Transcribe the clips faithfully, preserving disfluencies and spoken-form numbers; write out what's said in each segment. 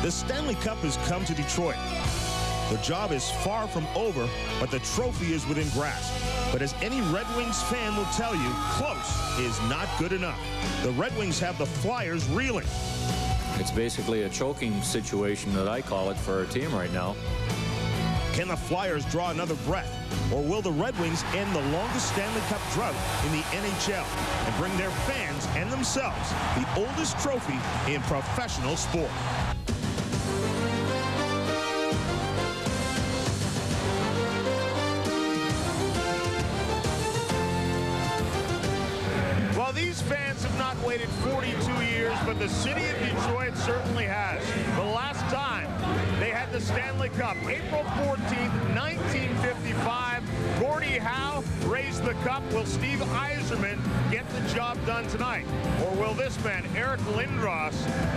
The Stanley Cup has come to Detroit. The job is far from over, but the trophy is within grasp. But as any Red Wings fan will tell you, close is not good enough. The Red Wings have the Flyers reeling. It's basically a choking situation that I call it for our team right now. Can the Flyers draw another breath? Or will the Red Wings end the longest Stanley Cup drought in the N H L and bring their fans and themselves the oldest trophy in professional sport? Well, these fans have not waited forty-two years, but the city of Detroit certainly has. The last time they had the Stanley Cup, April fourteenth, nineteen fifty-five. Gordie Howe raised the cup. Will Steve Yzerman get the job done tonight? Or will this man, Eric Lindros,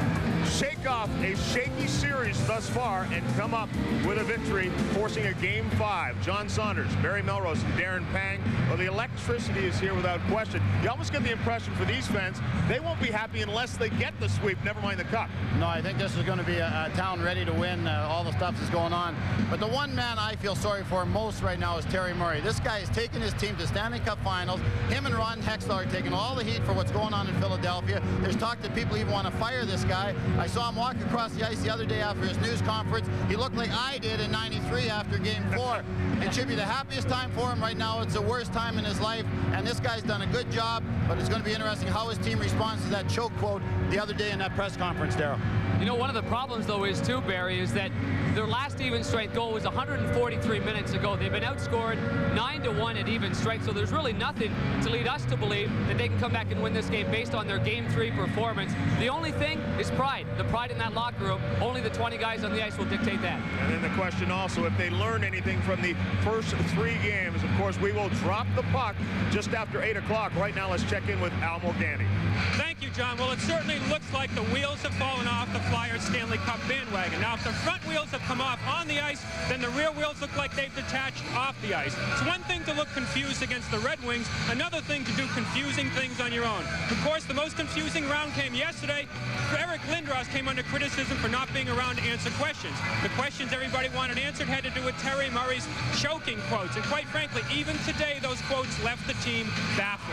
shake off a shaky series thus far and come up with a victory, forcing a game five? John Saunders, Barry Melrose, and Darren Pang. Well, the electricity is here without question. You almost get the impression for these fans, they won't be happy unless they get the sweep, never mind the cup. No, I think this is going to be a, a town ready to win. Uh, all the stuff that's going on. But the one man I feel sorry for most right now is Terry Murray. This guy has taken his team to Stanley Cup finals. Him and Ron Hextall are taking all the heat for what's going on in Philadelphia. There's talk that people even want to fire this guy. I saw him walk across the ice the other day after his news conference. He looked like I did in ninety-three after game four. It should be the happiest time for him right now. It's the worst time in his life, and this guy's done a good job, but it's going to be interesting how his team responds to that choke quote the other day in that press conference, Darryl. You know, one of the problems, though, is, too, Barry, is that their last even strength goal was one hundred forty-three minutes ago. They've been outscored nine to one at even strength, so there's really nothing to lead us to believe that they can come back and win this game based on their game three performance. The only thing is pride. The pride in that locker room. Only the twenty guys on the ice will dictate that. And then the question also, if they learn anything from the first three games. Of course, we will drop the puck just after eight o'clock. Right now, let's check in with Al Morganti. Thank you, John. Well, it certainly looks like the wheels have fallen off the Flyers Stanley Cup bandwagon. Now, if the front wheels have come off on the ice, then the rear wheels look like they've detached off the ice. It's one thing to look confused against the Red Wings, another thing to do confusing things on your own. Of course, the most confusing round came yesterday. Eric Lindros came under criticism for not being around to answer questions. The questions everybody wanted answered had to do with Terry Murray's choking quotes. And quite frankly, even today, those quotes left the team baffled.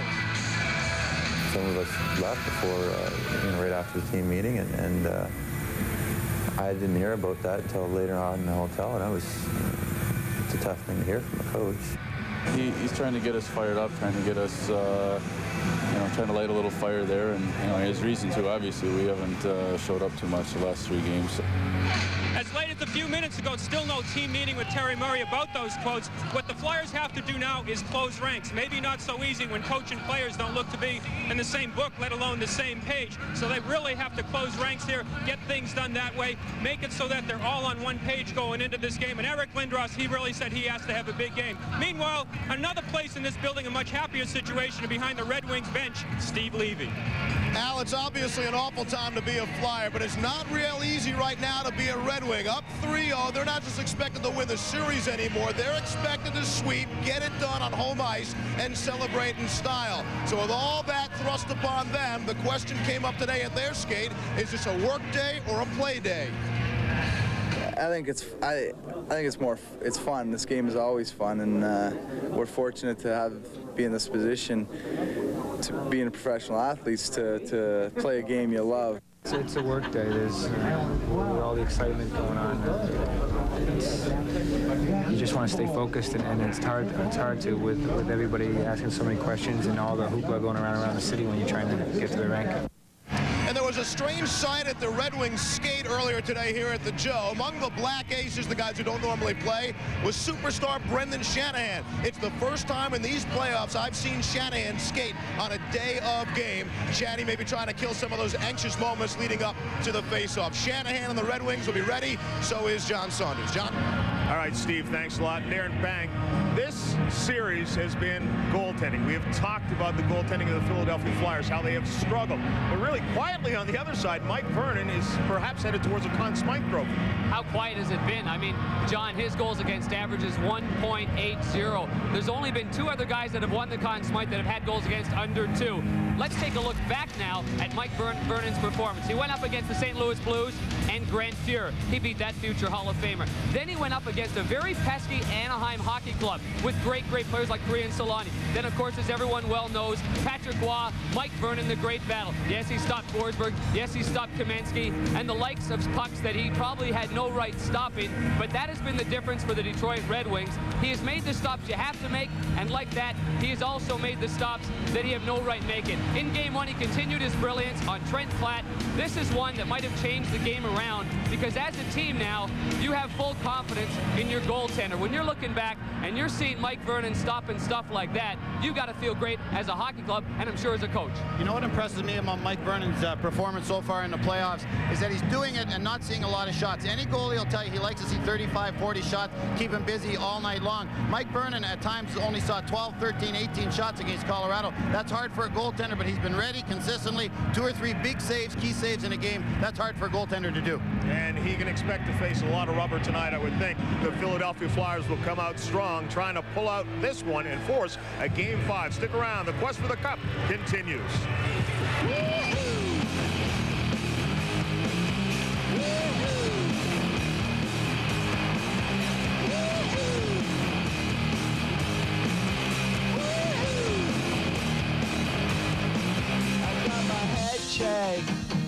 Some of us left before, uh, you know, right after the team meeting, and, and uh, I didn't hear about that until later on in the hotel, and that was uh, it's a tough thing to hear from a coach. He, he's trying to get us fired up, trying to get us, uh, you know, trying to light a little fire there, and you know, his reason to. Obviously, we haven't uh, showed up too much the last three games. So. As late as a few minutes ago, still no team meeting with Terry Murray about those quotes. What the Flyers have to do now is close ranks. Maybe not so easy when coach and players don't look to be in the same book, let alone the same page. So they really have to close ranks here, get things done that way, make it so that they're all on one page going into this game. And Eric Lindros, he really said he has to have a big game. Meanwhile, another place in this building, a much happier situation behind the Red Wings bench, Steve Levy. Al, it's obviously an awful time to be a Flyer, but it's not real easy right now to be a Red Wing. Up three oh, they're not just expected to win the series anymore. They're expected to sweep, get it done on home ice, and celebrate in style. So with all that thrust upon them, the question came up today at their skate, is this a work day or a play day? I think it's I I think it's more it's fun. This game is always fun, and uh, we're fortunate to have be in this position, to being professional athletes, to to play a game you love. It's, it's a work day. There's uh, all the excitement going on. It's, you just want to stay focused, and, and it's hard. It's hard to with with everybody asking so many questions and all the hoopla going around around the city when you're trying to get to the rank. And there was a strange sight at the Red Wings skate earlier today here at the Joe. Among the Black Aces, the guys who don't normally play, was superstar Brendan Shanahan. It's the first time in these playoffs I've seen Shanahan skate on a day of game. Shanny may be trying to kill some of those anxious moments leading up to the face-off. Shanahan and the Red Wings will be ready. So is John Saunders. John? All right, Steve, thanks a lot. Darren Pang, this series has been goaltending. We have talked about the goaltending of the Philadelphia Flyers, how they have struggled. But really, quietly on the other side, Mike Vernon is perhaps headed towards a Conn Smythe trophy. How quiet has it been? I mean, John, his goals against average is one point eight oh. There's only been two other guys that have won the Conn Smythe that have had goals against under two. let's take a look back now at Mike Vern Vernon's performance. He went up against the Saint Louis Blues and Grant Fuhr. He beat that future Hall of Famer. Then he went up against a very pesky Anaheim Hockey Club with great, great players like Krian Solani. Then, of course, as everyone well knows, Patrick Roy, Mike Vernon, the great battle. Yes, he stopped Forsberg. Yes, he stopped Kaminsky. And the likes of pucks that he probably had no right stopping. But that has been the difference for the Detroit Red Wings. He has made the stops you have to make, and like that, he has also made the stops that he have no right making. In game one, he continued his brilliance on Trent Platt. This is one that might have changed the game around, because as a team now, you have full confidence in your goaltender. When you're looking back and you're seeing Mike Vernon stopping stuff like that, you got to feel great as a hockey club, and I'm sure as a coach. You know what impresses me about Mike Vernon's uh, performance so far in the playoffs is that he's doing it and not seeing a lot of shots. Any goalie will tell you he likes to see thirty-five, forty shots, keep him busy all night long. Mike Vernon at times only saw twelve, thirteen, eighteen shots against Colorado. That's hard for a goaltender, but he's been ready consistently. Two or three big saves, key saves in a game. That's hard for a goaltender to do. And he can expect to face a lot of rubber tonight, I would think. The Philadelphia Flyers will come out strong, trying to pull out this one and force a game five. Stick around. The quest for the cup continues. Check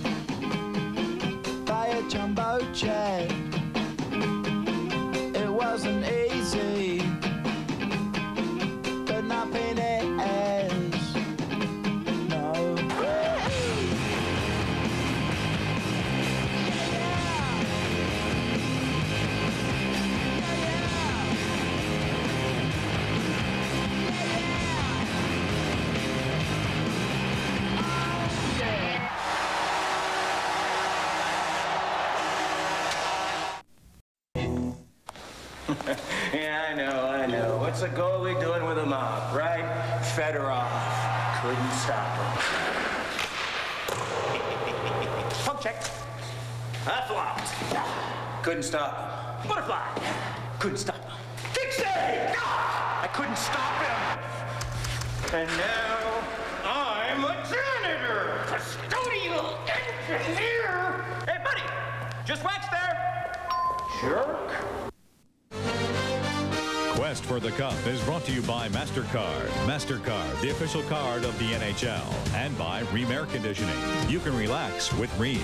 by a jumbo jet. It wasn't easy, but nothing is. No. Yeah, I know, I know. What's a goalie doing with a mop, right? Fedorov. Couldn't stop him. Poke check. That flopped. Couldn't stop him. Butterfly. Couldn't stop him. Big save! I couldn't stop him. And now I'm a janitor. Custodial engineer. Hey, buddy. Just wax there. Jerk. Quest for the Cup is brought to you by MasterCard. MasterCard, the official card of the N H L. And by Rheem Air Conditioning. You can relax with Rheem.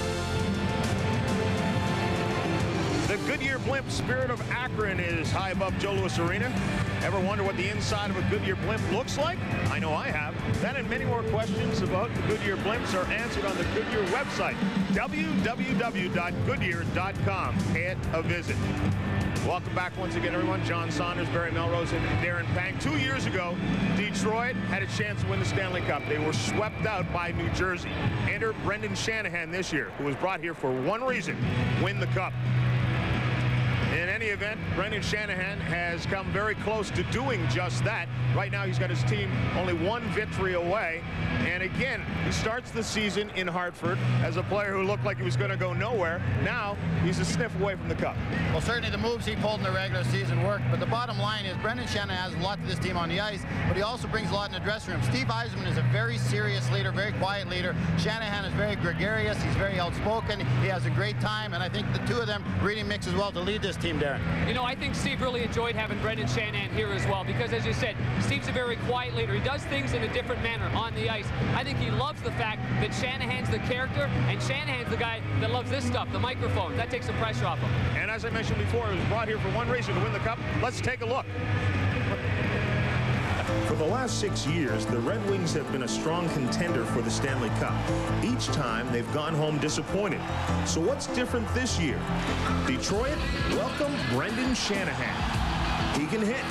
The Goodyear Blimp Spirit of Akron is high above Joe Louis Arena. Ever wonder what the inside of a Goodyear Blimp looks like? I know I have. That and many more questions about the Goodyear Blimps are answered on the Goodyear website, w w w dot goodyear dot com. Pay it a visit. Welcome back once again, everyone. John Saunders, Barry Melrose, and Darren Pang. Two years ago, Detroit had a chance to win the Stanley Cup. They were swept out by New Jersey. Enter Brendan Shanahan this year, who was brought here for one reason: win the Cup. In any event, Brendan Shanahan has come very close to doing just that. Right now, he's got his team only one victory away. And again, he starts the season in Hartford as a player who looked like he was going to go nowhere. Now, he's a sniff away from the Cup. Well, certainly the moves he pulled in the regular season worked, but the bottom line is Brendan Shanahan has a lot to this team on the ice, but he also brings a lot in the dressing room. Steve Yzerman is a very serious leader, very quiet leader. Shanahan is very gregarious. He's very outspoken. He has a great time, and I think the two of them really mix as well to lead this team, Darren. You know, I think Steve really enjoyed having Brendan Shanahan here as well, because as you said, Steve's a very quiet leader. He does things in a different manner on the ice. I think he loves the fact that Shanahan's the character, and Shanahan's the guy that loves this stuff, the microphone. That takes some pressure off him. And as I mentioned before, he was brought here for one reason: to win the Cup. Let's take a look. For the last six years, the Red Wings have been a strong contender for the Stanley Cup. Each time, they've gone home disappointed. So what's different this year? Detroit, welcome Brendan Shanahan. He can hit.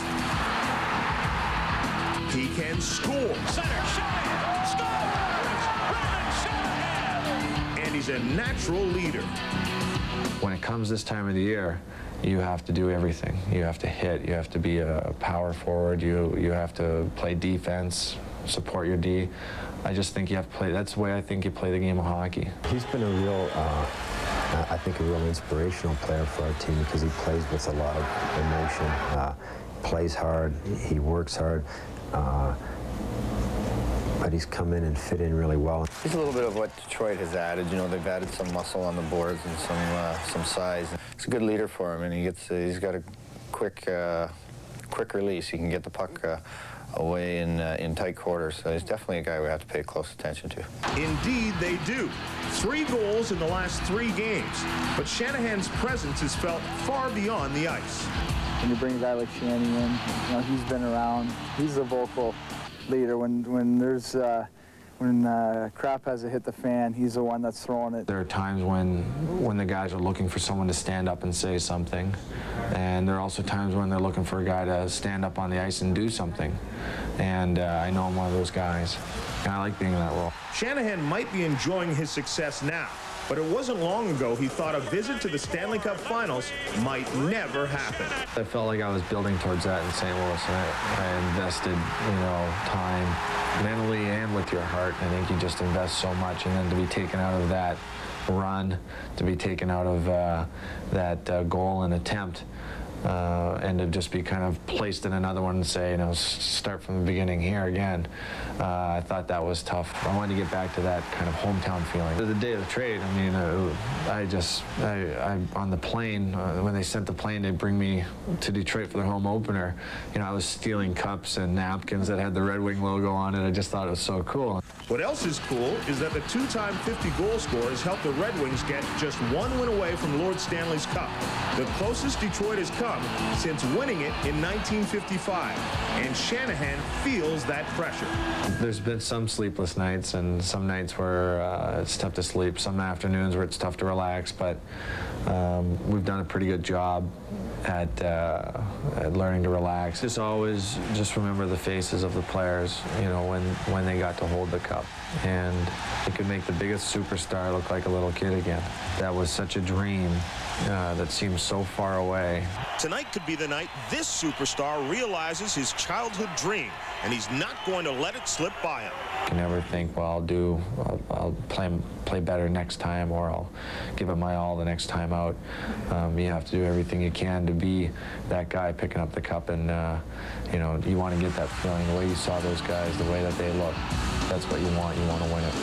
He can score. Center, Shanahan scores! Brendan Shanahan! And he's a natural leader. When it comes this time of the year, you have to do everything. You have to hit. You have to be a power forward. You you have to play defense, support your D. I just think you have to play. That's the way I think you play the game of hockey. He's been a real, uh, I think, a real inspirational player for our team because he plays with a lot of emotion. Uh, plays hard. He works hard. Uh, but he's come in and fit in really well. He's a little bit of what Detroit has added. You know, they've added some muscle on the boards and some uh, some size. He's a good leader for him, and he gets uh, he's got a quick uh, quick release. He can get the puck uh, away in uh, in tight quarters. So he's definitely a guy we have to pay close attention to. Indeed, they do. Three goals in the last three games, but Shanahan's presence is felt far beyond the ice. When you bring a guy like Shanny in, you know, he's been around. He's the vocal leader. When when there's uh, when uh, crap has to hit the fan, he's the one that's throwing it. There are times when when the guys are looking for someone to stand up and say something, and there are also times when they're looking for a guy to stand up on the ice and do something. And uh, I know I'm one of those guys, and I like being in that role. Shanahan might be enjoying his success now, but it wasn't long ago he thought a visit to the Stanley Cup Finals might never happen. I felt like I was building towards that in Saint Louis, and I, I invested, you know, time, mentally and with your heart. I think you just invest so much, and then to be taken out of that run, to be taken out of uh, that uh, goal and attempt, Uh, and to just be kind of placed in another one and say, you know, start from the beginning here again. Uh, I thought that was tough. I wanted to get back to that kind of hometown feeling. The day of the trade, I mean, uh, I just, I, I, on the plane, uh, when they sent the plane to bring me to Detroit for their home opener, you know, I was stealing cups and napkins that had the Red Wing logo on it. I just thought it was so cool. What else is cool is that the two-time fifty goal scorers helped the Red Wings get just one win away from Lord Stanley's Cup, the closest Detroit has come since winning it in nineteen fifty-five, and Shanahan feels that pressure. There's been some sleepless nights and some nights where uh, it's tough to sleep, some afternoons where it's tough to relax, but um, we've done a pretty good job at, uh, at learning to relax. Just always just remember the faces of the players, you know, when, when they got to hold the cup. And it could make the biggest superstar look like a little kid again. That was such a dream uh, that seems so far away. Tonight could be the night this superstar realizes his childhood dream, and he's not going to let it slip by him. You can never think, well, I'll do, I'll, I'll play, play better next time, or I'll give it my all the next time out. Um, you have to do everything you can to be that guy picking up the cup, and uh, you know, you want to get that feeling, the way you saw those guys, the way that they look. That's what you want. You want to win it.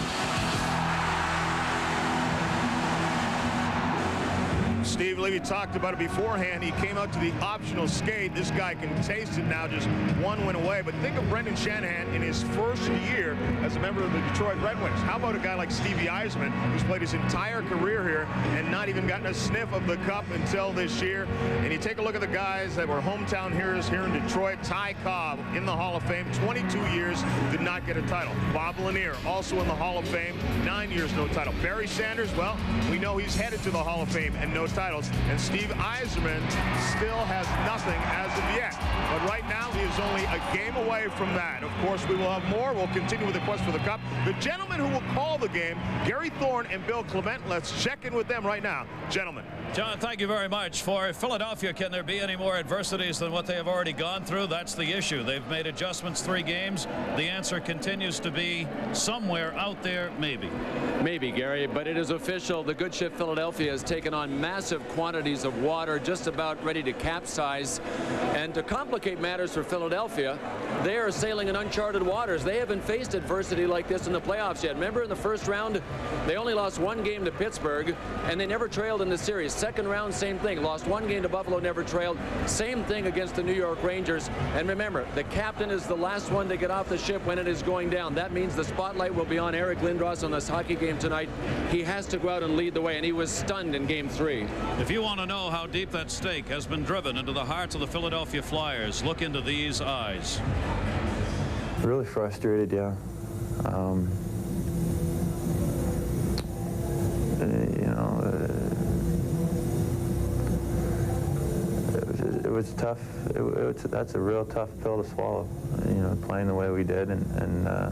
Steve Levy talked about it beforehand. He came out to the optional skate. This guy can taste it now, just one win away. But think of Brendan Shanahan in his first year as a member of the Detroit Red Wings. How about a guy like Stevie Yzerman, who's played his entire career here and not even gotten a sniff of the cup until this year? And you take a look at the guys that were hometown heroes here in Detroit. Ty Cobb in the Hall of Fame, twenty-two years, did not get a title. Bob Lanier also in the Hall of Fame, nine years, no title. Barry Sanders, well, we know he's headed to the Hall of Fame and no title. And Steve Yzerman still has nothing as of yet. But right now, he is only a game away from that. Of course, we will have more. We'll continue with the quest for the cup. The gentlemen who will call the game, Gary Thorne and Bill Clement. Let's check in with them right now. Gentlemen. John, thank you very much. For Philadelphia, can there be any more adversities than what they have already gone through? That's the issue. They've made adjustments three games. The answer continues to be somewhere out there, maybe. Maybe, Gary, but it is official. The good ship Philadelphia has taken on massive quantities of water, just about ready to capsize. And to complicate matters for Philadelphia, they are sailing in uncharted waters. They haven't faced adversity like this in the playoffs yet. Remember, in the first round, they only lost one game to Pittsburgh, and they never trailed in the series. Second round, same thing. Lost one game to Buffalo, never trailed. Same thing against the New York Rangers. And remember, the captain is the last one to get off the ship when it is going down. That means the spotlight will be on Eric Lindros on this hockey game tonight. He has to go out and lead the way, and he was stunned in game three. If you want to know how deep that stake has been driven into the hearts of the Philadelphia Flyers, look into these eyes. Really frustrated, yeah. Um, you know, uh, it, was, it was tough. It, it was, that's a real tough pill to swallow, you know, playing the way we did. And, and uh,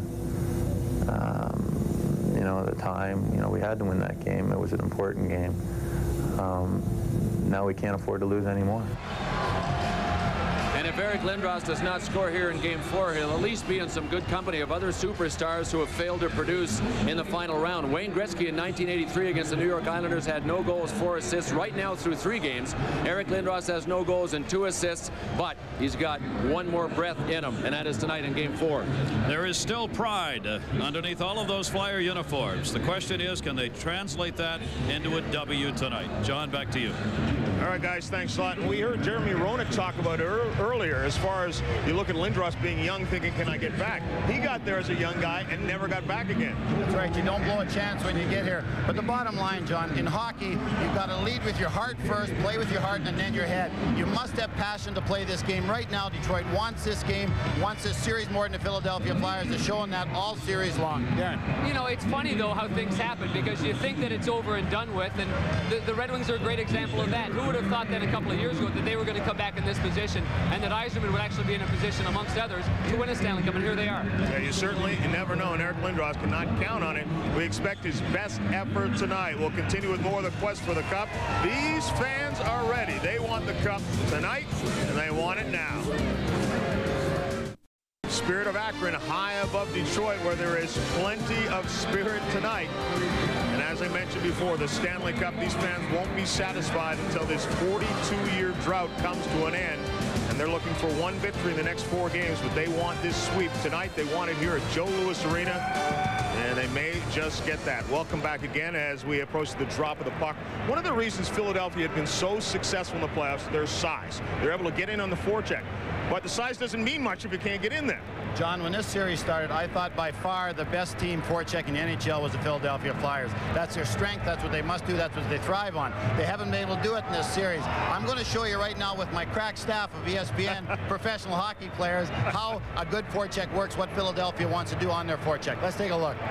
um, you know, at the time, you know, we had to win that game. It was an important game. Um, now we can't afford to lose anymore. And if if Eric Lindros does not score here in game four, he'll at least be in some good company of other superstars who have failed to produce in the final round. Wayne Gretzky in nineteen eighty-three against the New York Islanders had no goals, four assists. Right now through three games, Eric Lindros has no goals and two assists, but he's got one more breath in him, and that is tonight in game four. There is still pride uh, underneath all of those Flyer uniforms. The question is, can they translate that into a W tonight? John, back to you. All right, guys, thanks a lot. And we heard Jeremy Roenick talk about it er earlier as far as you look at Lindros being young, thinking, can I get back? He got there as a young guy and never got back again. That's right. You don't blow a chance when you get here. But the bottom line, John, in hockey, you've got to lead with your heart first, play with your heart, and then your head. You must have passion to play this game. Right now, Detroit wants this game, wants this series more than the Philadelphia Flyers. They're showing that all series long. Darren. You know, it's funny, though, how things happen, because you think that it's over and done with, and the, the Red Wings are a great example of that. Who would have thought that a couple of years ago that they were going to come back in this position, and that Yzerman would actually be in a position, amongst others, to win a Stanley Cup, and here they are. Yeah, you certainly you never know, and Eric Lindros cannot count on it. We expect his best effort tonight. We'll continue with more of the quest for the Cup. These fans are ready. They want the Cup tonight, and they want it now. Spirit of Akron high above Detroit, where there is plenty of spirit tonight. And as I mentioned before, the Stanley Cup, these fans won't be satisfied until this forty-two year drought comes to an end. And they're looking for one victory in the next four games, but they want this sweep tonight. They want it here at Joe Louis Arena, and they may just get that. Welcome back again as we approach the drop of the puck. One of the reasons Philadelphia had been so successful in the playoffs is their size. They're able to get in on the forecheck, but the size doesn't mean much if you can't get in there. John, when this series started, I thought by far the best team forecheck in the N H L was the Philadelphia Flyers. That's their strength. That's what they must do. That's what they thrive on. They haven't been able to do it in this series. I'm going to show you right now with my crack staff of E S P N professional hockey players how a good forecheck works, what Philadelphia wants to do on their forecheck. Let's take a look.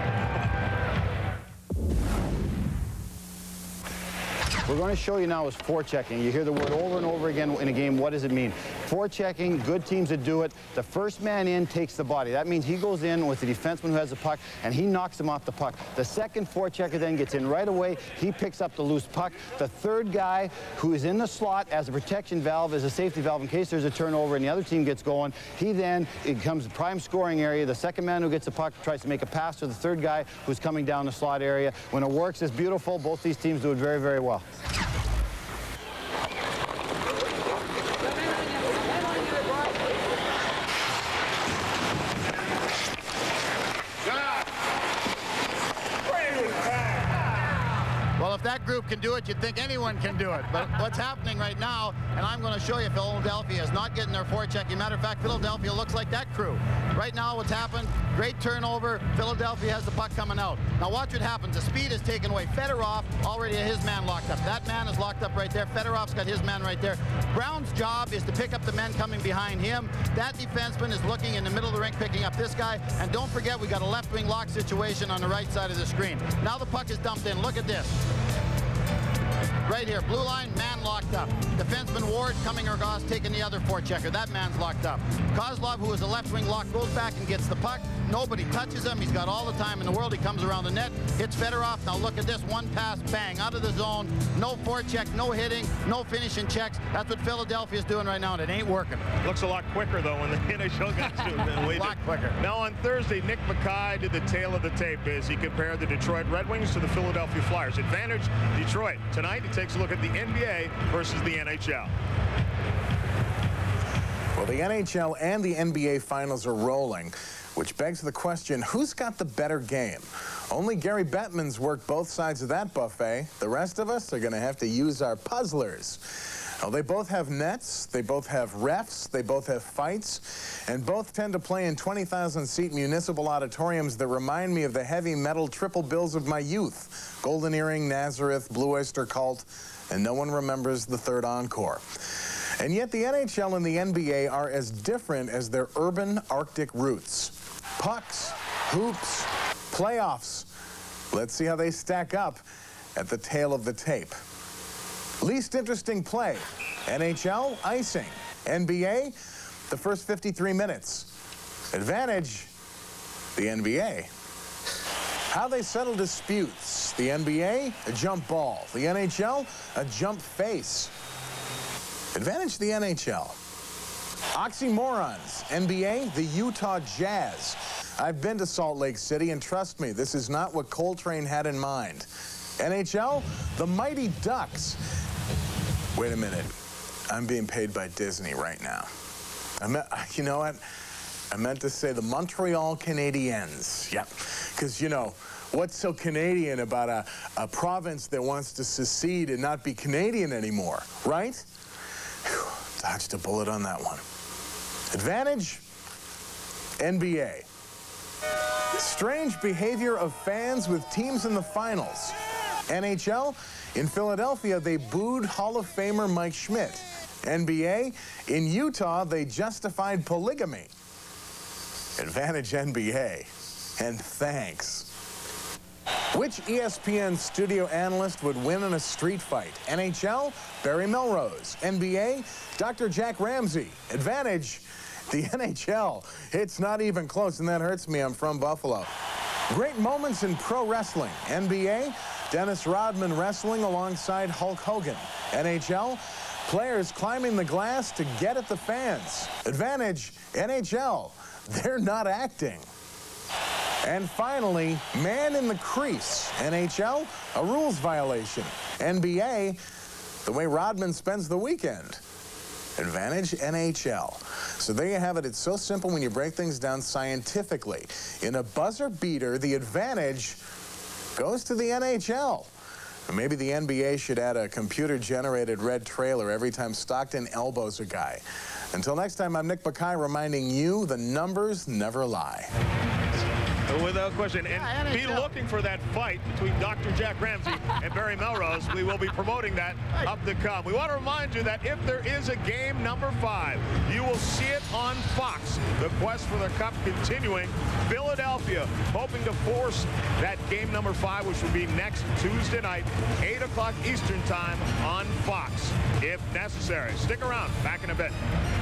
We're going to show you now is forechecking. You hear the word over and over again in a game. What does it mean? Forechecking, good teams that do it. The first man in takes the body. That means he goes in with the defenseman who has the puck, and he knocks him off the puck. The second forechecker then gets in right away. He picks up the loose puck. The third guy, who is in the slot as a protection valve, as a safety valve in case there's a turnover and the other team gets going, he then, it becomes the prime scoring area. The second man who gets the puck tries to make a pass to the third guy who's coming down the slot area. When it works, it's beautiful. Both these teams do it very, very well. Well, if that group can do it, you'd think anyone can do it. But what's happening right now, and I'm going to show you, Philadelphia is not getting their forechecking. Matter of fact, Philadelphia looks like that crew. Right now, what's happened, great turnover. Philadelphia has the puck coming out. Now watch what happens. The speed is taken away. Fedorov already has his man locked up. That man is locked up right there. Fedorov's got his man right there. Brown's job is to pick up the men coming behind him. That defenseman is looking in the middle of the rink, picking up this guy. And don't forget, we got a left wing lock situation on the right side of the screen. Now the puck is dumped in. Look at this. Right here, blue line, man locked up. Defenseman Ward coming across, taking the other forechecker. That man's locked up. Kozlov, who is a left wing lock, goes back and gets the puck. Nobody touches him. He's got all the time in the world. He comes around the net, hits Fedorov. Now look at this, one pass, bang, out of the zone. No forecheck, no hitting, no finishing checks. That's what Philadelphia's doing right now, and it ain't working. Looks a lot quicker, though, when the N H L guys do it. A lot quicker. Now on Thursday, Nick Mackay did the tail of the tape as he compared the Detroit Red Wings to the Philadelphia Flyers. Advantage, Detroit. Tonight, he takes a look at the N B A versus the N H L. Well, the N H L and the N B A finals are rolling, which begs the question, who's got the better game? Only Gary Bettman's worked both sides of that buffet. The rest of us are going to have to use our puzzlers. Well, they both have nets, they both have refs, they both have fights, and both tend to play in twenty thousand seat municipal auditoriums that remind me of the heavy metal triple bills of my youth. Golden Earring, Nazareth, Blue Oyster Cult, and no one remembers the third encore. And yet the N H L and the N B A are as different as their urban Arctic roots. Pucks, hoops, playoffs. Let's see how they stack up at the tail of the tape. Least interesting play, N H L, icing. N B A, the first fifty-three minutes. Advantage, the N B A. How they settle disputes. The N B A, a jump ball. The N H L, a jump face. Advantage the N H L. Oxymorons. N B A, the Utah Jazz. I've been to Salt Lake City, and trust me, this is not what Coltrane had in mind. N H L, the Mighty Ducks. Wait a minute. I'm being paid by Disney right now. I meant, you know what? I meant to say the Montreal Canadiens. Yep. Because, you know, what's so Canadian about a, a province that wants to secede and not be Canadian anymore, right? Whew, dodged a bullet on that one. Advantage, N B A. Strange behavior of fans with teams in the finals. N H L, in Philadelphia, they booed Hall of Famer Mike Schmidt. N B A, in Utah, they justified polygamy. Advantage N B A, and thanks. Which E S P N studio analyst would win in a street fight? N H L, Barry Melrose. N B A, Doctor Jack Ramsey. Advantage, the N H L. It's not even close, and that hurts me. I'm from Buffalo. Great moments in pro wrestling. N B A, Dennis Rodman wrestling alongside Hulk Hogan. N H L, players climbing the glass to get at the fans. Advantage, N H L. They're not acting. And finally, man in the crease. N H L, a rules violation. N B A, the way Rodman spends the weekend. Advantage, N H L. So there you have it. It's so simple when you break things down scientifically. In a buzzer beater, the advantage goes to the N H L. Or maybe the N B A should add a computer-generated red trailer every time Stockton elbows a guy. Until next time, I'm Nick Bakay reminding you the numbers never lie. Without question, and yeah, be looking for that fight between Doctor Jack Ramsey and Barry Melrose. We will be promoting that up to come. We want to remind you that if there is a game number five, you will see it on Fox. The quest for the cup continuing. Philadelphia hoping to force that game number five, which will be next Tuesday night, eight o'clock Eastern time on Fox, if necessary. Stick around. Back in a bit.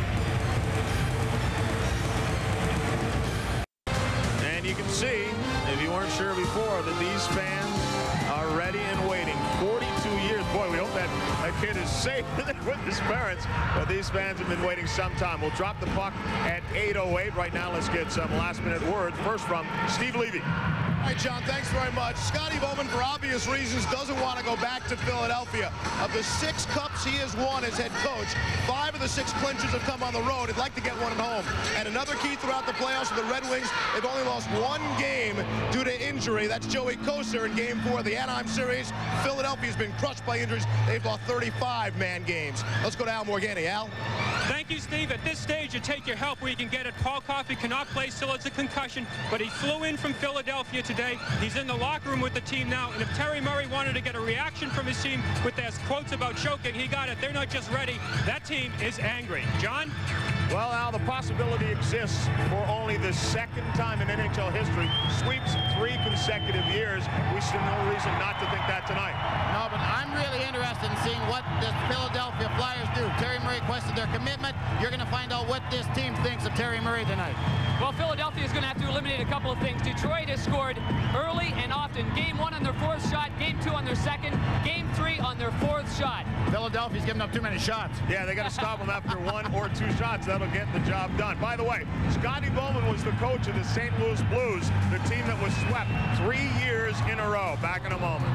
You can see, if you weren't sure before, that these fans are ready and waiting. forty-two years. Boy, we hope that, that kid is safe with his parents. But these fans have been waiting some time. We'll drop the puck at eight oh eight. Right now, let's get some last-minute word. First from Steve Levy. All right, John, thanks very much. Scotty Bowman, for obvious reasons, doesn't want to go back to Philadelphia. Of the six cups he has won as head coach, five of the six clinches have come on the road. He'd like to get one at home. And another key throughout the playoffs for the Red Wings, they've only lost one game due to injury. That's Joey Kocur in game four of the Anaheim series. Philadelphia's been crushed by injuries. They've lost thirty-five man games. Let's go to Al Morganti. Al? Thank you, Steve. At this stage, you take your help where you can get it. Paul Coffey cannot play, still has a concussion, but he flew in from Philadelphia today. He's in the locker room with the team now, and if Terry Murray wanted to get a reaction from his team with their quotes about choking, he got it. They're not just ready. That team is angry. John? Well, Al, the possibility exists for only the second time in N H L history. Sweeps three consecutive years. We see no reason not to think that tonight. No, but I'm really interested in seeing what the Philadelphia Flyers do. Terry Murray requested their commitment. You're going to find out what this team thinks of Terry Murray tonight. Well, Philadelphia is going to have to eliminate a couple of things. Detroit has scored early and often. Game one on their fourth shot, game two on their second, game three on their fourth shot. Philadelphia's giving up too many shots. Yeah, they got to stop them after one or two shots. That'll get the job done. By the way, Scotty Bowman was the coach of the Saint Louis Blues, the team that was swept three years in a row. Back in a moment.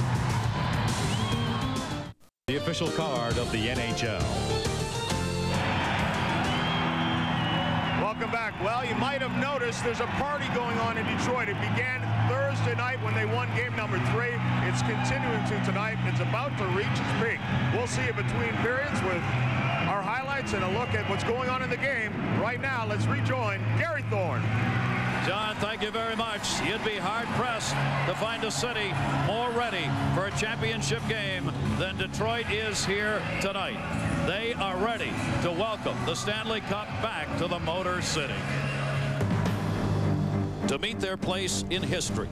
The official card of the N H L. Welcome back. Well, you might have noticed there's a party going on in Detroit. It began Thursday night when they won game number three. It's continuing to tonight. It's about to reach its peak. We'll see it between periods with our highlights and a look at what's going on in the game. Right now, let's rejoin Gary Thorne. John, thank you very much. You'd be hard-pressed to find a city more ready for a championship game than Detroit is here tonight. They are ready to welcome the Stanley Cup back to the Motor City, to meet their place in history,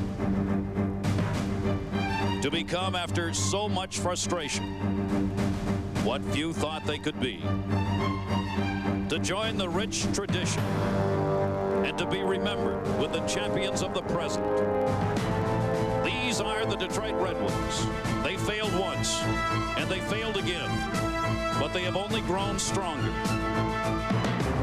to become, after so much frustration, what few thought they could be, to join the rich tradition, and to be remembered with the champions of the present. These are the Detroit Red Wings. They failed once, and they failed again, but they have only grown stronger.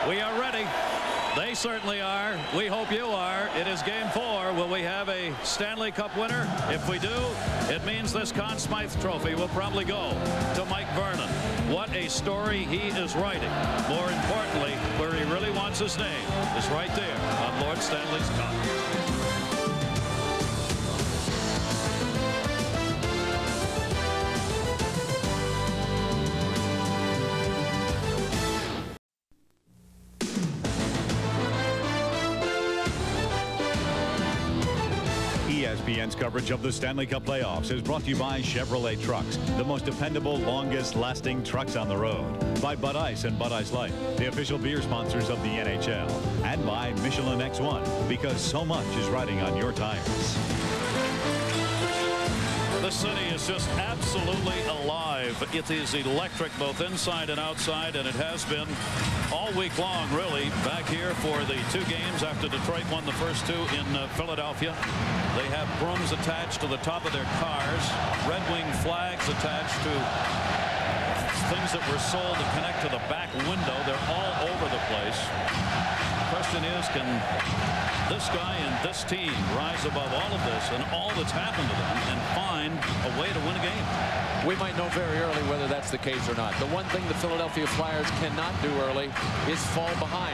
We are ready. They certainly are. We hope you are. It is game four. Will we have a Stanley Cup winner? If we do, it means this Conn Smythe Trophy will probably go to Mike Vernon. What a story he is writing. More importantly, where he really wants his name is right there on Lord Stanley's Cup. E S P N's coverage of the Stanley Cup playoffs is brought to you by Chevrolet Trucks, the most dependable, longest-lasting trucks on the road. By Bud Ice and Bud Ice Light, the official beer sponsors of the N H L. And by Michelin X one, because so much is riding on your tires. The city is just absolutely alive. It is electric both inside and outside, and it has been all week long, really, back here for the two games after Detroit won the first two in uh, Philadelphia. They have brooms attached to the top of their cars, Red Wing flags attached to things that were sold to connect to the back window. They're all over the place. The question is, can this guy and this team rise above all of this and all that's happened to them and find a way to win a game? We might know very early whether that's the case or not. The one thing the Philadelphia Flyers cannot do early is fall behind.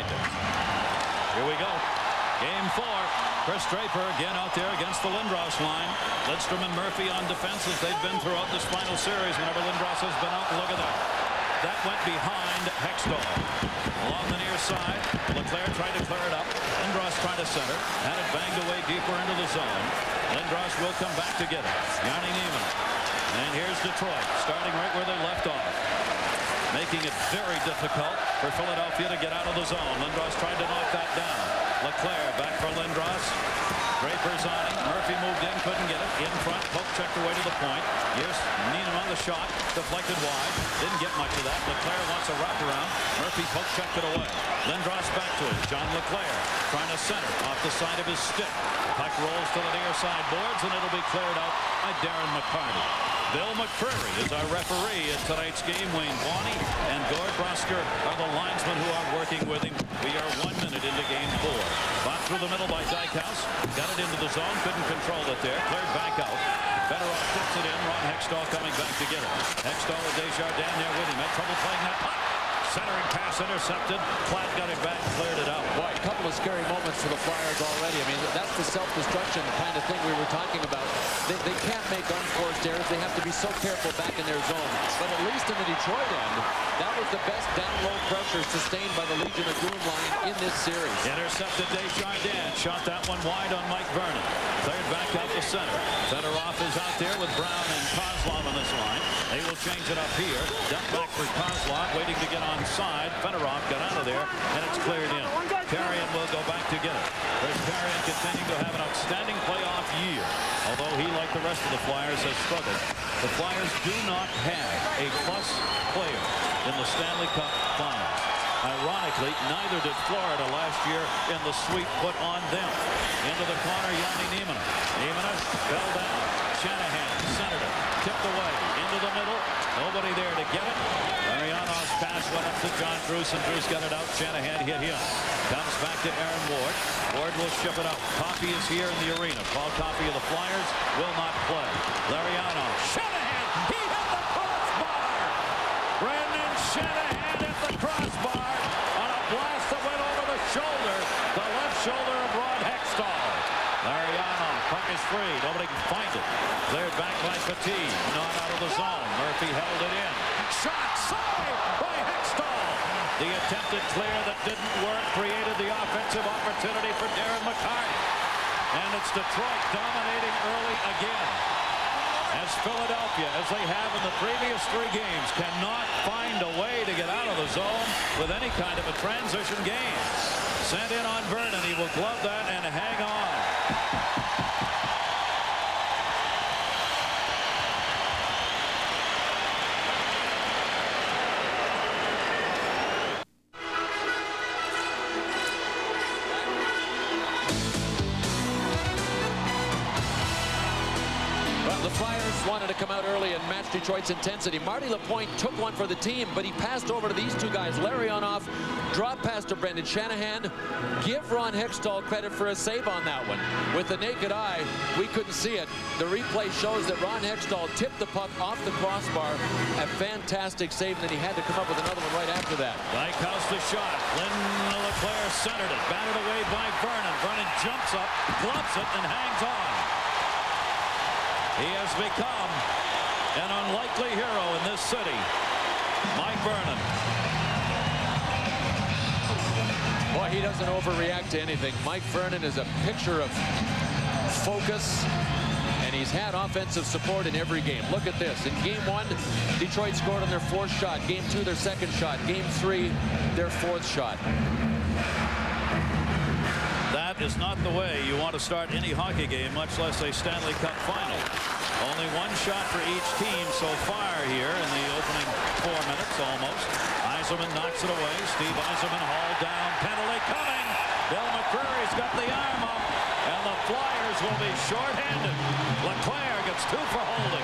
Here we go. Game four. Chris Draper again out there against the Lindros line. Lidstrom and Murphy on defense as they've been throughout this final series whenever Lindros has been out. Look at that. That went behind Hextall. Along the near side, Leclerc tried to clear it up. Lindros tried to center. Had it banged away deeper into the zone. Lindros will come back to get it. Yanni Neiman. And here's Detroit, starting right where they left off. Making it very difficult for Philadelphia to get out of the zone. Lindros tried to knock that down. Leclerc back for Lindros. Draper's on it. Murphy moved in, couldn't get it. In front, poke checked away to the point. Here's Neiman on the shot. Deflected wide. Didn't get much of that. Leclerc wants a wraparound. Murphy poke checked it away. Lindros back to it. John Leclerc trying to center off the side of his stick. Puck rolls to the near side boards, and it'll be cleared out by Darren McCarty. Bill McCreary is our referee in tonight's game. Wayne Bonney and Gord Brosker are the linesmen who are working with him. We are one minute into game four. Bought through the middle by Dykhouse. Got it into the zone. Couldn't control it there. Cleared back out. Fedorov tips it in. Ron Hextall coming back to get it. Hextall with Desjardins there with him. Had trouble playing that puck. Centering pass intercepted. Platt got it back, cleared it out. Boy, a couple of scary moments for the Flyers already. I mean, that's the self-destruction kind of thing we were talking about. They, they can't make unforced errors. They have to be so careful back in their zone. But at least in the Detroit end, that was the best down-low pressure sustained by the Legion of Doom line in this series. Intercepted Desjardins. Shot that one wide on Mike Vernon. Cleared back out the center. Fedorov is out there with Brown and Kozlov on this line. They will change it up here. Dump back for Kozlov, waiting to get onside. Fedorov got out of there, and it's cleared in. Carrion will go back to get it. Chris Carrion continuing to have an outstanding playoff year. Although he, like the rest of the Flyers, has struggled. The Flyers do not have a plus player in the Stanley Cup Finals. Ironically, neither did Florida last year in the sweep put on them. Into the corner, Yanni Neiman. Neiman fell down. Shanahan centered it. Tipped away. Into the middle. Nobody there to get it. Marianov's pass went up to John Druce, and Druce got it out. Shanahan hit him. Comes back to Aaron Ward. Ward will ship it up. Coffey is here in the arena. Paul Coffey of the Flyers will not play. Larianov. Shanahan! He hit the crossbar! Brendan Shanahan hit the crossbar on a blast that went over the shoulder. The left shoulder of Ron Hextall. Larianov. Puck is free. Nobody can find it. Cleared back by Petit. Not out of the zone. Murphy held it in. Shot saved by Hextall. The attempted clear that didn't work created the offensive opportunity for Darren McCarty. And it's Detroit dominating early again. As Philadelphia, as they have in the previous three games, cannot find a way to get out of the zone with any kind of a transition game. Sent in on Vernon. He will glove that and hang on. The Flyers wanted to come out early and matched Detroit's intensity. Marty Lapointe took one for the team, but he passed over to these two guys. Larionov dropped past to Brendan Shanahan. Give Ron Hextall credit for a save on that one. With the naked eye, we couldn't see it. The replay shows that Ron Hextall tipped the puck off the crossbar. A fantastic save, and then he had to come up with another one right after that. Dykhouse the shot. Lynn LeClaire centered it. Batted away by Vernon. Vernon jumps up, gloves it, and hangs on. He has become an unlikely hero in this city. Mike Vernon. Boy, he doesn't overreact to anything. Mike Vernon is a picture of focus, and he's had offensive support in every game. Look at this. In game one, Detroit scored on their fourth shot. Game two, their second shot. Game three, their fourth shot. That is not the way you want to start any hockey game, much less a Stanley Cup final. Only one shot for each team so far here in the opening four minutes almost. Yzerman knocks it away. Steve Yzerman hauled down. Penalty coming. Bill McCreary's got the arm up, and the Flyers will be shorthanded. LeClaire gets two for holding.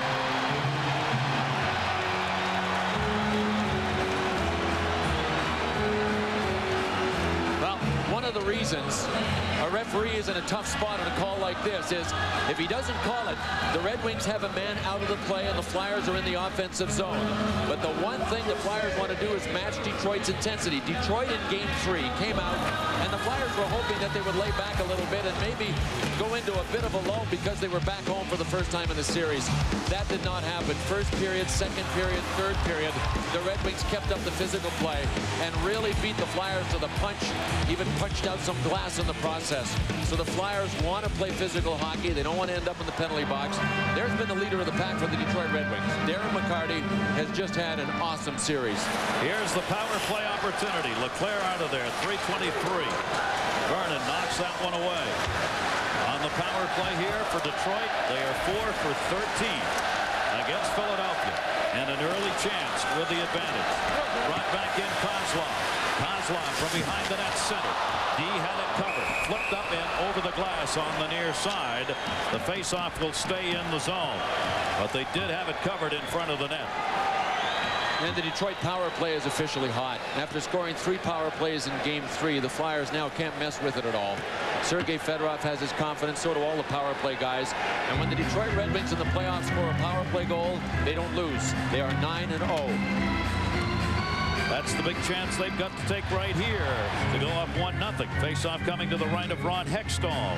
Well, one of the reasons a referee is in a tough spot on a call like this is if he doesn't call it, the Red Wings have a man out of the play and the Flyers are in the offensive zone. But the one thing the Flyers want to do is match Detroit's intensity. Detroit in game three came out, and the Flyers were hoping that they would lay back a little bit and maybe go into a bit of a lull because they were back home for the first time in the series. That did not happen. First period, second period, third period, the Red Wings kept up the physical play and really beat the Flyers to the punch, even punched out some glass in the process. So the Flyers want to play physical hockey. They don't want to end up in the penalty box. There's been the leader of the pack for the Detroit Red Wings. Darren McCarty has just had an awesome series. Here's the power play opportunity. LeClaire out of there, three twenty-three. Vernon knocks that one away. On the power play here for Detroit, they are four for thirteen against Philadelphia. And an early chance with the advantage. Brought back in Kozlov. Kozlov from behind the net center. D had it covered. Flipped up and over the glass on the near side. The faceoff will stay in the zone. But they did have it covered in front of the net. And the Detroit power play is officially hot. After scoring three power plays in game three, the Flyers now can't mess with it at all. Sergei Fedorov has his confidence, so do all the power play guys. And when the Detroit Red Wings in the playoffs score a power play goal, they don't lose. They are nine and oh. That's the big chance they've got to take right here to go up one nothing. Face-off coming to the right of Ron Hextall.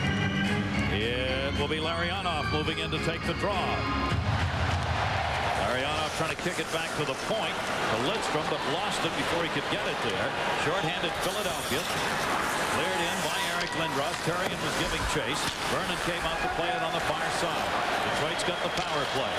It will be Larionov moving in to take the draw. Larionov trying to kick it back to the point to Lidstrom, but lost it before he could get it there. Short-handed Philadelphia. Cleared in by Eric Lindros. Terrian was giving chase. Vernon came out to play it on the far side. Detroit's got the power play.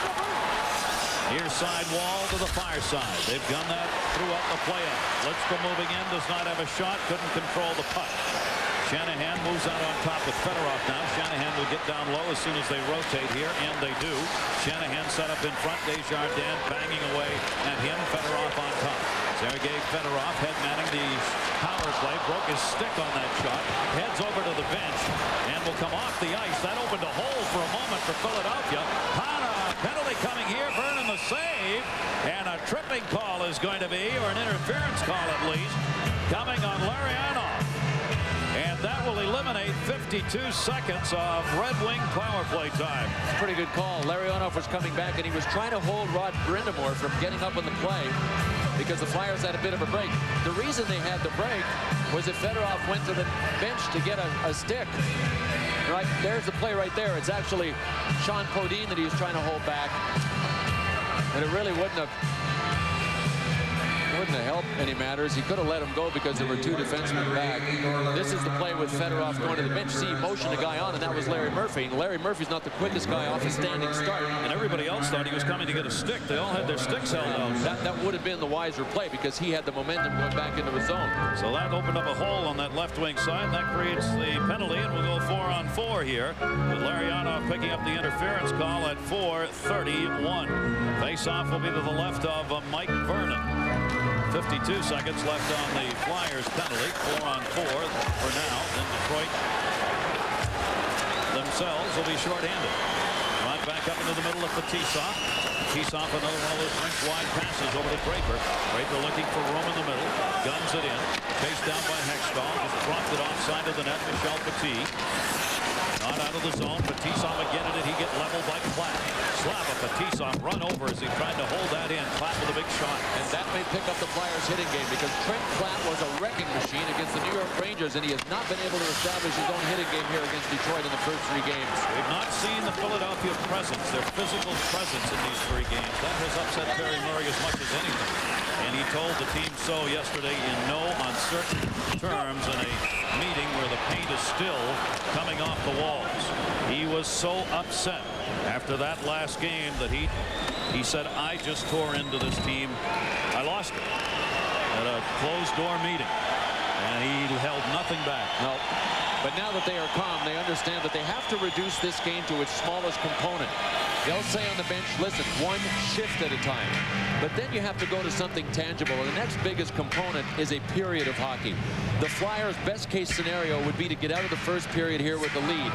Near side wall to the far side. They've done that throughout the playoff. Lidstrom moving in, does not have a shot, couldn't control the puck. Shanahan moves out on top with Fedorov now. Shanahan will get down low as soon as they rotate here, and they do. Shanahan set up in front. Desjardins banging away at him. Fedorov on top. Sergei Fedorov head manning the power play. Broke his stick on that shot. Heads over to the bench and will come off the ice. That opened a hole for a moment for Philadelphia. Hana, penalty coming here. Vernon the save. And a tripping call is going to be, or an interference call at least, coming on Larionov. And that will eliminate fifty-two seconds of Red Wing power play time. Pretty good call. Larionov was coming back, and he was trying to hold Rod brind'amour from getting up on the play because the Flyers had a bit of a break. The reason they had the break was that Fedorov went to the bench to get a, a stick. Right, there's the play right there. It's actually Sean Podine that he was trying to hold back. And it really wouldn't have wouldn't have helped any matters. He could have let him go because there were two defensemen back. This is the play with Fedorov going to the bench. See, he motioned a guy on, and that was Larry Murphy. And Larry Murphy's not the quickest guy off a standing start. And everybody else thought he was coming to get a stick. They all had their sticks held out. That, that would have been the wiser play because he had the momentum going back into his zone. So that opened up a hole on that left wing side. And that creates the penalty, and we'll go four on four here. With Larionov picking up the interference call at four thirty-one. Face-off will be to the left of uh, Mike Vernon. fifty-two seconds left on the Flyers penalty. Four on four for now. And Detroit themselves will be shorthanded. Brought back up into the middle of Fetisov. Fetisov, another one of those rink wide passes over to Draper. Draper looking for room in the middle. Guns it in. Chased down by Hextall. Just dropped it offside of the net. Michel Petit. Not out of the zone. Fetisov again, and did he get leveled by Platt? Slava Fetisov run over as he tried to hold that in. Platt with a big shot. And that may pick up the Flyers' hitting game because Trent Platt was a wrecking machine against the New York Rangers, and he has not been able to establish his own hitting game here against Detroit in the first three games. We've not seen the Philadelphia presence, their physical presence in these three games. That has upset Terry Murray as much as anything. And he told the team so yesterday in no uncertain terms in a meeting where the paint is still coming off the walls. He was so upset after that last game that he he said, I just tore into this team. I lost it at a closed door meeting. And he held nothing back. No. But now that they are calm, they understand that they have to reduce this game to its smallest component. They'll say on the bench, listen, one shift at a time. But then you have to go to something tangible. And the next biggest component is a period of hockey. The Flyers' best case scenario would be to get out of the first period here with the lead.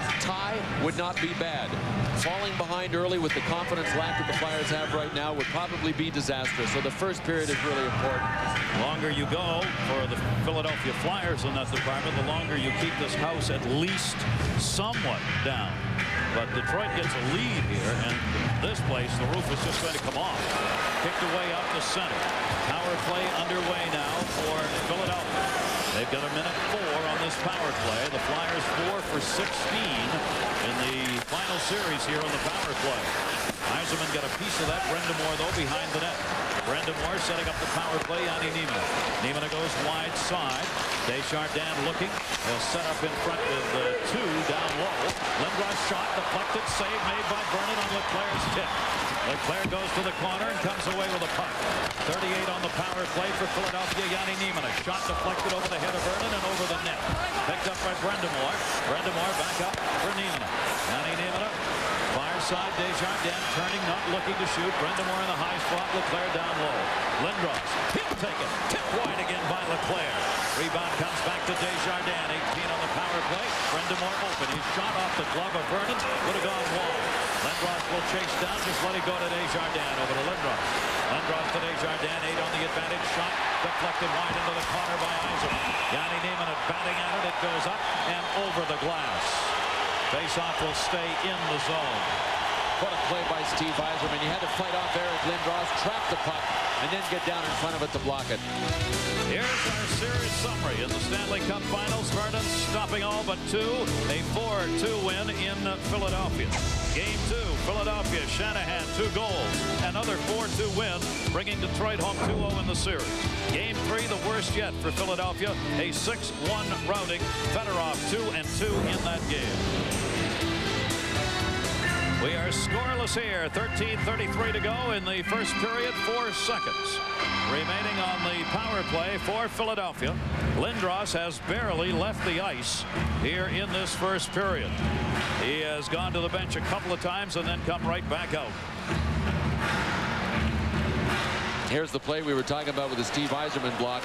Tie would not be bad. Falling behind early with the confidence lack that the Flyers have right now would probably be disastrous. So the first period is really important. The longer you go for the Philadelphia Flyers in that department, the longer you keep this house at least somewhat down. But Detroit gets a lead here, and this place, the roof is just going to come off. Kicked away up the center. Power play underway now for Philadelphia. They've got a minute four on this power play. The Flyers four for sixteen in the final series here on the power play. Yzerman got a piece of that. Brind'amour, though, behind the net. Brind'amour setting up the power play. Yanni Nieminen. Nieminen goes wide side. Desjardins looking. He'll set up in front of the two down low. Lindros shot, deflected, save made by Vernon on Leclerc's tip. Leclerc goes to the corner and comes away with a puck. thirty-eight on the power play for Philadelphia. Yanni Nieminen. A shot deflected over the head of Vernon and over the net. Picked up by Brind'amour. Brind'amour back up for Nieminen. Yanni Nieminen. Far side, Desjardins turning, not looking to shoot. Brind'amour in the high spot. Leclerc down low. Lindros. He'll take it. Tip wide again by Leclerc. Rebound comes back to Desjardins. eighteen on the power play. Brind'amour open. He's shot off the glove of Vernon. Would have gone wide. Lindros will chase down. Just let it go to Desjardins. Over to Lindros. Lindros to Desjardins. Eight on the advantage. Shot deflected wide into the corner by Yzerman. Yanni Nieminen batting at it. It goes up and over the glass. Faceoff will stay in the zone. What a play by Steve Yzerman. He had to fight off Eric Lindros, trap the puck, and then get down in front of it to block it. Here's our series summary in the Stanley Cup Finals. Vernon stopping all but two. A four two win in Philadelphia. Game two, Philadelphia, Shanahan, two goals. Another four two win, bringing Detroit home two oh in the series. Game three, the worst yet for Philadelphia. A six one routing. Fedorov two and two in that game. We are scoreless here. thirteen thirty-three to go in the first period. Four seconds remaining on the power play for Philadelphia. Lindros has barely left the ice here in this first period. He has gone to the bench a couple of times and then come right back out. Here's the play we were talking about with the Steve Yzerman block.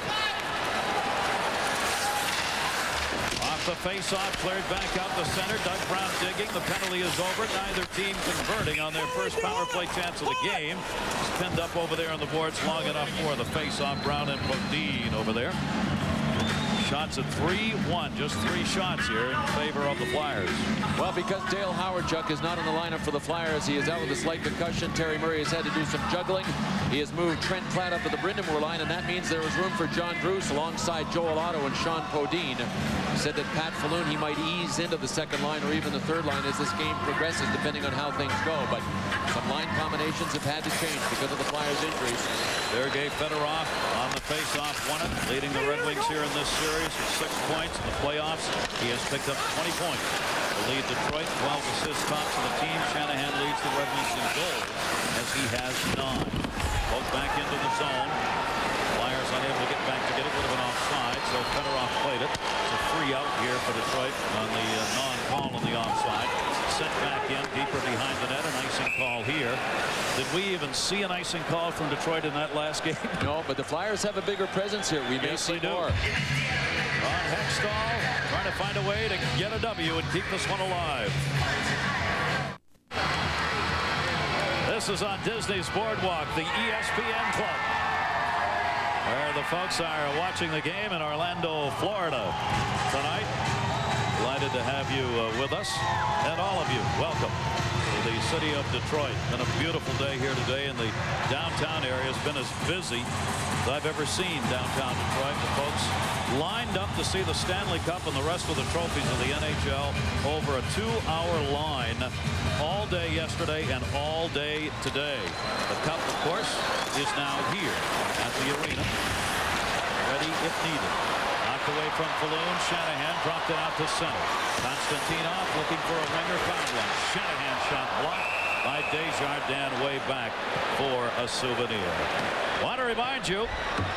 The face-off cleared back out the center. Doug Brown digging. The penalty is over. Neither team converting on their first power play chance of the game. It's pinned up over there on the boards long enough for the face-off. Brown and Bodine over there. Shots at three one. Just three shots here in favor of the Flyers. Well, because Dale Howardchuk is not in the lineup for the Flyers, he is out with a slight concussion. Terry Murray has had to do some juggling. He has moved Trent Platt up to the Brind'amour line, and that means there is room for John Druce alongside Joel Otto and Sean Podine. He said that Pat Falloon, he might ease into the second line or even the third line as this game progresses, depending on how things go. But some line combinations have had to change because of the Flyers' injuries. Sergei Fedorov on the face-off won it, leading the Red Wings here in this series with six points in the playoffs. He has picked up twenty points to lead Detroit. twelve assists tops of the team. Shanahan leads the Red Wings in goals as he has nine. Both back into the zone. Flyers unable to get back to get it. Would have been offside, so Fedorov played it. It's a free out here for Detroit on the uh, non-call on the offside. Sent back in deeper behind the net. An icing call here. Did we even see an icing call from Detroit in that last game? No, but the Flyers have a bigger presence here. We may yes, see do. more. Ron Hextall trying to find a way to get a W and keep this one alive. This is on Disney's Boardwalk, the E S P N Club, where the folks are watching the game in Orlando, Florida tonight. Delighted to have you uh, with us, and all of you, welcome to the city of Detroit. Been a beautiful day here today in the downtown area. It's been as busy as I've ever seen downtown Detroit. The folks lined up to see the Stanley Cup and the rest of the trophies of the N H L over a two-hour line all day yesterday and all day today. The Cup, of course, is now here at the arena, ready if needed. Knocked away from Falloon. Shanahan dropped it out to center. Konstantinov looking for a winger, found one. Shanahan shot blocked by Desjardins way back for a souvenir. Want to remind you,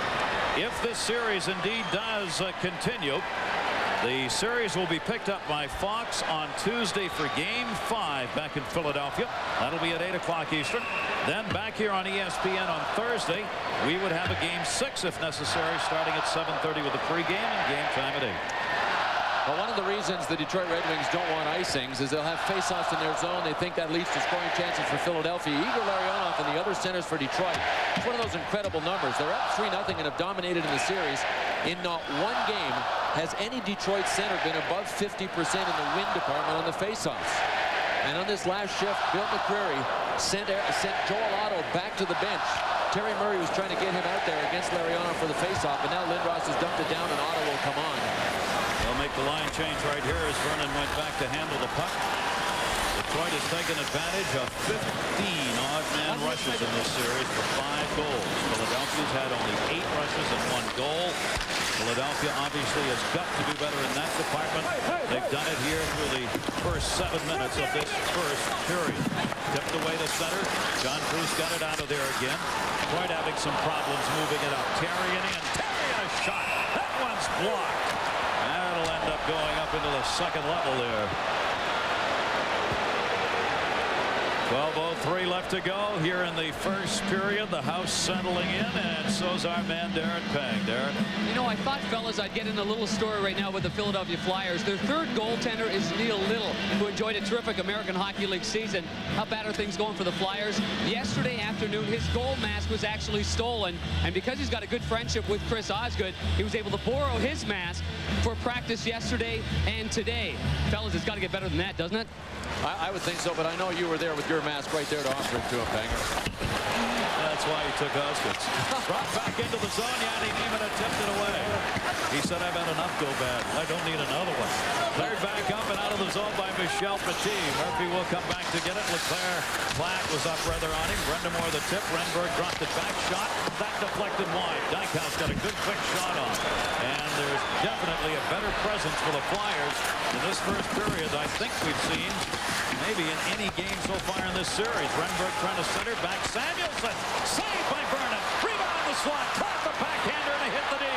if this series indeed does uh, continue, the series will be picked up by Fox on Tuesday for game five back in Philadelphia. That'll be at eight o'clock Eastern. Then back here on E S P N on Thursday, we would have a game six if necessary, starting at seven thirty with a pregame and game time at eight. Well, one of the reasons the Detroit Red Wings don't want icings is they'll have face-offs in their zone. They think that leads to scoring chances for Philadelphia. Igor Larionov and the other centers for Detroit. It's one of those incredible numbers. They're up three nothing and have dominated in the series. In not one game has any Detroit center been above fifty percent in the win department on the face-offs. And on this last shift, Bill McCreary sent, sent Joel Otto back to the bench. Terry Murray was trying to get him out there against Larionov for the face-off, but now Lindros has dumped it down and Otto will come on. They'll make the line change right here as Vernon went back to handle the puck. Detroit has taken advantage of fifteen odd-man rushes in this series for five goals. Philadelphia's had only eight rushes and one goal. Philadelphia obviously has got to do better in that department. They've done it here through the first seven minutes of this first period. Tipped away to center. John Cruz got it out of there again. Detroit having some problems moving it up. Terrian in. Terrian a shot. That one's blocked. That'll end up going up into the second level there. twelve oh three left to go here in the first period. The house settling in, and so's our man Darren Pang. Darren. You know, I thought, fellas, I'd get in a little story right now with the Philadelphia Flyers. Their third goaltender is Neil Little, who enjoyed a terrific American Hockey League season. How bad are things going for the Flyers? Yesterday afternoon, his goal mask was actually stolen, and because he's got a good friendship with Chris Osgood, he was able to borrow his mask for practice yesterday and today. Fellas, it's got to get better than that, doesn't it? I, I would think so, but I know you were there with your mask right there to offer it to him, Banger. That's why he took Osgood's. Brought back into the zone. Yanni Niemann tipped it away. He said, I've had enough go bad. I don't need another one. Cleared back up and out of the zone by Michel Petit. Murphy will come back to get it. Leclerc Platt was up rather on him. brind'amour the tip. Renberg dropped it back. Shot. That deflected wide. Dykhouse got a good quick shot on. And there's definitely a better presence for the Flyers in this first period I think we've seen maybe in any game so far in this series. Renberg trying to center back. Samuelson. Saved by Vernon. Rebound in the slot. Caught the backhander and it hit the D.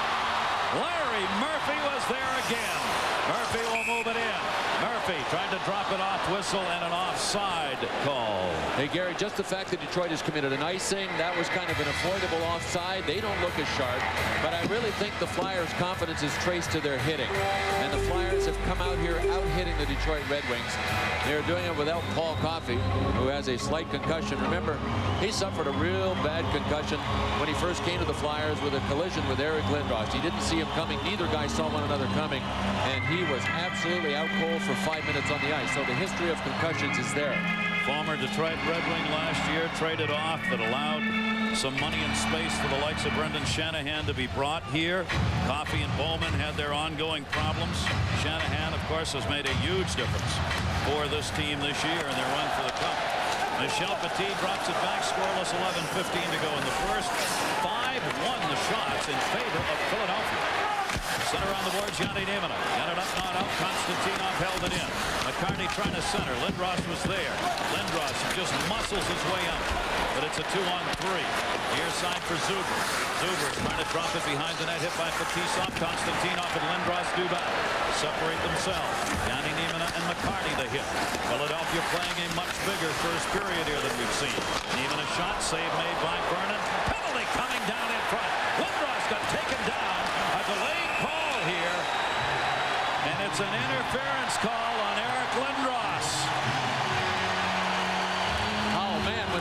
Larry Murphy was there again. Murphy will move it in. Murphy trying to drop it off, whistle, and an offside call. Hey, Gary, just the fact that Detroit has committed an icing, that was kind of an avoidable offside. They don't look as sharp, but I really think the Flyers' confidence is traced to their hitting. And the Flyers have come out here out-hitting the Detroit Red Wings. They're doing it without Paul Coffey, who has a slight concussion. Remember, he suffered a real bad concussion when he first came to the Flyers with a collision with Eric Lindros. He didn't see him coming. Neither guy saw one another coming, and he was absolutely out cold for five minutes on the ice. So the history of concussions is there. Former Detroit Red Wing last year traded off that allowed some money and space for the likes of Brendan Shanahan to be brought here. Coffey and Bowman had their ongoing problems. Shanahan, of course, has made a huge difference for this team this year in their run for the Cup. Michel Petit drops it back, scoreless, eleven fifteen to go in the first. five one the shots in favor of Philadelphia. Center on the boards, Yanni Niemann. Got it up, not out. Konstantinov held it in. McCartney trying to center. Lindros was there. Lindros just muscles his way up. But it's a two on three. Near side for Zuber. Zuber trying to drop it behind the net. Hit by Fetisov. Konstantinov and Lindros do battle. Separate themselves. Yanni Niemann and McCartney the hit. Philadelphia playing a much bigger first period here than we've seen. Niemann a shot. Save made by Vernon. Penalty coming down in front. Lindros got taken down. A delayed call here. And it's an interference call on Eric Lindros. Oh, man, when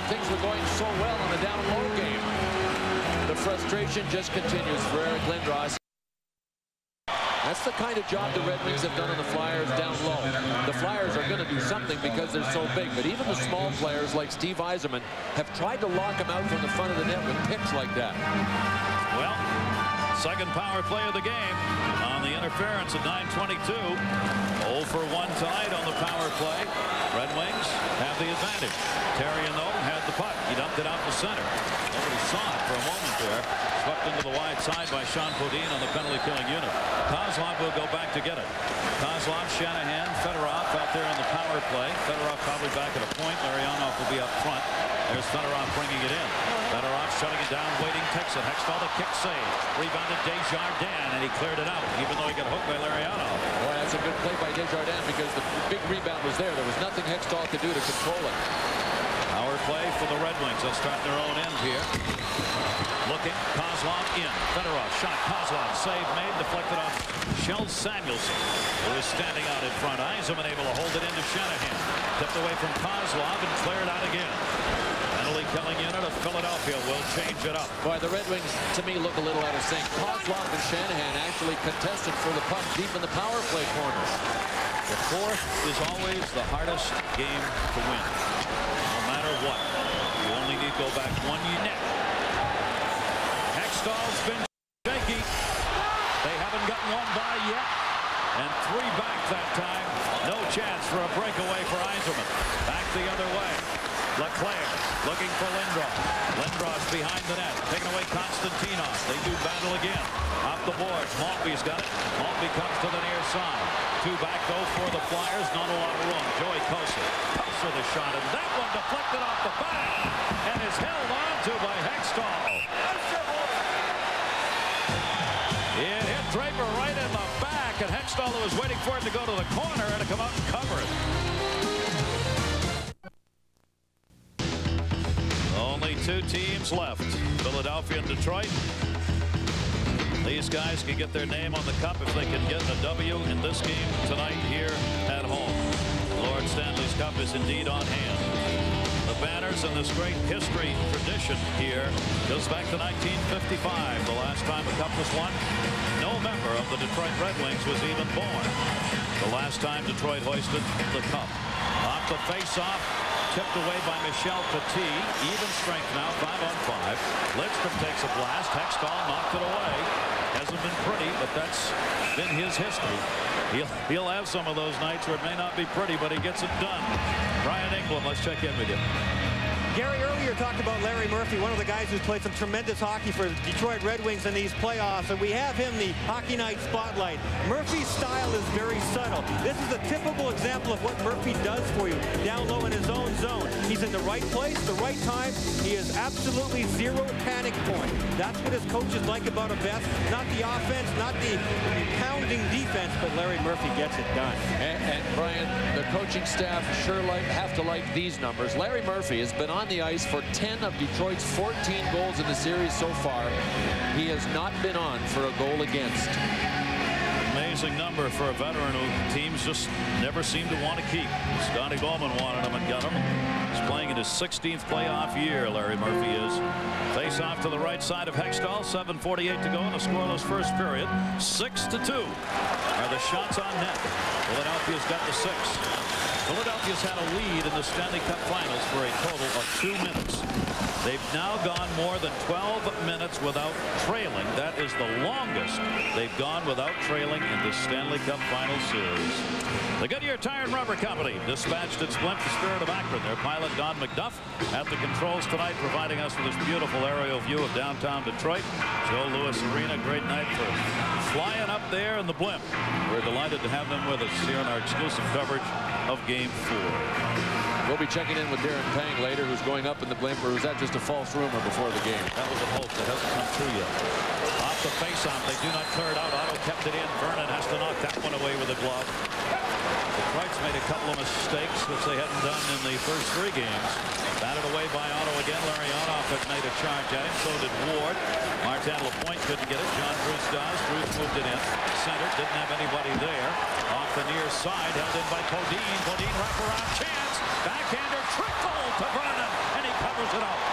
things were going so well in the down-low game. The frustration just continues for Eric Lindros. That's the kind of job the Red Wings have done on the Flyers down low. The Flyers are going to do something because they're so big, but even the small players like Steve Yzerman have tried to lock him out from the front of the net with picks like that. Well, second power play of the game on the interference at nine twenty-two. oh for one tonight on the power play. Red Wings have the advantage. Terrien, though, had the puck. He dumped it out to center. Nobody saw it for a moment there. Swept into the wide side by Sean Podine on the penalty-killing unit. Kozlov will go back to get it. Kozlov, Shanahan, Fedorov out there on the power play. Fedorov probably back at a point. Larionov will be up front. There's Fedorov bringing it in. Fedorov shutting it down, waiting, takes it. Hextall, the kick save. Rebounded Desjardins, and he cleared it out, even though he got hooked by Larionov. Boy, that's a good play by Desjardins because the big rebound was there. There was nothing Hextall could do to control it. Power play for the Red Wings. They'll start their own end here. Looking, Kozlov in. Fedorov shot. Kozlov save made, deflected off Shel Samuelson, who is standing out in front. Yzerman able to hold it into Shanahan. Tipped away from Kozlov and cleared out again. Penalty killing unit of Philadelphia will change it up. Boy, the Red Wings, to me, look a little out of sync. Kozlov and Shanahan actually contested for the puck deep in the power play corner. The fourth is always the hardest game to win. No matter what. You only need to go back one net. Hextall's been shaky. They haven't gotten one by yet. And three back that time. No chance for a breakaway for Yzerman. Back the other way. LeClaire looking for Lindros. Lindros behind the net. Taking away Konstantinov. They do battle again. Off the boards. Maltby's got it. Maltby comes to the near side. Two back though for the Flyers. Not a lot of room. Joey Kosa. Kosa the shot. And that one deflected off the back. And is held on to by Hextall. It hit Draper right in the back. And Hextall was waiting for it to go to the corner and to come out and cover it. Only two teams left, Philadelphia and Detroit. These guys can get their name on the cup if they can get a W in this game tonight here at home. Lord Stanley's Cup is indeed on hand. The banners and this great history tradition here goes back to nineteen fifty-five, the last time a cup was won. No member of the Detroit Red Wings was even born. The last time Detroit hoisted the cup. Off the face-off. Tipped away by Michel Petit. Even strength now, five on five. Lidstrom takes a blast. Hextall knocked it away. Hasn't been pretty, but that's been his history. He'll, he'll have some of those nights where it may not be pretty, but he gets it done. Brian England, let's check in with you. Gary earlier talked about Larry Murphy, one of the guys who's played some tremendous hockey for the Detroit Red Wings in these playoffs, and we have him the Hockey Night Spotlight. Murphy's style is very subtle. This is a typical example of what Murphy does for you down low in his own zone. He's in the right place, the right time. He is absolutely zero panic point. That's what his coaches like about him best. Not the offense, not the pounding defense, but Larry Murphy gets it done. And, and Brian, the coaching staff sure like, have to like these numbers. Larry Murphy has been on the ice for ten of Detroit's fourteen goals in the series so far. He has not been on for a goal against. Amazing number for a veteran who teams just never seem to want to keep. Scotty Bowman wanted him and got him. He's playing in his sixteenth playoff year, Larry Murphy is. Face off to the right side of Hextall. seven forty-eight to go in a scoreless first period. Six to two are the shots on net. Philadelphia's got the six. Philadelphia's had a lead in the Stanley Cup Finals for a total of two minutes. They've now gone more than twelve minutes without trailing. That is the longest they've gone without trailing in the Stanley Cup Final Series. The Goodyear Tire and Rubber Company dispatched its blimp, the Spirit of Akron. Their pilot, Don McDuff, at the controls tonight, providing us with this beautiful aerial view of downtown Detroit. Joe Louis Arena, great night for flying up there in the blimp. We're delighted to have them with us here in our exclusive coverage of Game Four. We'll be checking in with Darren Pang later, who's going up in the blimp, or was that just a false rumor before the game? That was a hope that hasn't come true yet. Off the face-off, they do not clear it out. Otto kept it in. Vernon has to knock that one away with a glove. Detroit's made a couple of mistakes, which they hadn't done in the first three games. Batted away by Otto again. Larionov had made a charge at him. So did Ward. Martin Lapointe couldn't get it. John Bruce does. Bruce moved it in. Center didn't have anybody there. Off the near side, held in by Podine. Podine wraparound chance. Backhander trickle to Vernon, and he covers it up.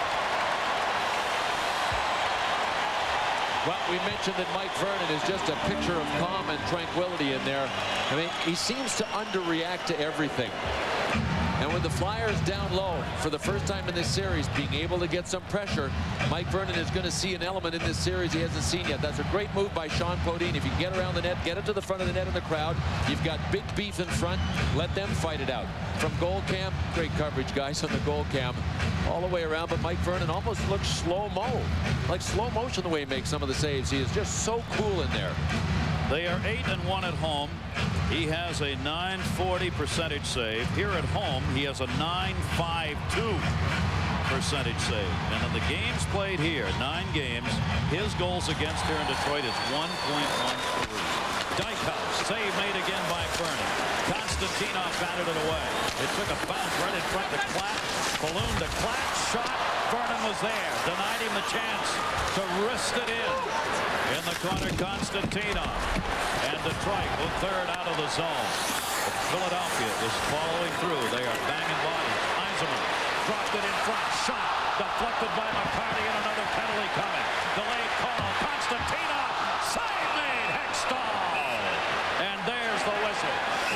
Well, we mentioned that Mike Vernon is just a picture of calm and tranquility in there. I mean, he seems to underreact to everything. And with the Flyers down low for the first time in this series, being able to get some pressure, Mike Vernon is going to see an element in this series he hasn't seen yet. That's a great move by Sean Podine. If you can get around the net, get it to the front of the net in the crowd. You've got big beef in front. Let them fight it out. From goal cam, great coverage, guys, on the goal cam all the way around. But Mike Vernon almost looks slow-mo, like slow motion the way he makes some of the saves. He is just so cool in there. They are eight and one at home. He has a nine forty percentage save. Here at home, he has a nine fifty-two percentage save. And in the games played here, nine games, his goals against here in Detroit is one point one three. Dykhouse, save made again by Vernon. Konstantinov batted it away. It took a bounce right in front to Klatt. Balloon to Klatt. Shot. Vernon was there. Denied him the chance to wrist it in. In the corner, Konstantinov. And Detroit with third out of the zone. But Philadelphia is following through. They are banging bodies. Eisenman dropped it in front. Shot. Deflected by McCarty, and another penalty coming. Delayed call. Konstantinov. Save made. Hextall. And there's the whistle.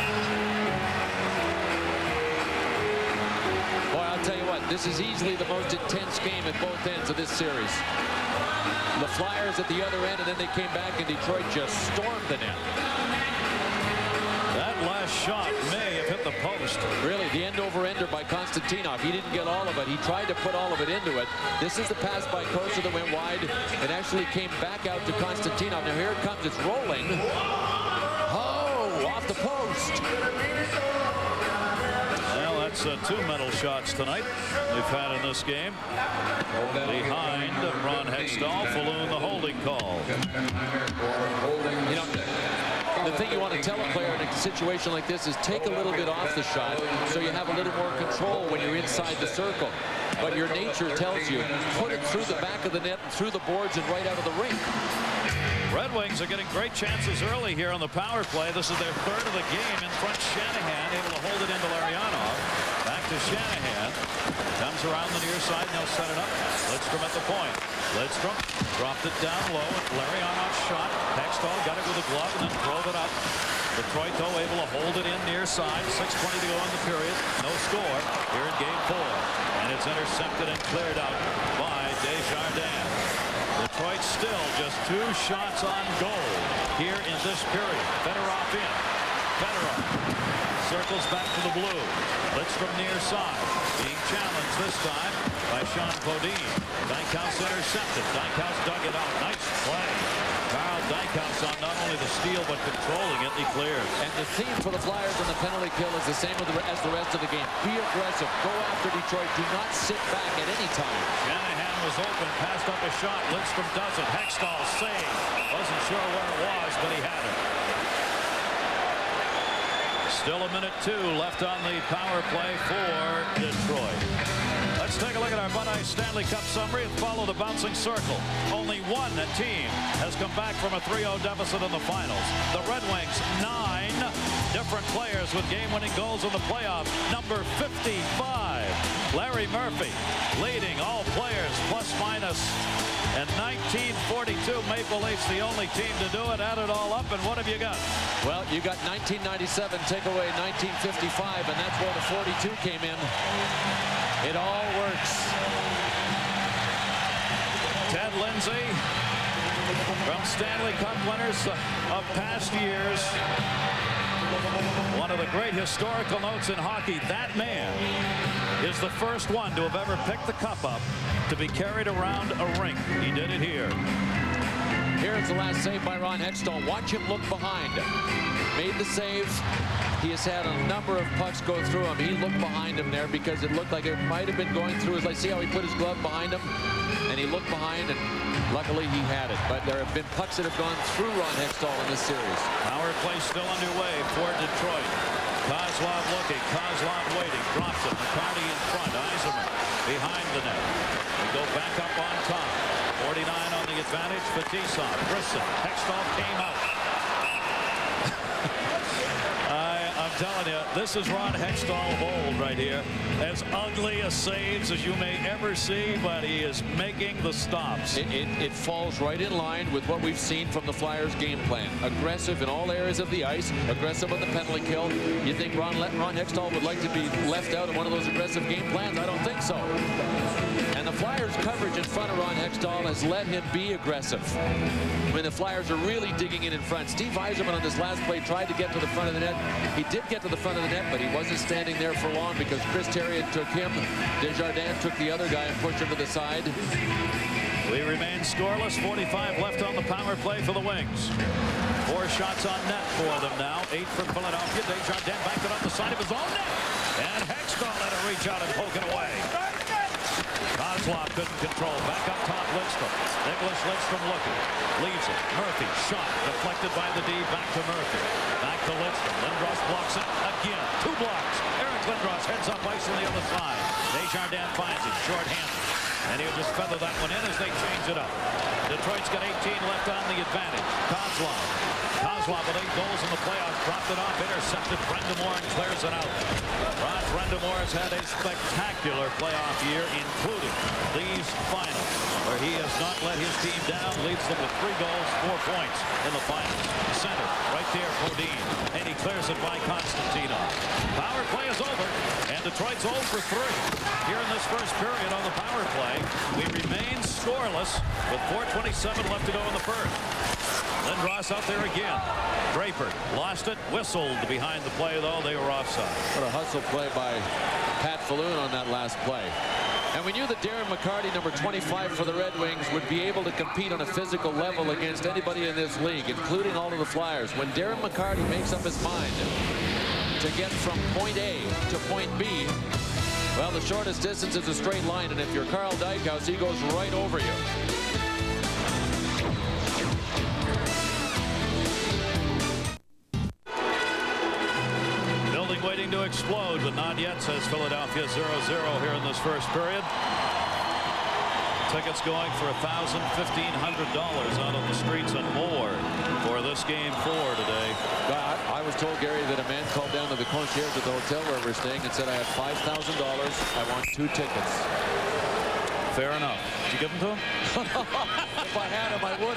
Boy, I'll tell you what, this is easily the most intense game at both ends of this series. The Flyers at the other end, and then they came back, and Detroit just stormed the net. That last shot may have hit the post. Really, the end-over-ender by Konstantinov. He didn't get all of it. He tried to put all of it into it. This is the pass by Kosa that went wide and actually came back out to Konstantinov. Now here it comes. It's rolling. Oh, off the post. Well, that's uh, two medal shots tonight we've had in this game. Behind Ron Hextall, Falloon the holding call. You know, the thing you want to tell a player in a situation like this is take a little bit off the shot so you have a little more control when you're inside the circle. But your nature tells you, put it through the back of the net and through the boards and right out of the rink. Red Wings are getting great chances early here on the power play. This is their third of the game. In front, Shanahan able to hold it into Larionov. Back to Shanahan. Comes around the near side, and they'll set it up. Lidstrom at the point. Lidstrom dropped it down low. Larionov's shot. Hextall got it with a glove and then drove it up. Detroit, though, able to hold it in near side. six twenty to go in the period. No score here in game four. And it's intercepted and cleared out by Desjardins. Detroit still just two shots on goal here in this period. Fedorov in. Fedorov circles back to the blue. Lidstrom near side. Being challenged this time by Sean Podine. Dykhouse intercepted. Dykhouse dug it out. Nice play. Carl Dykhouse on not only the steal but controlling it. He clears. And the theme for the Flyers on the penalty kill is the same as the rest of the game. Be aggressive. Go after Detroit. Do not sit back at any time. Shanahan was open. Passed up a shot. Lidstrom does it. Hextall saved. Wasn't sure where it was, but he had it. Still a minute two left on the power play for Detroit. Let's take a look at our Bud Ice Stanley Cup summary and follow the bouncing circle. Only one team has come back from a three oh deficit in the finals. The Red Wings, nine different players with game-winning goals in the playoffs. Number fifty-five, Larry Murphy, leading all players plus minus. And nineteen forty-two Maple Leafs, the only team to do it. Add it all up, and what have you got? Well, you got nineteen ninety-seven, take away nineteen fifty-five, and that's where the forty-two came in. It all works. Ted Lindsay, from Stanley Cup winners of past years. One of the great historical notes in hockey, that man is the first one to have ever picked the cup up to be carried around a rink. He did it here. Here's the last save by Ron Hextall. Watch him look behind. Made the save. He has had a number of pucks go through him. He looked behind him there because it looked like it might have been going through his leg. See how he put his glove behind him? And he looked behind, and luckily he had it. But there have been pucks that have gone through Ron Hextall in this series. Power play still underway for Detroit. Kozlov looking. Kozlov waiting. Drops it. McCarty in front. Eisenman behind the net. We go back up on top. forty-nine on the advantage. Fetisov. Brisson. Hextall came out. I, I'm telling you, this is Ron Hextall of old right here. As ugly a saves as you may ever see, but he is making the stops. It, it, it falls right in line with what we've seen from the Flyers game plan. Aggressive in all areas of the ice, aggressive on the penalty kill. You think Ron, Ron Hextall would like to be left out of one of those aggressive game plans? I don't think so. And the Flyers coverage in front of Ron Hextall has let him be aggressive. I mean, the Flyers are really digging in in front. Steve Yzerman on this last play tried to get to the front of the net. He did get to the front of the net, but he wasn't standing there for long because Chris Terrien took him. Desjardins took the other guy and pushed him to the side. We remain scoreless. forty-five left on the power play for the Wings. Four shots on net for them now. Eight for Philadelphia. Desjardins backed it up the side of his own net. And Hextall let it reach out and poke it away. Kozlov couldn't control. Back up top, Lidstrom. Nicholas Lidstrom looking. Leaves it. Murphy shot. Deflected by the D. Back to Murphy. Back to Lidstrom. Lindros blocks it again. Two blocks. Eric Lindros heads up ice on the other side. Desjardins finds it. Short-handed. And he'll just feather that one in as they change it up. Detroit's got eighteen left on the advantage. Kozlov. Kozlov with eight goals in the playoffs. Dropped it off. Intercepted brind'amour and clears it out. Ron brind'amour has had a spectacular playoff year, including these finals, where he has not let his team down. Leads them with three goals, four points in the finals. Center, right there, Bodine. And he clears it by Konstantinov. Power play is over, and Detroit's oh for three. Here in this first period on the power play, we remain scoreless with four twenty-seven left to go in the first. Lindros out there again. Draper lost it, whistled behind the play, though. They were offside. What a hustle play by Pat Falloon on that last play. And we knew that Darren McCarty, number twenty-five for the Red Wings, would be able to compete on a physical level against anybody in this league, including all of the Flyers. When Darren McCarty makes up his mind to get from point A to point B, well, the shortest distance is a straight line, and if you're Carl Dykhouse, he goes right over you. Building waiting to explode, but not yet, says Philadelphia. zero zero here in this first period. Tickets going for one thousand dollars, fifteen hundred dollars out on the streets and more for this game four today. I, I was told, Gary, that a man called down to the concierge at the hotel where we're staying and said, I have five thousand dollars. I want two tickets. Fair enough. Did you give them to him? If I had him, I would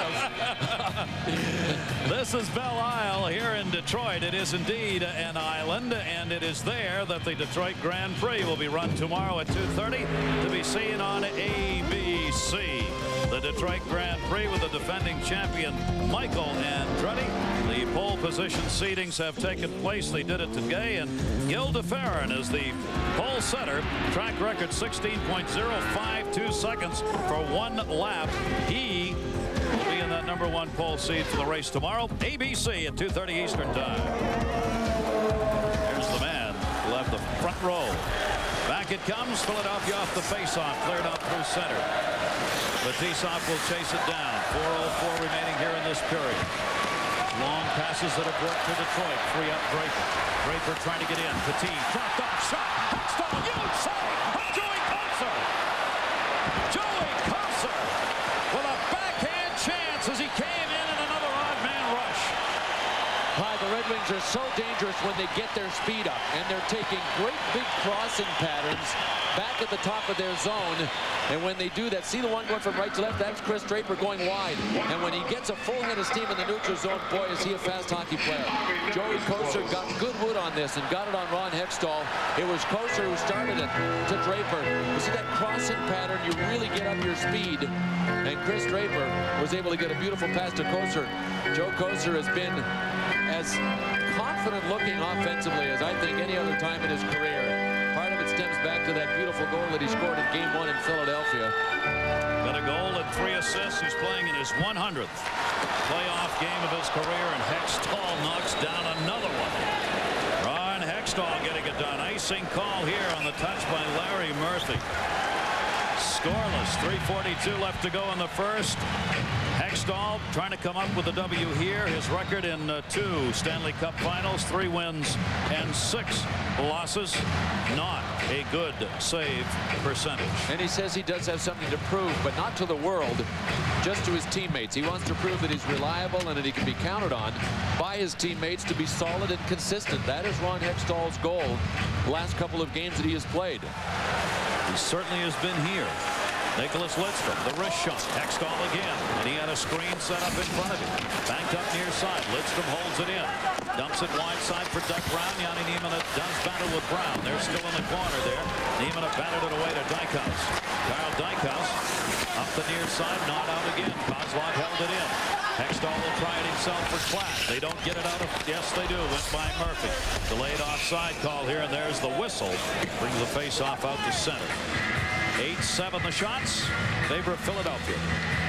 have. This is Belle Isle here in Detroit. It is indeed an island, and it is there that the Detroit Grand Prix will be run tomorrow at two thirty to be seen on A B C. The Detroit Grand Prix with the defending champion Michael Andretti. The pole position seedings have taken place. They did it today, and Gil DeFerrin is the pole setter. Track record sixteen point oh five two seconds for one lap. He will be in that number one pole seed for the race tomorrow. A B C at two thirty Eastern time. Here's the man who left the front row. Back it comes. Philadelphia off the faceoff, cleared out through center. Fetisov will chase it down. four oh four remaining here in this period. Long passes that have worked for Detroit. Free up Draper. Draper trying to get in. Petit dropped off. Shot. Hextall. Huge save from Joey Kosar. Joey Kosar with a backhand chance as he came in in another odd man rush. Hi, the Red Wings are so dangerous when they get their speed up, and they're taking great big crossing patterns back at the top of their zone. And when they do that, see the one going from right to left? That's Chris Draper going wide. And when he gets a full head of steam in the neutral zone, boy, is he a fast hockey player. Joey Kosar got good wood on this and got it on Ron Hextall. It was Kosar who started it to Draper. You see that crossing pattern, you really get up your speed. And Chris Draper was able to get a beautiful pass to Kosar. Joe Kosar has been as confident looking offensively as I think any other time in his career. Part of it stems back to that beautiful goal that he scored in game one in Philadelphia. Got a goal and three assists. He's playing in his one hundredth playoff game of his career, and Hextall knocks down another one. Ron Hextall getting it done. Icing call here on the touch by Larry Murphy. scoreless. three forty-two left to go in the first. Hextall trying to come up with a W here. His record in uh, two Stanley Cup finals, three wins and six losses. Not a good save percentage. And he says he does have something to prove, but not to the world, just to his teammates. He wants to prove that he's reliable and that he can be counted on by his teammates to be solid and consistent. That is Ron Hextall's goal the last couple of games that he has played. He certainly has been here. Nicholas Lidstrom, the wrist shot. Hextall again, and he had a screen set up in front of him. Banked up near side. Lidstrom holds it in. Dumps it wide side for Doug Brown. Yanni Nieminen does battle with Brown. They're still in the corner there. Nieminen batted it away to Dykhouse. Kyle Dykhouse up the near side, not out again. Kozlov held it in. Hextall will try it himself for Klatt. They don't get it out of, yes they do, went by Murphy. Delayed offside call here, and there's the whistle. Brings the face-off out to center. eight seven the shots. Favor of Philadelphia.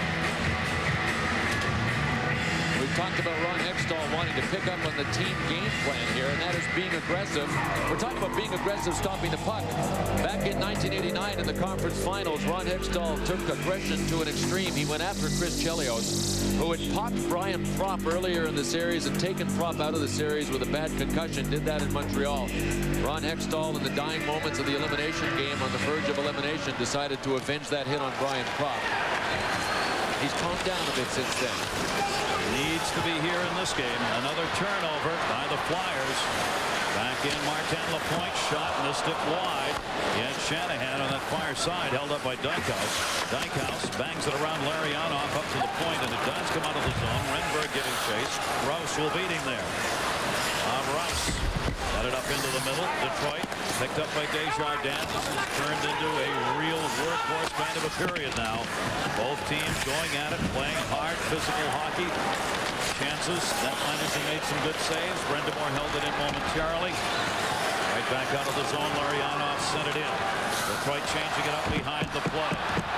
We've talked about Ron Hextall wanting to pick up on the team game plan here, and that is being aggressive. We're talking about being aggressive, stopping the puck. Back in nineteen eighty-nine in the conference finals, Ron Hextall took aggression to an extreme. He went after Chris Chelios, who had popped Brian Propp earlier in the series and taken Propp out of the series with a bad concussion. Did that in Montreal. Ron Hextall, in the dying moments of the elimination game, on the verge of elimination, decided to avenge that hit on Brian Propp. He's calmed down a bit since then. Needs to be here in this game. Another turnover by the Flyers. Back in Martin Lapointe. Shot missed it wide. And Shanahan on that far side, held up by Dykhouse. Dykhouse bangs it around Larionov up to the point, and it does come out of the zone. Renberg giving chase. Rouse will beat him there. Uh, Rouse got it up into the middle. Detroit picked up by Desjardins. This has turned into a real workhorse kind of a period now. Both teams going at it, playing hard, physical hockey. Chances. Netliners have made some good saves. brind'amour held it in momentarily. Right back out of the zone. Larionov sent it in. Detroit changing it up behind the play.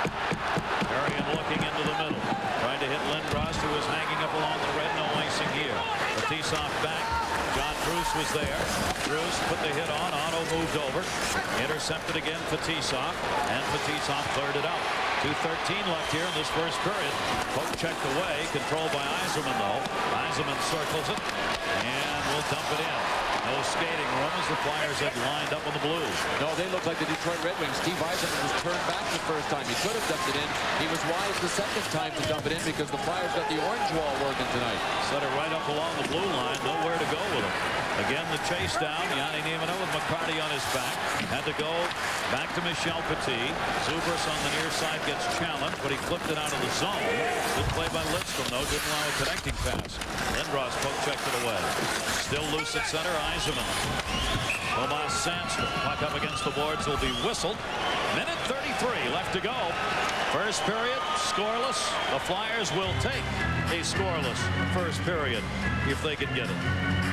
Arian looking into the middle. Trying to hit Lindros, who was hanging up along the red. No icing here. Fetisov back. John Bruce was there. Bruce put the hit on. Otto moved over. Intercepted again Fetisov. And Fetisov cleared it out. two thirteen left here in this first period. Poke checked away. Controlled by Yzerman, though. Yzerman circles it. And will dump it in. No skating room as the Flyers had lined up on the Blues. No, they look like the Detroit Red Wings. Steve Yzerman was turned back the first time. He could have dumped it in. He was wise the second time to dump it in because the Flyers got the orange wall working tonight. Set it right up along the blue line. Nowhere to go with him. Again, the chase down. Yanni Nieminen with McCarty on his back. Had to go back to Michel Petit. Zubris on the near side gets challenged, but he flipped it out of the zone. Good play by Lidstrom, though. Didn't allow a connecting pass. Lindros poke checked it away. Still loose at center. Yzerman. Tomas Sandstrom. Puck up against the boards will be whistled. Minute thirty-three left to go. First period, scoreless. The Flyers will take a scoreless first period if they can get it.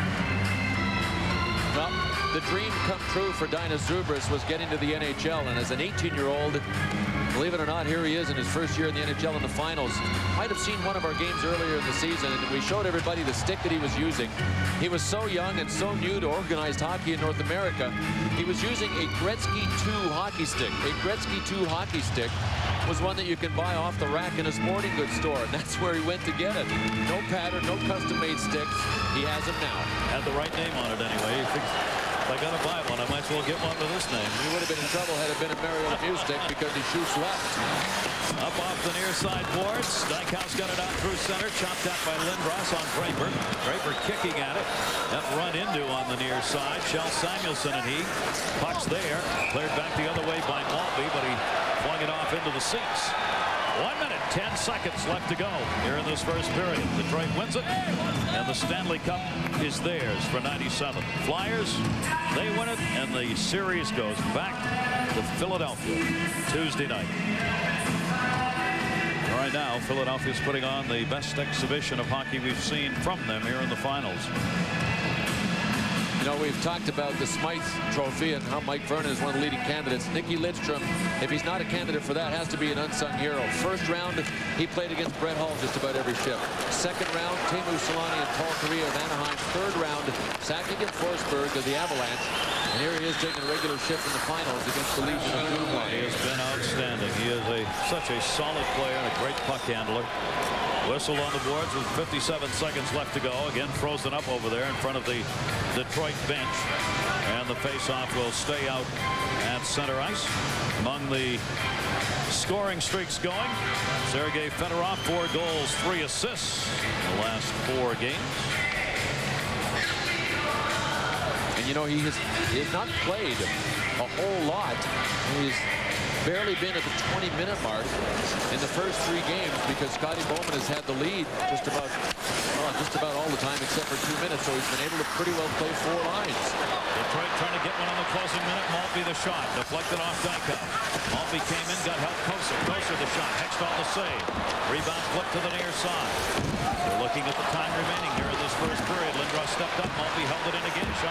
Well, the dream come true for Dainis Zubris was getting to the N H L, and as an eighteen-year-old, believe it or not, here he is in his first year in the N H L in the finals. Might have seen one of our games earlier in the season, and we showed everybody the stick that he was using. He was so young and so new to organized hockey in North America. He was using a Gretzky two hockey stick. A Gretzky two hockey stick was one that you can buy off the rack in a sporting goods store, and that's where he went to get it. No pattern, no custom-made sticks. He has them now. Had the right name on it anyway. He thinks, if I gotta buy one, I might as well get one with this name. He would have been in trouble had it been a Mario Lemieux stick because he shoots left. Up off the near side boards. Dykhouse got it out through center. Chopped out by Lindros on Draper. Draper kicking at it. That run into on the near side. Kjell Samuelsson and he. Puck's there. Cleared back the other way by Maltby, but he flung it off into the seats. One minute, ten seconds left to go here in this first period. Detroit wins it, and the Stanley Cup is theirs for ninety-seven. Flyers, they win it, and the series goes back to Philadelphia Tuesday night. Right now, Philadelphia's putting on the best exhibition of hockey we've seen from them here in the finals. You know, we've talked about the Smythe Trophy and how Mike Vernon is one of the leading candidates. Nicky Lidstrom if he's not a candidate for that, has to be an unsung hero. First round, he played against Brett Hall just about every shift. Second round, Teemu Selanne and Paul Kariya of Anaheim. Third round, Sakic and Forsberg of the Avalanche. And here he is taking a regular shift in the finals against the Legion of Blue Line. He has been outstanding. He is a such a solid player and a great puck handler. Whistle on the boards with fifty-seven seconds left to go. Again, frozen up over there in front of the Detroit bench. And the faceoff will stay out at center ice. Among the scoring streaks going, Sergei Fedorov, four goals, three assists in the last four games. And you know, he has, he has not played a whole lot. He's barely been at the twenty minute mark in the first three games because Scotty Bowman has had the lead just about well, just about all the time except for two minutes, so he's been able to pretty well play four lines. Detroit trying to get one on the closing minute. Maltby the shot, deflected off Dyka. Maltby came in, got help. Koser, Koser the shot, Hextall the save. Rebound flip to the near side. They're looking at the time remaining here in this first period. Lindros stepped up, Maltby held it in again. Shot.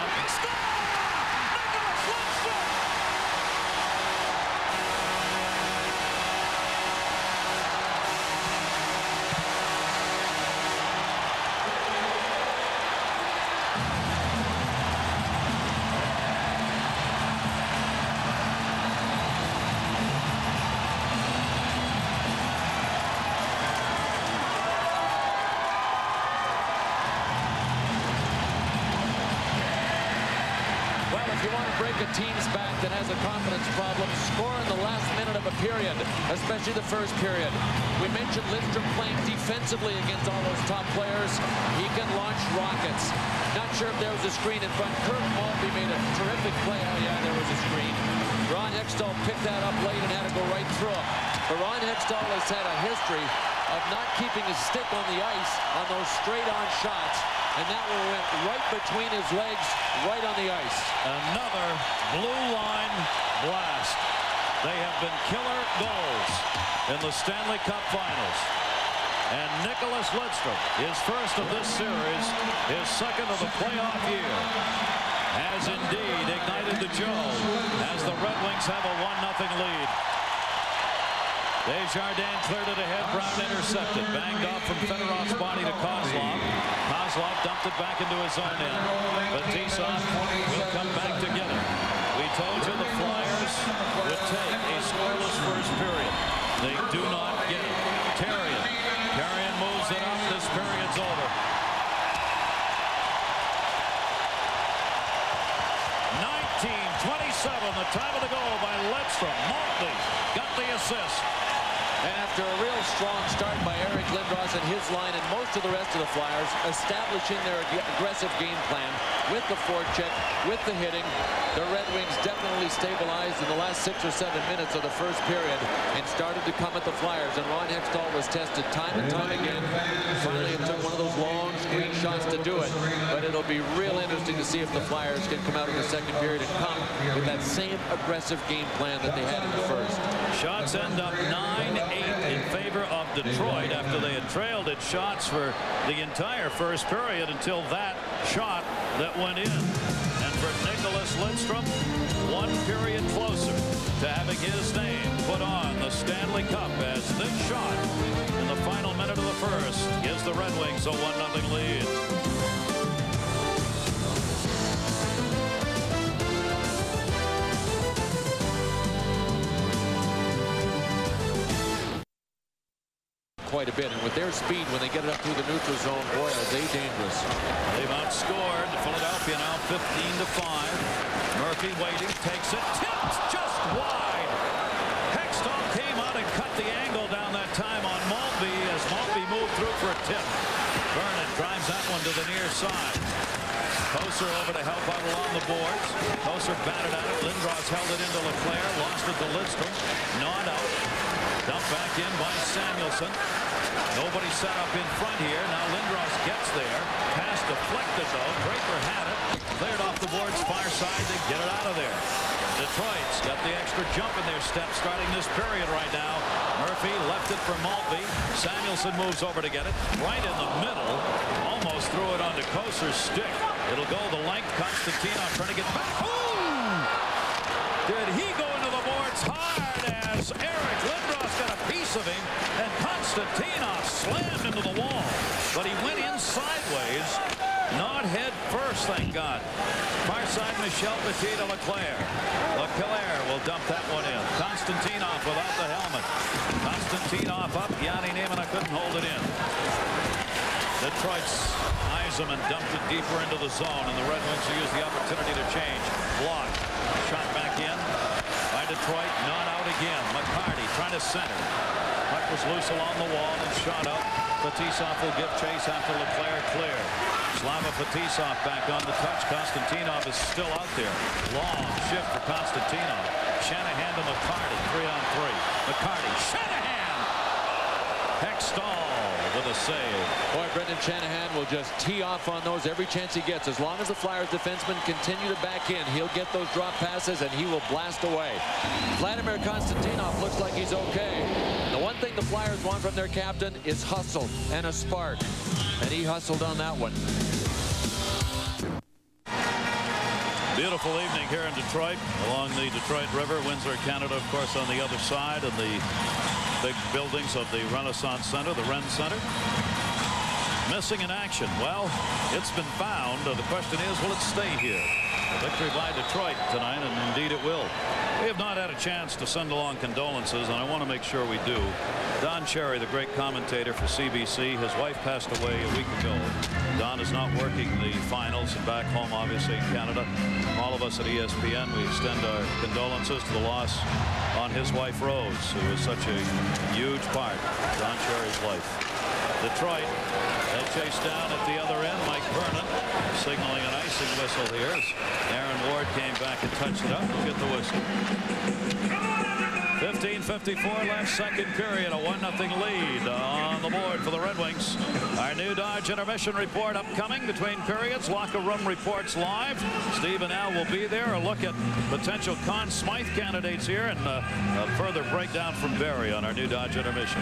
Team's back that has a confidence problem. Score in the last minute of a period, especially the first period. We mentioned Lidstrom playing defensively against all those top players. He can launch rockets. Not sure if there was a screen in front. Kurt Maltby made a terrific play. Oh, yeah, there was a screen. Ron Hextall picked that up late and had to go right through him. But Ron Hextall has had a history of not keeping his stick on the ice on those straight-on shots. And that one went right between his legs, right on the ice. Another blue line blast. They have been killer goals in the Stanley Cup Finals. And Nicholas Lidstrom, his first of this series, his second of the playoff year, has indeed ignited the Joe as the Red Wings have a one nothing lead. Desjardins cleared it ahead. Brown intercepted. Banged off from Fedorov's body to Kozlov. Kozlov dumped it back into his own end. But Tisov will come back together. We told you the Flyers would take a scoreless first period. They do not get it. Terrien. Terrien moves it up. This period's over. nineteen twenty-seven, the time of the goal by Lidstrom. Maltby got the assist. And after a real strong start by Eric Lindros and his line and most of the rest of the Flyers establishing their ag aggressive game plan with the forecheck, with the hitting, the Red Wings definitely stabilized in the last six or seven minutes of the first period and started to come at the Flyers. And Ron Hextall was tested time and time again. Finally, it took one of those long screen shots to do it. But it'll be real interesting to see if the Flyers can come out in the second period and come with that same aggressive game plan that they had in the first. Shots end up nine eight in favor of Detroit after they had trailed at shots for the entire first period until that shot that went in. And for Nicholas Lidstrom, one period closer to having his name put on the Stanley Cup as this shot in the final minute of the first gives the Red Wings a one nothing lead. Quite a bit, and with their speed when they get it up through the neutral zone, boy, are they dangerous. They've outscored Philadelphia now fifteen to five. Murphy waiting, takes it, tipped just wide. Hextall came out and cut the angle down that time on Maltby as Maltby moved through for a tip. Vernon drives that one to the near side. Koser over to help out along the boards. Koser batted at it. Lindros held it into LeClaire, lost it to Lidstrom, gnawed out. Dumped back in by Samuelson. Nobody set up in front here. Now Lindros gets there. Pass deflected though. Draper had it. Cleared off the boards far side to get it out of there. Detroit's got the extra jump in their step starting this period right now. Murphy left it for Maltby. Samuelson moves over to get it. Right in the middle. Almost threw it onto Koser's stick. It'll go the length. Konstantinov trying to get back. Ooh! Did he go into the boards hard? And face of him, and Konstantinov slammed into the wall. But he went in sideways, not head first, thank God. Far side, Michel Petit to Leclerc. Leclerc will dump that one in. Konstantinov without the helmet. Konstantinov up. Yanni Neiman couldn't hold it in. Detroit's Eisenman dumped it deeper into the zone, and the Red Wings use the opportunity to change. Block. Shot back in by Detroit. Not out again. McCarty trying to center. Puck was loose along the wall and shot up. Fetisov will give chase after Leclerc clear. Slava Fetisov back on the touch. Konstantinov is still out there. Long shift for Konstantinov. Shanahan to McCarty. Three on three. McCarty. Shanahan! Hextall with a save. Boy, Brendan Shanahan will just tee off on those every chance he gets. As long as the Flyers defensemen continue to back in, he'll get those drop passes and he will blast away. Vladimir Konstantinov looks like he's okay. The one thing the Flyers want from their captain is hustle and a spark. And he hustled on that one. Beautiful evening here in Detroit along the Detroit River. Windsor, Canada, of course, on the other side, and the big buildings of the Renaissance Center, the Ren Center. Missing in action. Well, it's been found. The question is, will it stay here? A victory by Detroit tonight, and indeed it will. We have not had a chance to send along condolences, and I want to make sure we do. Don Cherry, the great commentator for C B C, his wife passed away a week ago. Don is not working the finals and back home, obviously, in Canada. All of us at E S P N, we extend our condolences to the loss on his wife, Rose, who was such a huge part of Don Cherry's life. Detroit, they chase down at the other end. Mike Vernon signaling an icing whistle here as Aaron Ward came back and touched it up. Get the whistle. fifteen fifty-four left, second period. A one nothing lead on the board for the Red Wings. Our new Dodge intermission report upcoming between periods. Locker room reports live. Steve and Al will be there. A look at potential Conn Smythe candidates here, and uh, a further breakdown from Barry on our new Dodge intermission.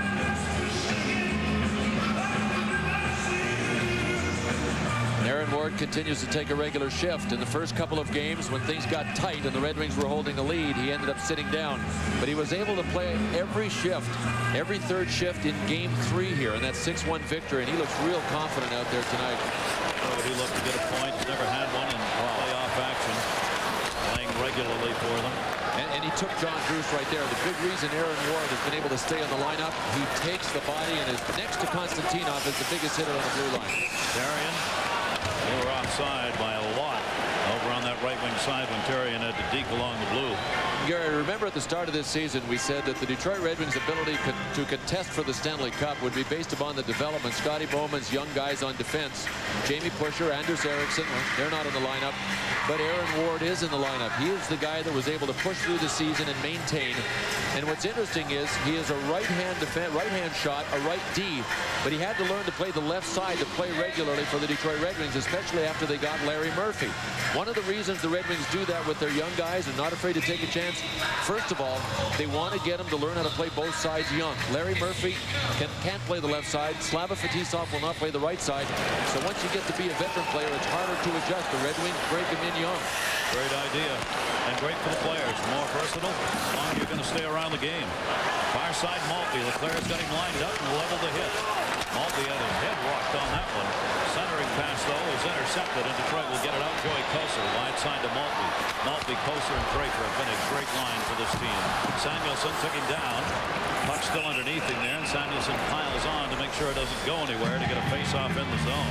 Aaron Ward continues to take a regular shift. In the first couple of games, when things got tight and the Red Wings were holding the lead, he ended up sitting down. But he was able to play every shift, every third shift in game three here in that six one victory, and he looks real confident out there tonight. Oh, he looked to get a point. He's never had one in playoff action, playing regularly for them. And, and he took John Druce right there. The big reason Aaron Ward has been able to stay in the lineup, he takes the body and is next to Konstantinov as the biggest hitter on the blue line. Therrien, they were offside by a lot over on that right wing side when Therrien had to deke along the blue. Gary, remember at the start of this season we said that the Detroit Red Wings' ability co to contest for the Stanley Cup would be based upon the development. Scotty Bowman's young guys on defense. Jamie Pusher, Anders Eriksson, well, they're not in the lineup, but Aaron Ward is in the lineup. He is the guy that was able to push through the season and maintain. And what's interesting is he is a right-hand defense, right-hand shot, a right D, but he had to learn to play the left side to play regularly for the Detroit Red Wings, especially after they got Larry Murphy. One of the reasons the Red Wings do that with their young guys and not afraid to take a chance, first of all, they want to get them to learn how to play both sides young. Larry Murphy can, can't play the left side. Slava Fetisov will not play the right side. So once you get to be a veteran player, it's harder to adjust. The Red Wings break them in young. Great idea. And great for the players. More versatile, as long as you're going to stay around the game. Far side, Maltby. Leclerc's got him lined up and leveled the hit. Maltby had his head rocked on that one. Centering pass, though, is intercepted, and Detroit will get it out. Joey Koser, wide side to Maltby. Maltby, Koser, and Draper have been a great line for this team. Samuelson took him down. Puck still underneath him there, and Samuelson piles on to make sure it doesn't go anywhere to get a face-off in the zone.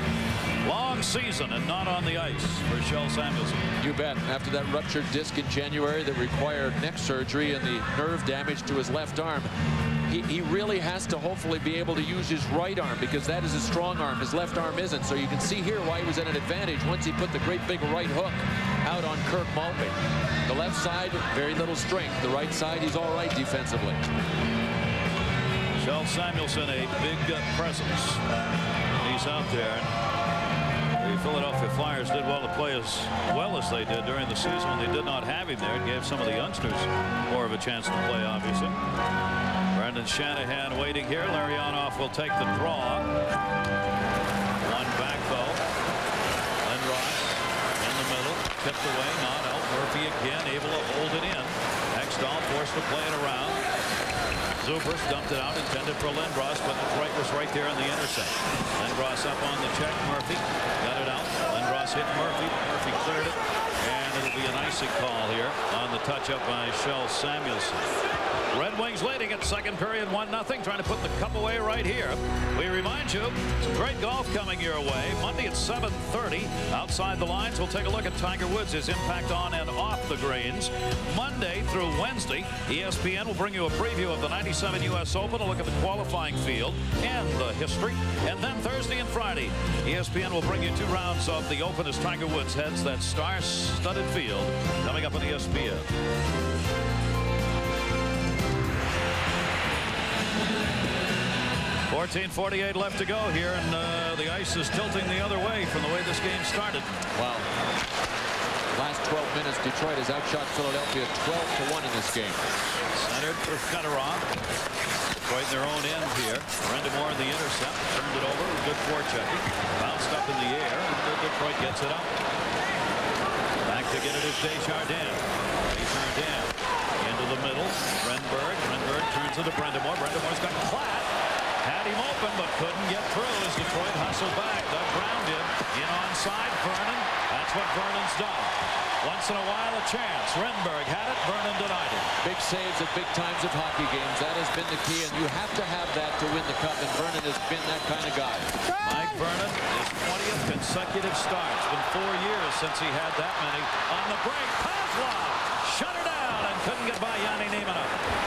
Long season and not on the ice for Kjell Samuelsson. You bet. After that ruptured disc in January that required neck surgery and the nerve damage to his left arm, he, he really has to hopefully be able to use his right arm, because that is his strong arm. His left arm isn't. So you can see here why he was at an advantage once he put the great big right hook out on Kirk Maltby. The left side, very little strength. The right side, he's all right defensively. Kjell Samuelsson, a big uh, presence. He's out there. The Philadelphia Flyers did well to play as well as they did during the season when they did not have him there. It gave some of the youngsters more of a chance to play, obviously. Brendan Shanahan waiting here. Larionov will take the draw. One back, though. Lindros in the middle. Tipped away, not out. Murphy again able to hold it in. Hextall forced to play it around. Zubris dumped it out, intended for Lindros, but Detroit was right there in the intercept. Lindros up on the check. Murphy got it out. Lindros hit Murphy. Murphy cleared it, and it'll be an icing call here on the touch-up by Shel Samuelson. Red Wings leading at second period one nothing, trying to put the cup away right here. We remind you, some great golf coming your way. Monday at seven thirty. Outside the lines, we'll take a look at Tiger Woods' impact on and off the greens. Monday through Wednesday, E S P N will bring you a preview of the ninety-seven U S Open, a look at the qualifying field and the history. And then Thursday and Friday, E S P N will bring you two rounds of the Open as Tiger Woods heads that star-studded field coming up on E S P N. fourteen forty-eight left to go here, and uh, the ice is tilting the other way from the way this game started. Wow. Last twelve minutes, Detroit has outshot Philadelphia twelve to one in this game. Centered for Fedorov. Detroit in their own end here. Brind'amour in the intercept. Turned it over. Good forechecking. Bounced up in the air, and Detroit gets it up. Back to get it is Desjardins. Desjardins into the middle. Renberg. Renberg turns it to Brind'amour. Brind'amour's got Platt. Had him open, but couldn't get through as Detroit hustled back. Doug Brown did. In onside, Vernon. That's what Vernon's done. Once in a while, a chance. Renberg had it. Vernon denied it. Big saves at big times of hockey games. That has been the key, and you have to have that to win the cup, and Vernon has been that kind of guy. Mike Vernon, his twentieth consecutive start. It's been four years since he had that many. On the break, Kozlov shut her down and couldn't get by Yanni Nieminen.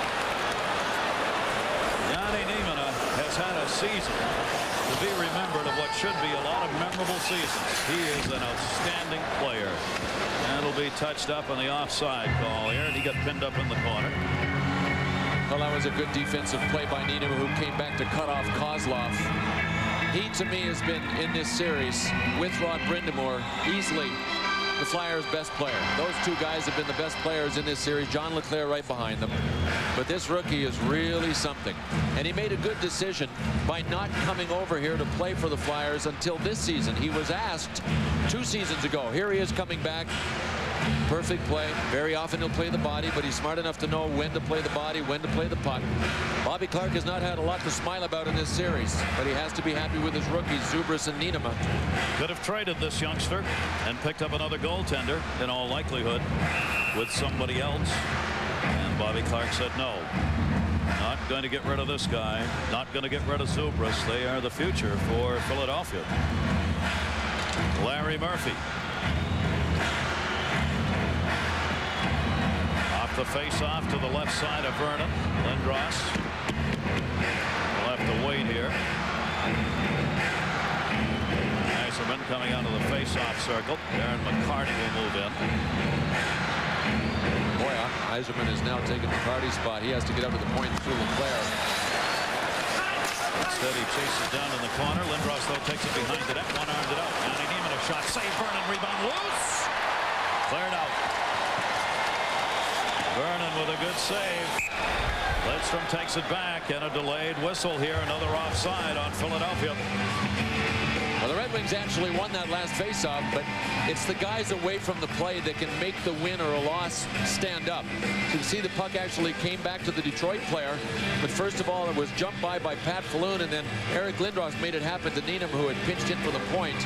Yanni Nieminen has had a season to be remembered of what should be a lot of memorable seasons. He is an outstanding player. And it'll be touched up on the offside call here, and he got pinned up in the corner. Well, that was a good defensive play by Nieminen, who came back to cut off Kozlov. He, to me, has been in this series with Rod Brind'amour easily the Flyers' best player. Those two guys have been the best players in this series. John LeClair right behind them. But this rookie is really something. And he made a good decision by not coming over here to play for the Flyers until this season. He was asked two seasons ago. Here he is coming back. Perfect play. Very often he'll play the body, but he's smart enough to know when to play the body, when to play the puck. Bobby Clarke has not had a lot to smile about in this series, but he has to be happy with his rookies, Zubris and Nieminen. Could have traded this youngster and picked up another goaltender, in all likelihood, with somebody else. And Bobby Clarke said no. Not going to get rid of this guy. Not going to get rid of Zubris. They are the future for Philadelphia. Larry Murphy. The face-off to the left side of Vernon. Lindros will have to wait here. Eiserman coming out of the face-off circle. Darren McCarty will move in. Boy, Eiserman is now taking McCarty's spot. He has to get up to the point through LeClair. Instead, he chases down in the corner. Lindros, though, takes it behind the net. One-armed it out. Yanni Nieminen, a shot. Save Vernon. Rebound loose. Cleared out. Vernon with a good save. Lidstrom takes it back, and a delayed whistle here. Another offside on Philadelphia. Well, the Red Wings actually won that last faceoff, but it's the guys away from the play that can make the win or a loss stand up. So you can see the puck actually came back to the Detroit player, but first of all, it was jumped by by Pat Falloon, and then Eric Lindros made it happen to Nieminen, who had pitched in for the point.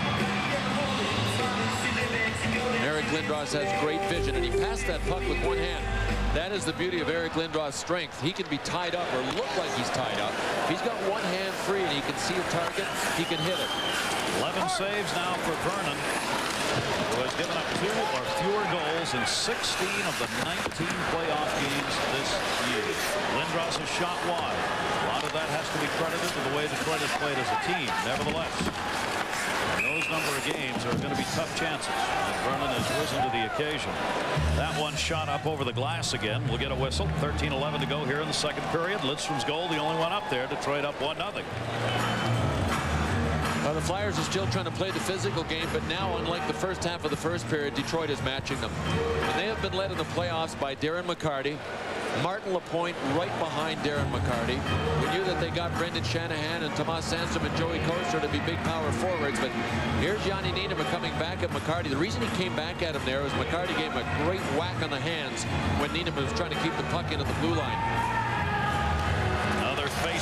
Eric Lindros has great vision, and he passed that puck with one hand. That is the beauty of Eric Lindros' strength. He can be tied up or look like he's tied up. If he's got one hand free and he can see a target, he can hit it. eleven saves now for Vernon, who has given up two or fewer goals in sixteen of the nineteen playoff games this year. Lindros is shot wide. A lot of that has to be credited to the way Detroit has played as a team. Nevertheless, those number of games are going to be tough chances. And Vernon has risen to the occasion. That one shot up over the glass again. We'll get a whistle. thirteen eleven to go here in the second period. Lidstrom's goal, the only one up there. Detroit up one nothing. Well, the Flyers are still trying to play the physical game, but now, unlike the first half of the first period, Detroit is matching them. And they have been led in the playoffs by Darren McCarty. Martin Lapointe right behind Darren McCarty. We knew that they got Brendan Shanahan and Tomas Sandstrom and Joey Koster to be big power forwards, but here's Yanni Nieminen coming back at McCarty. The reason he came back at him there was McCarty gave him a great whack on the hands when Nieminen was trying to keep the puck into the blue line.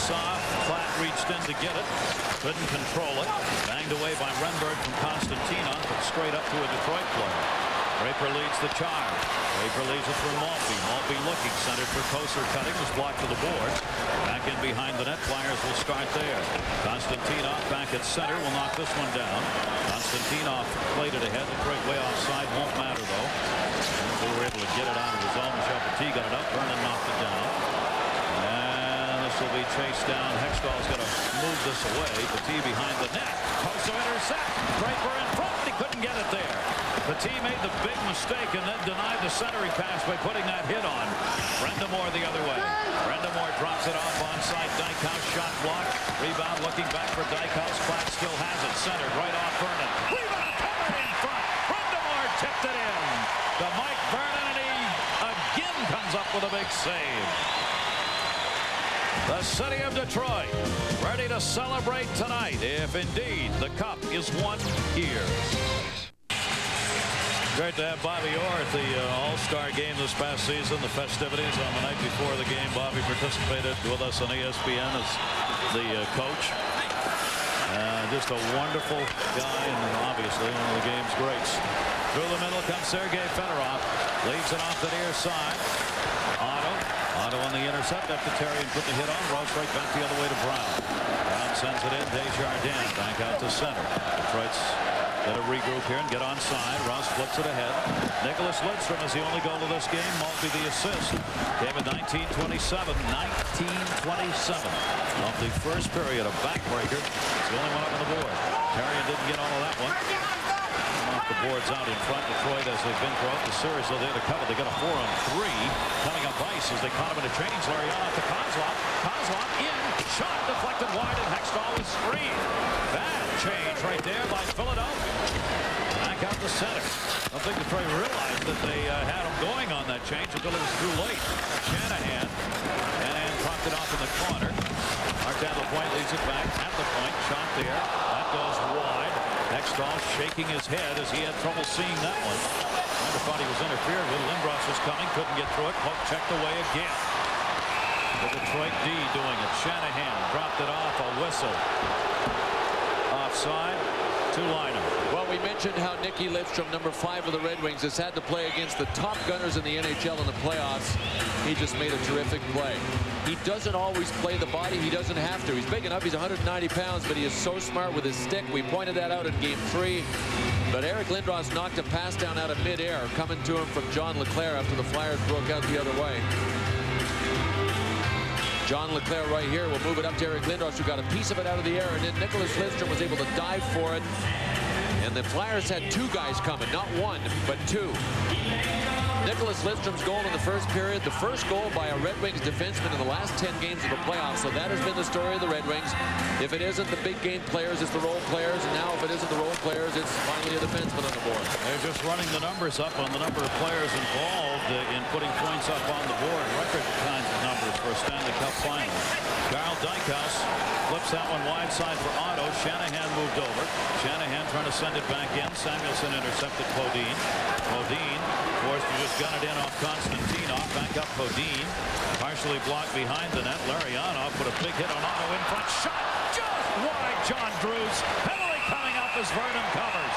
face-off. Platt reached in to get it. Couldn't control it. Banged away by Renberg from Constantinov, but straight up to a Detroit player. Draper leads the charge. Draper leaves it for Maltby. Maltby looking, centered for Koser, cutting, was blocked to the board. Back in behind the net. Flyers will start there. Konstantinov back at center will knock this one down. Konstantinov played it ahead. Detroit way offside. Won't matter though. They were able to get it out of his zone. Michel Petit got it up. Vernon knocked it down. And this will be chased down. Hextall's going to move this away. Petit behind the net. Koser intercept. Draper in front. He couldn't get it there. Petit made the big mistake and then denied the centering pass by putting that hit on. brind'amour the other way. brind'amour drops it off onside. Dykhouse shot blocked. Rebound looking back for Dykhouse. Platt still has it. Centered right off Vernon. Rebound covered in front. brind'amour tipped it in to Mike Vernon, and he again comes up with a big save. The city of Detroit ready to celebrate tonight if indeed the cup is won here. Great to have Bobby Orr at the uh, All-Star game this past season. The festivities on the night before the game. Bobby participated with us on E S P N as the uh, coach. Uh, just a wonderful guy and obviously one of the game's greats. Through the middle comes Sergei Fedorov. Leaves it off the near side. Otto. Otto on the intercept up to Terry and put the hit on. Ross right back the other way to Brown. Brown sends it in. Desjardins back out to center. Detroit's got to regroup here and get onside. Ross flips it ahead. Nicholas Lidstrom is the only goal of this game. Maltby the assist. Came in nineteen twenty-seven. nineteen twenty-seven. Off the first period, a backbreaker. It's the only one up on the board. Terrian didn't get all of that one. Off the boards out in front. Detroit, as they've been throughout the series, so they're to cover. They got a four on three. Coming up ice as they caught him in a change. Larry off to Kozlov. Kozlov in. Shot deflected wide, and Hextall is screened. Bad change right there by Philadelphia. Back out the center. I don't think Detroit realized that they uh, had him going on that change until it was too late. Shanahan. Shanahan popped it off in the corner. Martin Lapointe leads it back at the point. Shot there. That goes wide. Hextall shaking his head as he had trouble seeing that one. Kind of thought he was interfered with. Lindros was coming. Couldn't get through it. Poke checked away again. The Detroit D doing it. Shanahan dropped it off. A whistle. Offside. Two-liner. Well, we mentioned how Nicky Lidstrom, number five of the Red Wings, has had to play against the top gunners in the N H L in the playoffs. He just made a terrific play. He doesn't always play the body. He doesn't have to. He's big enough. He's one hundred ninety pounds, but he is so smart with his stick. We pointed that out in game three. But Eric Lindros knocked a pass down out of midair, coming to him from John LeClair after the Flyers broke out the other way. John LeClair right here will move it up to Eric Lindros, who got a piece of it out of the air, and then Nicholas Lidstrom was able to dive for it. And the Flyers had two guys coming, not one, but two. Nicholas Lidstrom's goal in the first period, the first goal by a Red Wings defenseman in the last ten games of the playoffs. So that has been the story of the Red Wings. If it isn't the big game players, it's the role players. And now if it isn't the role players, it's finally a defenseman on the board. They're just running the numbers up on the number of players involved uh, in putting points up on the board. Record kinds of numbers for a Stanley Cup final. Carl Dykhouse flips that one wide side for Otto. Shanahan moved over. Shanahan trying to send it back in. Samuelson intercepted Podine. Podine forced to just gun it in off Konstantinov. Back up Podine. Partially blocked behind the net. Larionov put a big hit on Otto in front. Shot just wide. John Drews. Penalty coming up as Vernon covers.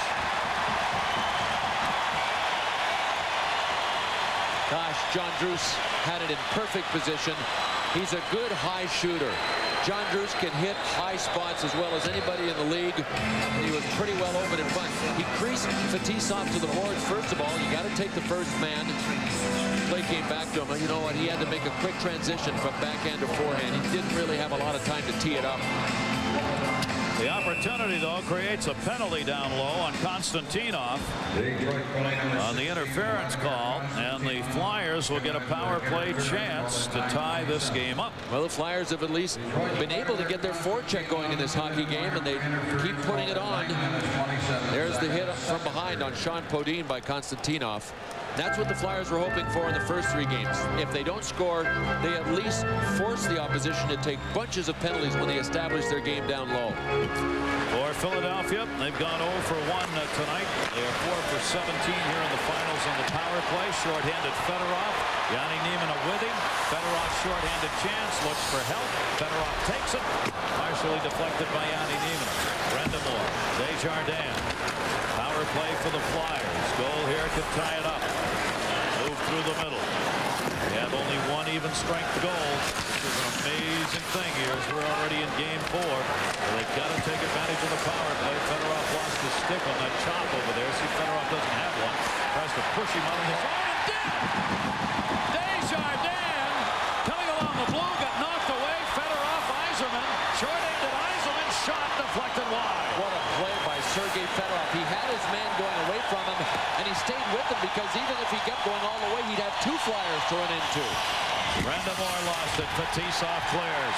Gosh, John Drews had it in perfect position. He's a good high shooter. John Drews can hit high spots as well as anybody in the league. And he was pretty well open in front. He creased Fetisov to the boards. First of all, you got to take the first man. Play came back to him. And you know what? He had to make a quick transition from backhand to forehand. He didn't really have a lot of time to tee it up. The opportunity, though, creates a penalty down low on Konstantinov on the interference call, and the Flyers will get a power play chance to tie this game up. Well, the Flyers have at least been able to get their forecheck going in this hockey game, and they keep putting it on. There's the hit from behind on Sean Podine by Konstantinov. That's what the Flyers were hoping for in the first three games. If they don't score, they at least force the opposition to take bunches of penalties when they establish their game down low. For Philadelphia, they've gone oh for one uh, tonight. They are four for seventeen here in the finals on the power play. Short-handed Fedorov. Yanni Nieminen with him. Fedorov short-handed chance. Looks for help. Fedorov takes it. Partially deflected by Yanni Neiman. Brind'amour. Desjardins. Power play for the Flyers. Goal here could tie it up. Move through the middle. We have only one even strength goal. This is an amazing thing here as we're already in game four. So they've got to take advantage of the power play. Fedorov lost his stick on that chop over there. See, Fedorov doesn't have one. Tries to push him out of his own and did. Desjardins coming along the blue, got knocked away. Fedorov, Yzerman, short-handed Yzerman, shot deflected wide. What a play by Sergei Fedorov. He had his man going away from him, and he stayed with him because even if he kept going all the way, he'd have two Flyers to run into. Brind'amour lost it. Fetisov clears.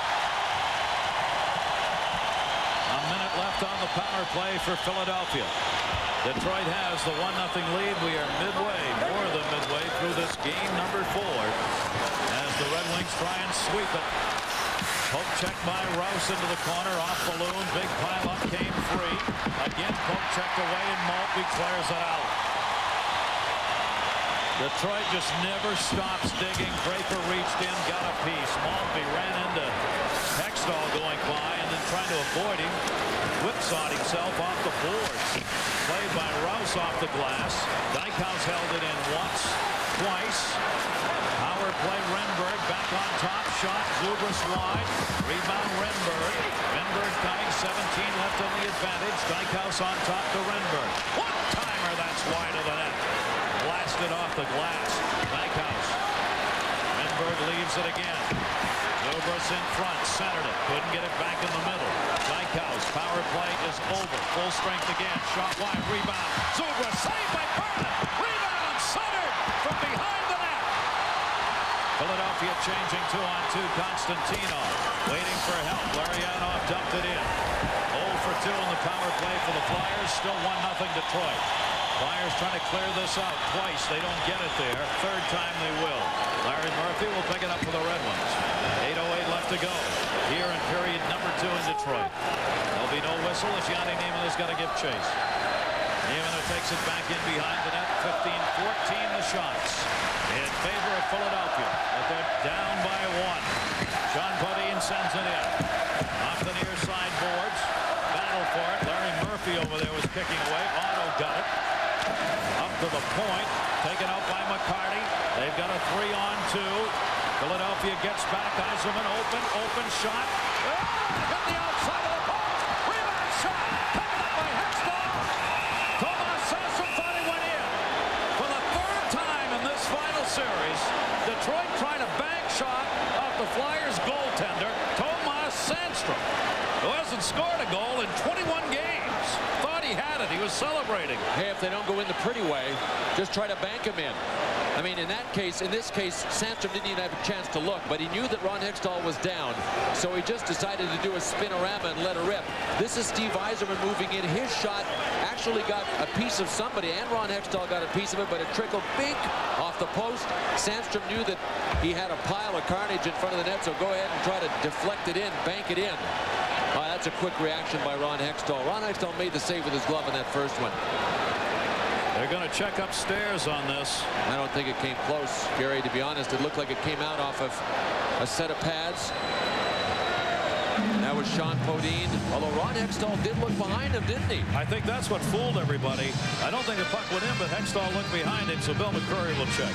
A minute left on the power play for Philadelphia. Detroit has the one nothing lead. We are midway, more than midway through this game number four as the Red Wings try and sweep it. Poke check by Rouse into the corner, off balloon, big pile up, came free. Again, poke checked away, and Maltby clears it out. Detroit just never stops digging. Draper reached in, got a piece. Maltby ran into Hextall going by and then trying to avoid him. Whipsawed himself off the boards. Played by Rouse off the glass. Dykhouse held it in once, twice. Power play, Renberg back on top. Shot, Zubras wide. Rebound, Renberg. Renberg coming, seventeen left on the advantage. Dykhouse on top to Renberg. One timer, that's wide of the net. Blasted off the glass. Dykhouse. Renberg leaves it again. Zubras in front, centered it. Couldn't get it back in the middle. Dykhouse, power play is over. Full strength again. Shot wide, rebound. Zubras saved by Perlin. Rebound, centered from behind the net. Philadelphia changing two on two. Constantino waiting for help. Larionov dumped it in. oh for two on the power play for the Flyers. Still one nothing Detroit. Flyers trying to clear this out twice. They don't get it there. Third time they will. Larry Murphy will pick it up for the Red Wings. eight oh eight left to go here in period number two in Detroit. There'll be no whistle as Yanni Neiman has got to give chase. Neiman takes it back in behind the net. fifteen fourteen the shots in favor of Philadelphia. But they're down by one. Sean Bodine sends it in. Off the near side boards. Battle for it. Larry Murphy over there was kicking away. Otto got it. Up to the point. Taken out by McCarty. They've got a three on two. Philadelphia gets back. Yzerman open. Open shot. Oh, hit the outside of the post. Rebound shot. Taken up by Hextall. Tomas Sandstrom thought he went in. For the third time in this final series, Detroit trying a bank shot off the Flyers goaltender, Tomas Sandstrom, who hasn't scored a goal in twenty-one games. Thought he had it. He was celebrating. Hey, if they don't go in the pretty way, just try to bank him in. I mean, in that case, in this case, Sandstrom didn't even have a chance to look, but he knew that Ron Hextall was down, so he just decided to do a spinorama and let it rip. This is Steve Yzerman moving in. His shot actually got a piece of somebody, and Ron Hextall got a piece of it, but it trickled bink off the post. Sandstrom knew that he had a pile of carnage in front of the net, so go ahead and try to deflect it in, bank it in. Uh, that's a quick reaction by Ron Hextall. Ron Hextall made the save with his glove in that first one. They're going to check upstairs on this. I don't think it came close, Gary. To be honest, it looked like it came out off of a set of pads. That was Sean Podine. Although Ron Hextall did look behind him, didn't he? I think that's what fooled everybody. I don't think the puck went in, but Hextall looked behind him, so Bill McCurry will check.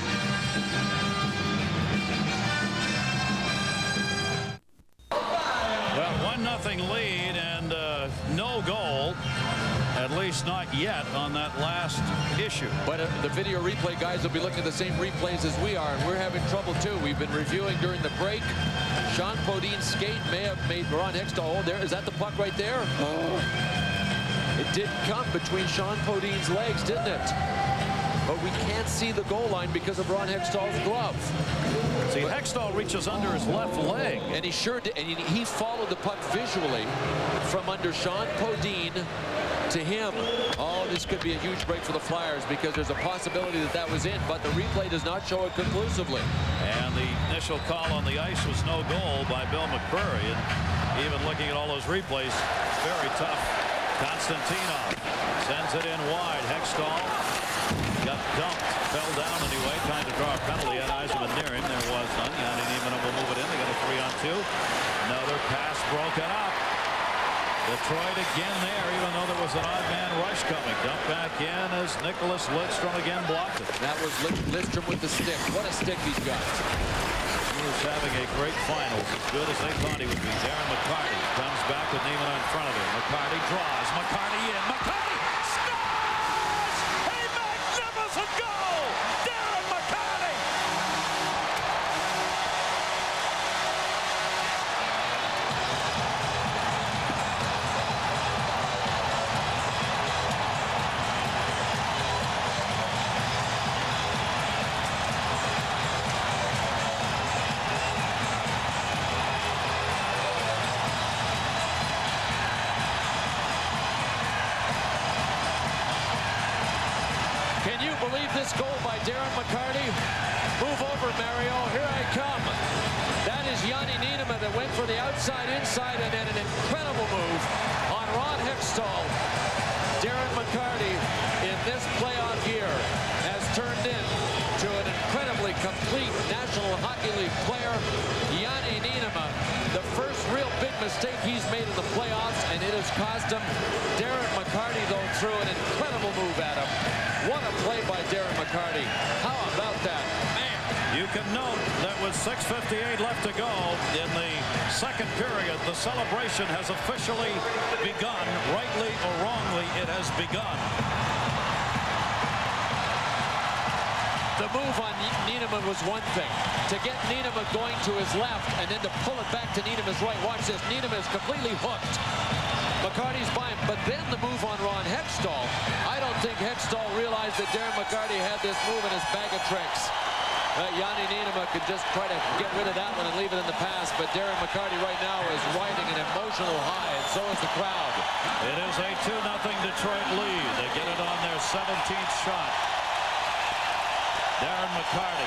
Well, one nothing lead and uh, no goal. At least not yet on that last issue. But uh, the video replay guys will be looking at the same replays as we are, and we're having trouble too. We've been reviewing during the break. Sean Podine's skate may have made Ron Hextall. Oh, there is that the puck right there? Oh. It did come between Sean Podine's legs, didn't it? But we can't see the goal line because of Ron Hextall's glove. See, Hextall reaches under his left leg. And he sure did. And he, he followed the puck visually from under Sean Podine to him. Oh, this could be a huge break for the Flyers because there's a possibility that that was in, but the replay does not show it conclusively. And the initial call on the ice was no goal by Bill McCurry. And even looking at all those replays, very tough. Constantino sends it in wide. Hextall got dumped, fell down anyway, trying to draw a penalty. Had Yzerman near him. There was none. Yanni Neiman will move it in. They got a three on two. Another pass broken up. Detroit again there, even though there was an odd man rush coming. Dumped back in as Nicholas Lidstrom again blocked it. That was Lidstrom with the stick. What a stick he's got. He was having a great finals, as good as they thought he would be. Darren McCarty comes back with Neiman in front of him. McCarty draws. McCarty in. McCarty scores! A magnificent goal! Darren McCarty! Believe this goal by Darren McCarty. Move over, Mario. Here I come. That is Yanni Niinema that went for the outside, inside, and then an incredible move on Ron Hextall. Darren McCarty in this playoff year has turned into an incredibly complete National Hockey League player. Yanni Niinema, the first real big mistake he's made in the playoffs, and it has cost him. Darren McCarty, though, threw an incredible move at him. What a play by Darren McCarty. How about that? Man. You can note that with six fifty-eight left to go in the second period, the celebration has officially begun. Rightly or wrongly, it has begun. The move on Niinema was one thing. To get Niinema going to his left and then to pull it back to Niinema's right. Watch this. Niinema is completely hooked. McCarty's by him, but then the move on Ron Hextall. I don't think Hextall realized that Darren McCarty had this move in his bag of tricks. Uh, Yanni Niinema could just try to get rid of that one and leave it in the past, but Darren McCarty right now is riding an emotional high, and so is the crowd. It is a two nothing Detroit lead. They get it on their seventeenth shot. Darren McCarty.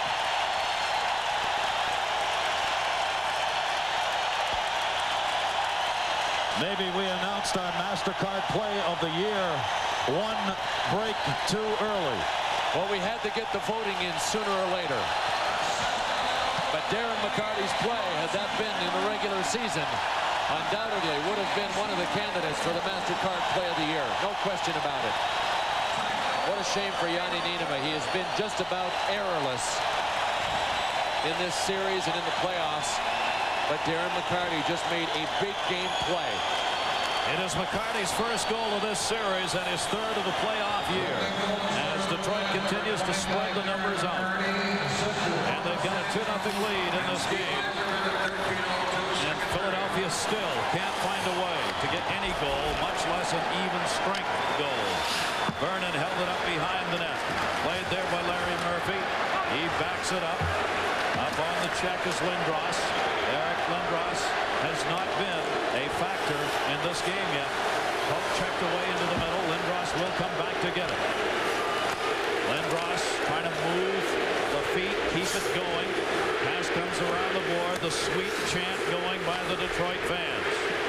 Maybe we announced our MasterCard play of the year one break too early. Well, we had to get the voting in sooner or later. But Darren McCarty's play, had that been in the regular season, undoubtedly would have been one of the candidates for the MasterCard play of the year. No question about it. What a shame for Yanni Niinema. He has been just about errorless in this series and in the playoffs. But Darren McCarty just made a big game play. It is McCarty's first goal of this series and his third of the playoff year as Detroit continues to spread the numbers out. And they've got a two nothing lead in this game. And Philadelphia still can't find a way to get any goal, much less an even strength goal. Vernon held it up behind the net. Played there by Larry Murphy. He backs it up. Up on the check is Lindros. Eric Lindros has not been a factor in this game yet. Pope checked away into the middle. Lindros will come back to get it. Lindros trying to move the feet, keep it going. Pass comes around the board. The sweet chant going by the Detroit fans.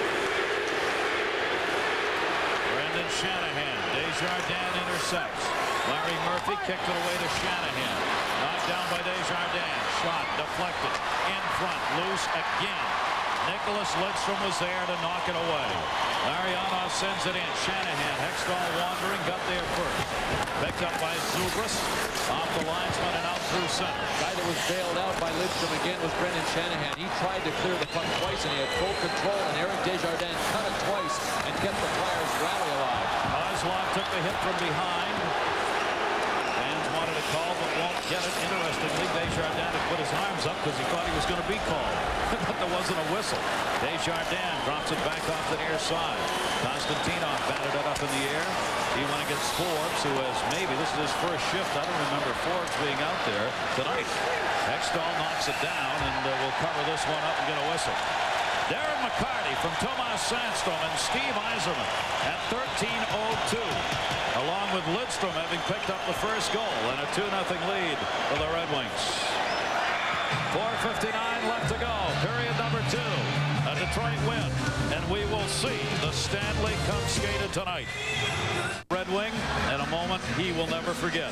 Brendan Shanahan. Desjardins intercepts. Larry Murphy kicked it away to Shanahan. Knocked down by Desjardins. Shot deflected. In front. Loose again. Nicholas Lidstrom was there to knock it away. Larionov sends it in. Shanahan. Hextall wandering. Got there first. Picked up by Zubris. Off the linesman and out through center. The guy that was bailed out by Lidstrom again was Brendan Shanahan. He tried to clear the puck twice and he had full control, and Eric Desjardins cut it twice and kept the Flyers rally alive. Kozlov took the hit from behind. Fans wanted a call but won't get it. Interestingly, Desjardins had put his arms up because he thought he was going to be called. But there wasn't a whistle. Desjardins drops it back off the near side. Konstantinov batted it up in the air. He went against Forbes, who has maybe, this is his first shift. I don't remember Forbes being out there tonight. Hextall knocks it down, and uh, we'll cover this one up and get a whistle. Darren McCarty from Tomas Sandstrom and Steve Yzerman at thirteen oh two, along with Lidstrom having picked up the first goal and a two nothing lead for the Red Wings. four fifty-nine left to go. Period number two. A Detroit win, and we will see the Stanley Cup skated tonight. Red Wing, in a moment he will never forget.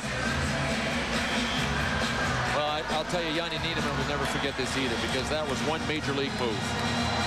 Well, I, I'll tell you, Yanni Niinema will never forget this either, because that was one major league move.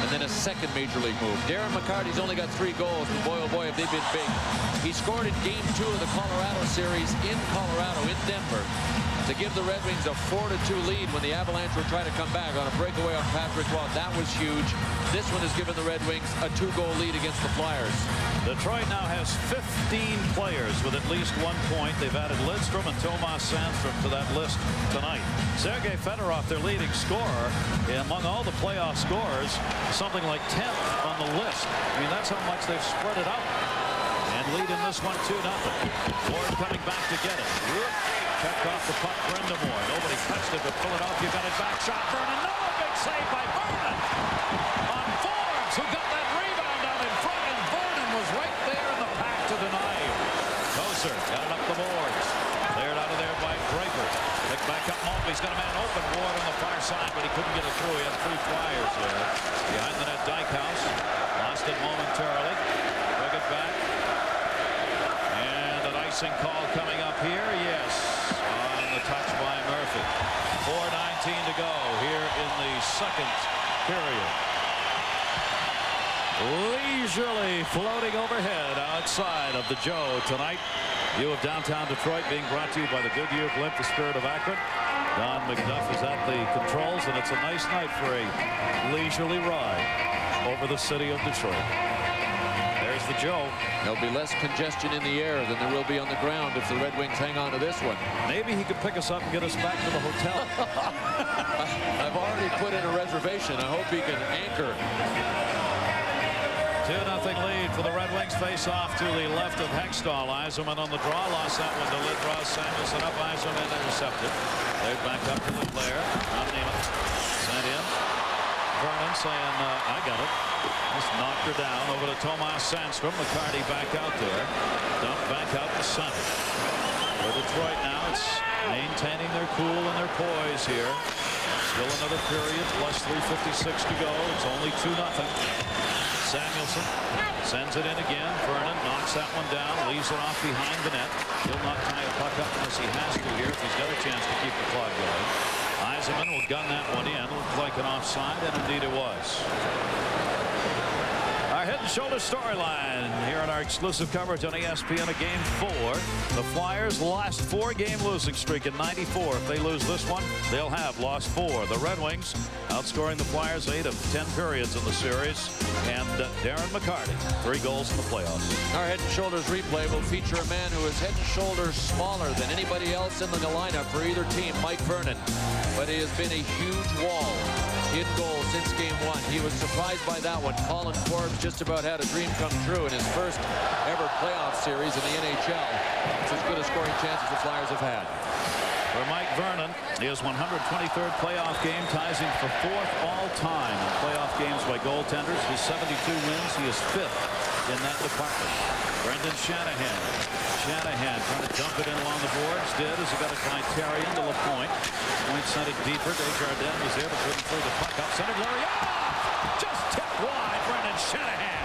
then a second major league move. Darren McCarty's only got three goals, but boy, oh boy, have they been big. He scored in game two of the Colorado series in Colorado, in Denver, to give the Red Wings a four to two lead when the Avalanche were trying to come back on a breakaway on Patrick Waugh. That was huge. This one has given the Red Wings a two-goal lead against the Flyers. Detroit now has fifteen players with at least one point. They've added Lidstrom and Tomas Sandstrom to that list tonight. Sergei Fedorov, their leading scorer, among all the playoff scorers, something like tenth on the list. I mean, that's how much they've spread it out. And lead in this one two nothing. Ward coming back to get it. Checked off the puck, brind'amour. Nobody touched it, but Philadelphia got it back. Shot Vernon. No, big save by Vernon on Forbes, who got that rebound out in front, and Vernon was right there in the pack to deny him. Koser got it up the boards. Cleared out of there by Draper. Picked back up Maltby's got a man open. Ward on the far side, but he couldn't get it through. He had three flyers there. Behind the net, Dykhouse lost it momentarily. Took it back. And an icing call coming up here. Yes. On the touch by Murphy. four nineteen to go here in the second period. Leisurely floating overhead outside of the Joe tonight. View of downtown Detroit being brought to you by the Goodyear Blimp, the Spirit of Akron. Don McDuff is at the controls, and it's a nice night for a leisurely ride over the city of Detroit. There's the Joe. There'll be less congestion in the air than there will be on the ground if the Red Wings hang on to this one. Maybe he could pick us up and get us back to the hotel. I've already put in a reservation. I hope he can anchor. two nothing lead for the Red Wings. Face off to the left of Hextall. Eiserman on the draw. Lost that one to Lindros. Samuelson up. Eiserman intercepted. They're back up to Leclerc. Not Neiman. Sent in. Vernon saying, uh, I got it. Just knocked her down over to Tomas Sandstrom. McCarty back out there. Dumped back out to center. For Detroit now, it's maintaining their cool and their poise here. Still another period, plus three fifty-six to go. It's only two nothing. Samuelson sends it in again. Vernon knocks that one down, leaves it off behind the net. He'll not tie a puck up unless he has to here if he's got a chance to keep the clock going. Eiserman will gun that one in. Looked like an offside, and indeed it was. Our head and shoulders storyline here on our exclusive coverage on E S P N of Game four. The Flyers' last four-game losing streak in ninety-four. If they lose this one, they'll have lost four. The Red Wings outscoring the Flyers eight of ten periods in the series. And uh, Darren McCarty, three goals in the playoffs. Our head and shoulders replay will feature a man who is head and shoulders smaller than anybody else in the lineup for either team, Mike Vernon. But he has been a huge wall in goal since game one. He was surprised by that one. Colin Forbes just about had a dream come true in his first ever playoff series in the N H L. It's as good a scoring chance as the Flyers have had. For Mike Vernon, his one hundred twenty-third playoff game ties him for fourth all-time in playoff games by goaltenders. His seventy-two wins, he is fifth in that department. Brendan Shanahan. Shanahan trying to dump it in along the boards. Did as he got it by Terry into LaPointe. Point sent it deeper. Desjardins was there, but couldn't throw the puck up. Centered Larry. Oh! Just tipped wide. Brendan Shanahan.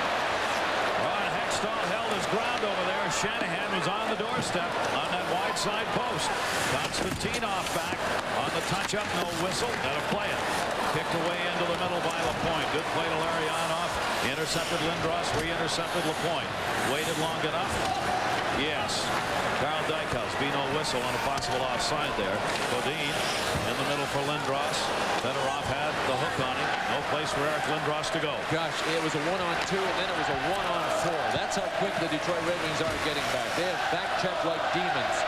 Ron Hextall held his ground over there. Shanahan was on the doorstep on that wide side post. Konstantinov back on the touch-up. No whistle. Got to play it. Kicked away into the middle by LaPointe. Good play to Larionov. Intercepted Lindros. Re-intercepted LaPointe. Waited long enough. Yes. Carl Dykhouse. Be no whistle on a possible offside there. Bodine in the middle for Lindros. Fedorov had the hook on him. No place for Eric Lindros to go. Gosh, it was a one-on-two, and then it was a one-on-four. That's how quick the Detroit Red Wings are getting back. They have back-checked like demons.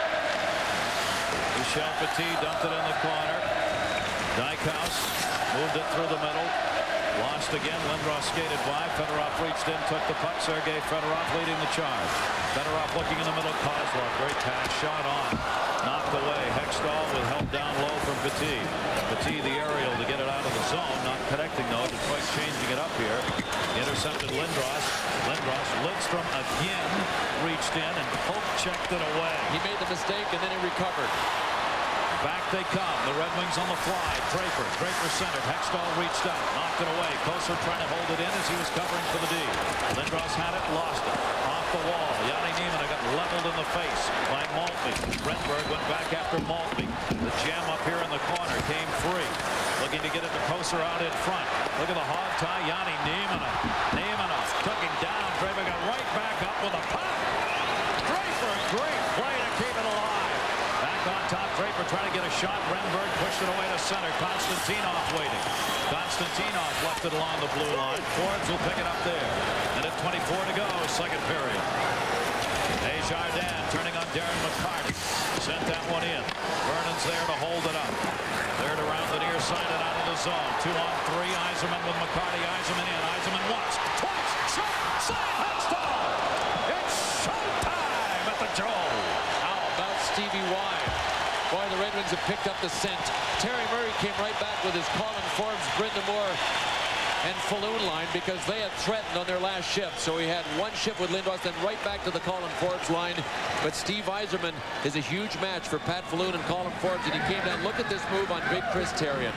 Michel Petit dumped it in the corner. Dykhouse moved it through the middle. Lost again. Lindros skated by. Fedorov reached in, took the puck. Sergei Fedorov leading the charge. Fedorov looking in the middle. Kozlov, great pass. Shot on. Knocked away. Hextall with help down low from Petit. Petit the aerial to get it out of the zone. Not connecting though. Detroit changing it up here. Intercepted Lindros. Lindros. Lidstrom again reached in and poke checked it away. He made the mistake and then he recovered. Back they come. The Red Wings on the fly. Draper. Draper centered. Hextall reached out. Knocked it away. Koser trying to hold it in as he was covering for the D. Lindros had it. Lost it. Off the wall. Yanni Neiman got leveled in the face by Maltby. Brentberg went back after Maltby. The jam up here in the corner came free. looking to get it to Poser out in front. Look at the hog tie. Yanni Nieminen. Nieminen took him down. Draper got right back up with a pop. Draper, great play to keep it alive. Back on top, Draper trying to get a shot. Renberg pushed it away to center. Konstantinov waiting. Konstantinov left it along the blue line. Forbes will pick it up there. And at twenty-four to go, second period. Desjardins turning on Darren McCarty. Sent that one in. Vernon's there to hold it up. Third around the near side and out of the zone. Two on three. Yzerman with McCarty. Yzerman in. Yzerman once, twice. Shot. Side Hextall. It's showtime at the Joe. How about Stevie Y? Boy, the Red Wings have picked up the scent. Terry Murray came right back with his Colin Forbes, brind'amour, and Falloon line because they had threatened on their last shift. So he had one shift with Lindros, then right back to the Colin Forbes line. But Steve Yzerman is a huge match for Pat Falloon and Colin Forbes, and he came down. Look at this move on big Chris Therien.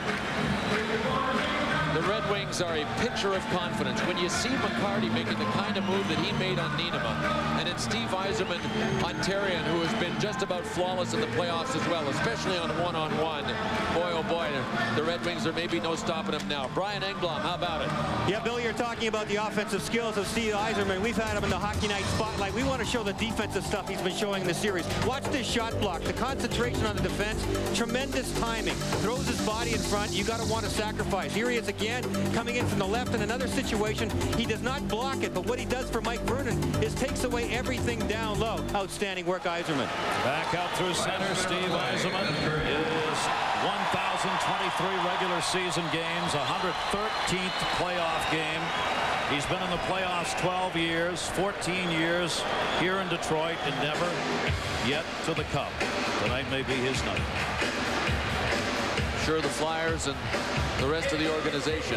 The Red Wings are a picture of confidence. When you see McCarty making the kind of move that he made on Nienema, and then Steve Yzerman on Therien, who has been just about flawless in the playoffs as well, especially on one-on-one. Boy, oh boy, the Red Wings are maybe no stopping him now. Brian Engblom, how about it? Yeah, Bill, you're talking about the offensive skills of Steve Yzerman. We've had him in the Hockey Night Spotlight. We want to show the defensive stuff he's been showing in the series. Watch this shot block. The concentration on the defense, tremendous timing. Throws his body in front. You got to want to sacrifice. Here he is again, coming in from the left in another situation. He does not block it, but what he does for Mike Vernon is takes away everything down low. Outstanding work, Yzerman. Back out through center, Steve Yzerman is one thousand twenty-three regular season games, one hundred thirteenth playoff game. He's been in the playoffs twelve years, fourteen years here in Detroit, and never yet to the Cup. Tonight may be his night. Sure, the Flyers and the rest of the organization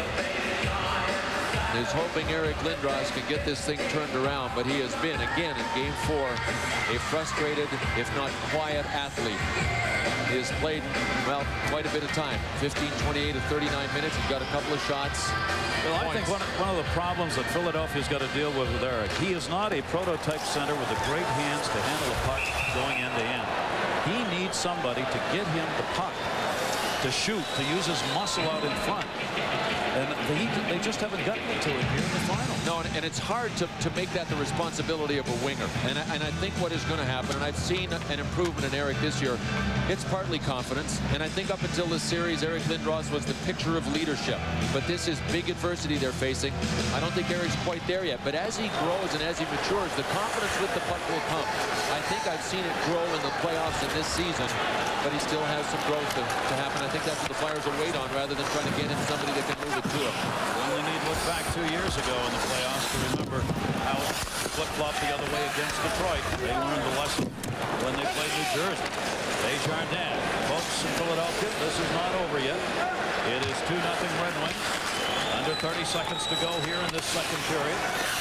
is hoping Eric Lindros can get this thing turned around, but he has been, again, in game four, a frustrated, if not quiet athlete. He has played, well, quite a bit of time, fifteen, twenty-eight, or thirty-nine minutes. He's got a couple of shots. Well, I think one of, one of the problems that Philadelphia's got to deal with with Eric, he is not a prototype center with the great hands to handle a puck going end to end. He needs somebody to get him the puck, to shoot, to use his muscle out in front. And they, they just haven't gotten to it here in the final. No, and, and it's hard to, to make that the responsibility of a winger. And I, and I think what is going to happen, and I've seen an improvement in Eric this year, it's partly confidence. And I think up until this series, Eric Lindros was the picture of leadership. But this is big adversity they're facing. I don't think Eric's quite there yet. But as he grows and as he matures, the confidence with the puck will come. I think I've seen it grow in the playoffs in this season, but he still has some growth to, to happen. I think that's what the Flyers will wait on rather than trying to get in somebody that can move it to him. We only need to look back two years ago in the playoffs to remember how it flip-flopped the other way against Detroit. They learned the lesson when they played New Jersey. Desjardins, folks in Philadelphia, this is not over yet. It is two nothing Red Wings. Under thirty seconds to go here in this second period.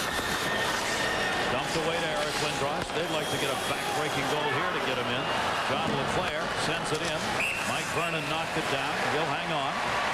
Dumped away to Eric Lindros. They'd like to get a back-breaking goal here to get him in. John LeClair sends it in. Mike Vernon knocked it down. He'll hang on.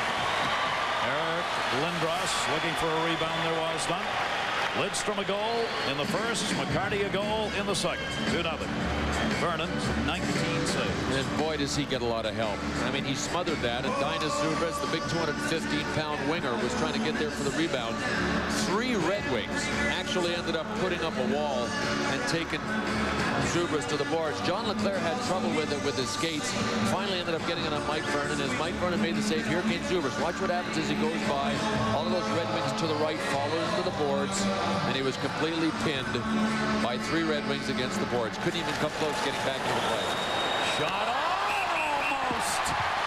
Eric Lindros looking for a rebound. There was none. Lidstrom a goal in the first. McCarty a goal in the second. two nothing. Vernon's nineteen saves. And boy, does he get a lot of help. I mean, he smothered that, and Dinas Zubris, the big two hundred fifteen pound winger, was trying to get there for the rebound. Three Red Wings actually ended up putting up a wall and taking Zubris to the boards. John LeClair had trouble with it with his skates. Finally ended up getting it on Mike Vernon. As Mike Vernon made the save, here came Zubris. Watch what happens as he goes by. All of those Red Wings to the right, follows to the boards, and he was completely pinned by three Red Wings against the boards. Couldn't even come close getting back to the play. Shot on almost.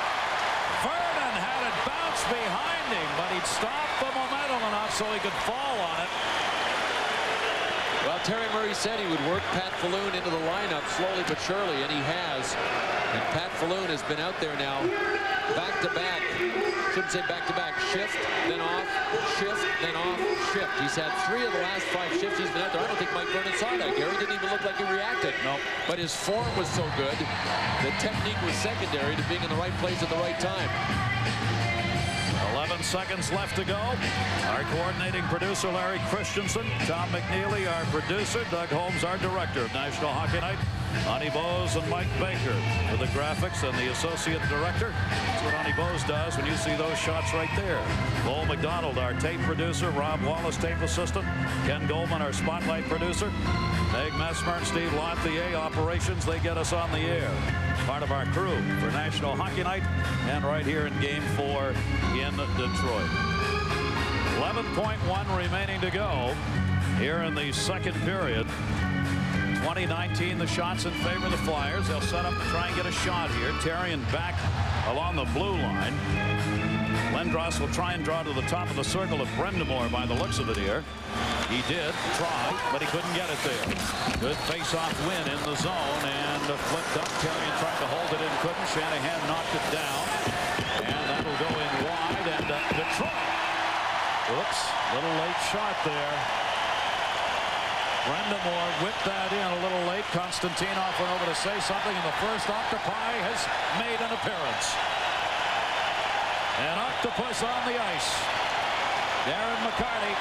Vernon had it bounce behind him, but he'd stop the momentum enough so he could fall on it. Well, Terry Murray said he would work Pat Falloon into the lineup slowly but surely, and he has. And Pat Falloon has been out there now back-to-back. Shouldn't say back-to-back. Shift, then off, shift, then off, shift. He's had three of the last five shifts he's been out there. I don't think Mike Vernon saw that. Gary didn't even look like he reacted. No. But his form was so good. The technique was secondary to being in the right place at the right time. eleven seconds left to go. Our coordinating producer, Larry Christensen. Tom McNeely, our producer. Doug Holmes, our director of National Hockey Night. Honey Bose and Mike Baker with the graphics and the associate director. That's what Honey Bose does when you see those shots right there. Lowell McDonald, our tape producer. Rob Wallace, tape assistant. Ken Goldman, our spotlight producer. Meg Messmer and Steve Lanthier, operations. They get us on the air. Part of our crew for National Hockey Night and right here in Game four in Detroit. eleven point one remaining to go here in the second period. twenty nineteen, the shots in favor of the Flyers. They'll set up to try and get a shot here. Therrien back along the blue line. Lindros will try and draw to the top of the circle of brind'amour by the looks of it here. He did try, but he couldn't get it there. Good face-off win in the zone and flipped up. Therrien tried to hold it in, couldn't. Shanahan knocked it down, and that'll go in wide. And uh, Detroit. Whoops, little late shot there. brind'amour whipped that in a little late. Konstantinov went over to say something, and the first octopi has made an appearance. An octopus on the ice. Darren McCarty.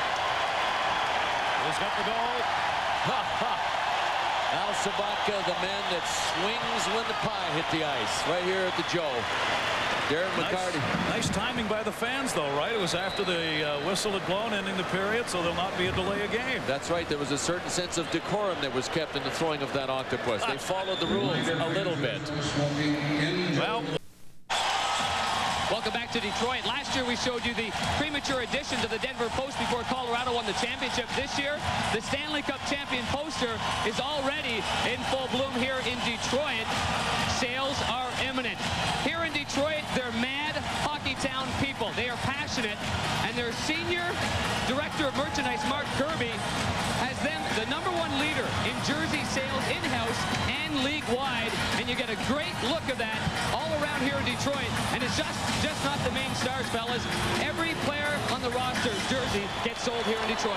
He's got the goal. Ha ha. Al Sabatka, the man that swings when the pie hit the ice, right here at the Joe. Darren McCarty. Nice, nice timing by the fans, though, right? It was after the uh, whistle had blown, ending the period, so there'll not be a delay of game. That's right. There was a certain sense of decorum that was kept in the throwing of that octopus. They followed the rules a little bit. Well. Welcome back to Detroit. Last year we showed you the premature addition to the Denver Post before Colorado won the championship. This year, the Stanley Cup champion poster is already in full bloom here in Detroit. Sales are imminent. Here in Detroit, they're mad hockey town people. They are passionate, and their senior director of merchandise, Mark Kirby, has them the number one leader in jersey sales in-house and league-wide, and you get a great look of that all around here in Detroit. And it's just just not the main stars, fellas. Every player on the roster's jersey gets sold here in Detroit.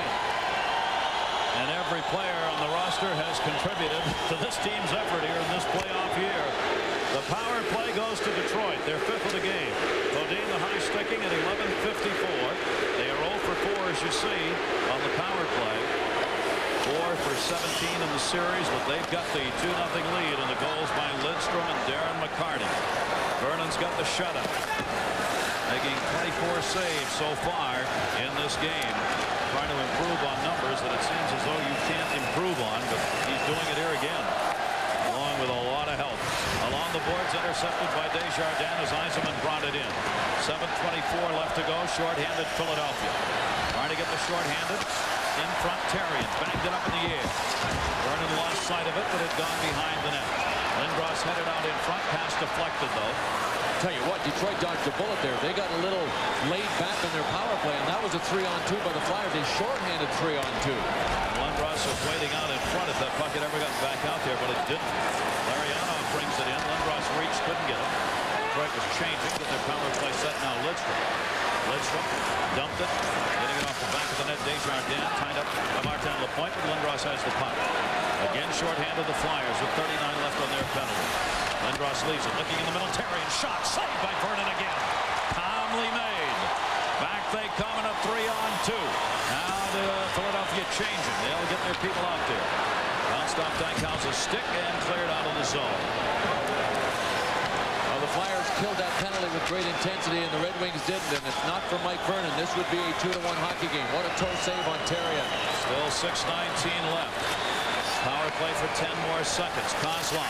And every player on the roster has contributed to this team's effort here in this playoff year. The power play goes to Detroit. They're fifth of the game. Bodine, the high sticking at eleven fifty-four. They are oh for four, as you see, on the power play. four for seventeen in the series, but they've got the two nothing lead in the goals by Lidstrom and Darren McCarty. Vernon's got the shutout, making twenty-four saves so far in this game. Trying to improve on numbers that it seems as though you can't improve on, but he's doing it here again, along with a lot of help. Along the boards, intercepted by Desjardins as Yzerman brought it in. seven twenty-four left to go, short-handed Philadelphia. Trying to get the short-handed. In front, Therrien banged it up in the air. Vernon lost sight of it, but it had gone behind the net. Lindros headed out in front, pass deflected, though. Tell you what, Detroit dodged a bullet there. They got a little laid back in their power play, and that was a three-on-two by the Flyers. They short-handed three-on-two. Lindros was waiting out in front if that puck had ever gotten back out there, but it didn't. Larionov brings it in. Lindros reached, couldn't get it. Detroit was changing, but their power play set now. Lidstrom. Lidstrom dumped it, getting it off the back of the net. Desjardins tied up by Martin Lapointe, but Lindros has the puck. Again, shorthanded the Flyers with thirty-nine left on their penalty. Lindros leaves it, looking in the middle. Therrien shot, saved by Vernon again. Calmly made. Back they come in a three-on-two. Now the uh, Philadelphia changing. They'll get their people out there. Bounced off Dykhuis's stick and cleared out of the zone. Well, the Flyers killed that penalty with great intensity, and the Red Wings didn't. And if not for Mike Vernon, this would be a two to one hockey game. What a toe save on Therrien. Still six nineteen left. Power play for ten more seconds. Kozlov.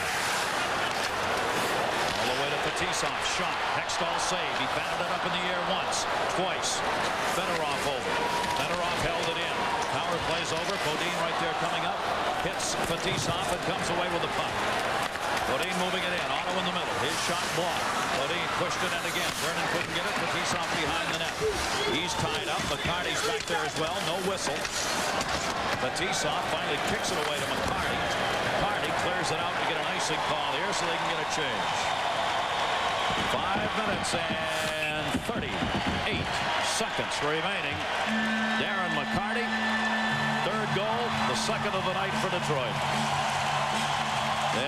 All the way to Fetisov. Shot. Hextall save. He batted it up in the air once. Twice. Fedorov over. Fedorov held it in. Power play's over. Bodine right there coming up. Hits Fetisov and comes away with the puck. Bodine moving it in. Otto in the middle. His shot blocked. Bodine pushed it in again. Vernon couldn't get it. Fetisov behind the net. He's tied up. McCarty's back there as well. No whistle. Fetisov finally kicks it away to McCarty. McCarty clears it out to get an icing call here so they can get a change. Five minutes and thirty-eight seconds remaining. Darren McCarty. Third goal. The second of the night for Detroit. And our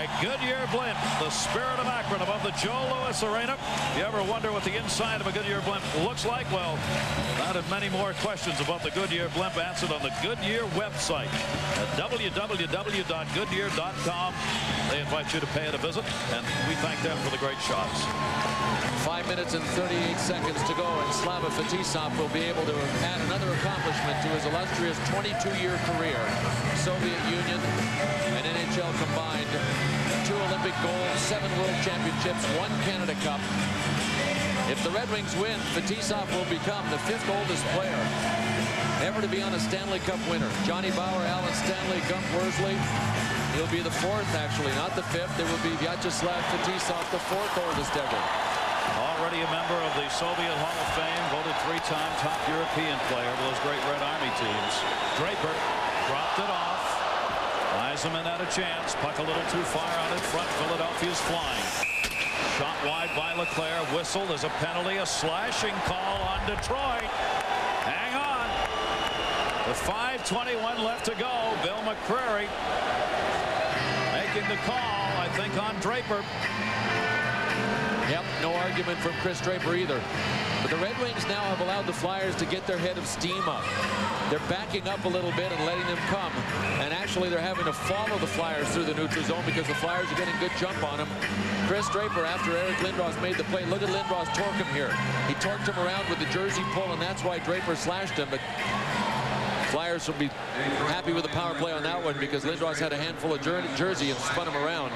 Goodyear blimp, the Spirit of Akron above the Joe Louis Arena. If you ever wonder what the inside of a Goodyear blimp looks like, well, that and many more questions about the Goodyear blimp answered on the Goodyear website at w w w dot goodyear dot com. They invite you to pay it a visit, and we thank them for the great shots. Five minutes and thirty-eight seconds to go, and Slava Fetisov will be able to add another accomplishment to his illustrious twenty-two year career. Soviet Union and N H L combined, two Olympic golds, seven World Championships, one Canada Cup. If the Red Wings win, Fetisov will become the fifth oldest player ever to be on a Stanley Cup winner. Johnny Bauer, Alan Stanley, Gump Worsley. He'll be the fourth, actually, not the fifth. There will be Vyacheslav Fetisov, the fourth oldest ever. Already a member of the Soviet Hall of Fame, voted three-time top European player of those great Red Army teams. Draper dropped it off. Yzerman had a chance. Puck a little too far out in front. Philadelphia's flying. Shot wide by LeClaire. Whistle. There's a penalty. A slashing call on Detroit. Hang on. With five twenty-one left to go, Bill McCreary making the call, I think, on Draper. Yep, no argument from Chris Draper either. But the Red Wings now have allowed the Flyers to get their head of steam up. They're backing up a little bit and letting them come. And actually, they're having to follow the Flyers through the neutral zone because the Flyers are getting good jump on them. Chris Draper, after Eric Lindros made the play, look at Lindros torque him here. He torqued him around with the jersey pull, and that's why Draper slashed him. But Flyers will be happy with the power play on that one because Lindros had a handful of jer jersey and spun him around.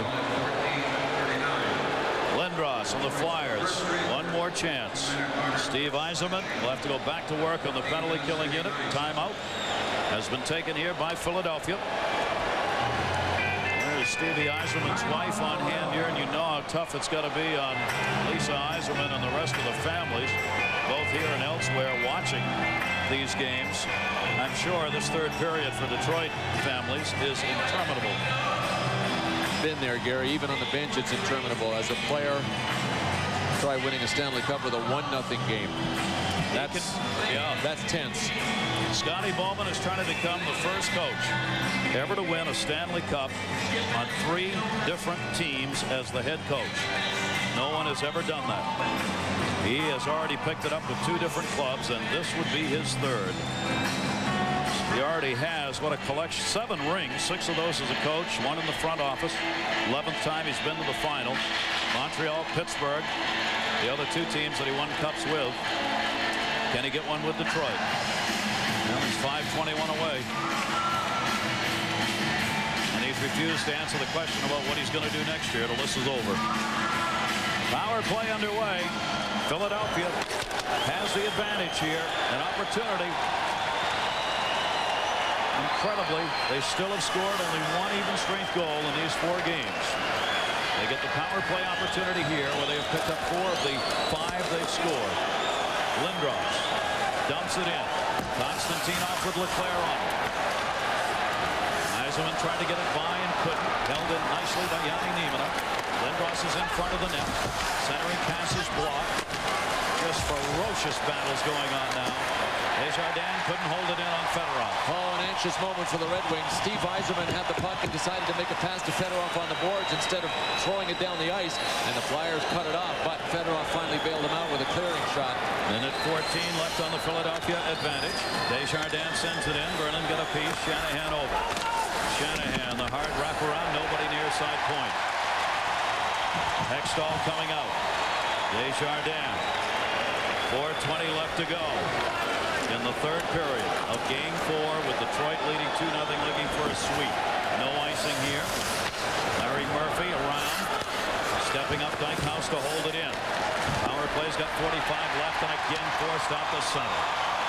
Lindros on the Flyers. One more chance. Steve Yzerman will have to go back to work on the penalty killing unit. Timeout has been taken here by Philadelphia. There's Stevie Yzerman's wife on hand here, and you know how tough it's got to be on Lisa Yzerman and the rest of the families, both here and elsewhere, watching these games. I'm sure this third period for Detroit families is interminable. Been there, Gary. Even on the bench, it's interminable. As a player, try winning a Stanley Cup with a one nothing game. That's can, yeah, that's tense. Scotty Bowman is trying to become the first coach ever to win a Stanley Cup on three different teams as the head coach. No one has ever done that. He has already picked it up with two different clubs, and this would be his third. He already has, what a collection, seven rings, six of those as a coach, one in the front office. eleventh time he's been to the final. Montreal, Pittsburgh, the other two teams that he won cups with. Can he get one with Detroit? Well, he's five twenty-one away. And he's refused to answer the question about what he's going to do next year till this is over. Power play underway. Philadelphia has the advantage here, an opportunity. Incredibly, they still have scored only one even strength goal in these four games. They get the power play opportunity here where they have picked up four of the five they've scored. Lindros dumps it in. Konstantinov with LeClaire on it. Yzerman tried to get it by and couldn't. Held in nicely by Yanni Nieminen. Lindros is in front of the net. Centering pass is blocked. Just ferocious battles going on now. Desjardins couldn't hold it in on Fedorov. Oh, an anxious moment for the Red Wings. Steve Yzerman had the puck and decided to make a pass to Fedorov on the boards instead of throwing it down the ice, and the Flyers cut it off, but Fedorov finally bailed him out with a clearing shot. Minute fourteen left on the Philadelphia advantage. Desjardins sends it in. Berlin got a piece. Shanahan over. Shanahan, the hard wraparound, nobody near side point. Hextall coming out. Desjardins. four twenty left to go in the third period of game four, with Detroit leading two nothing, looking for a sweep. No icing here. Larry Murphy around. Stepping up Dykhouse to hold it in. Power play's got forty-five left and again forced out the center.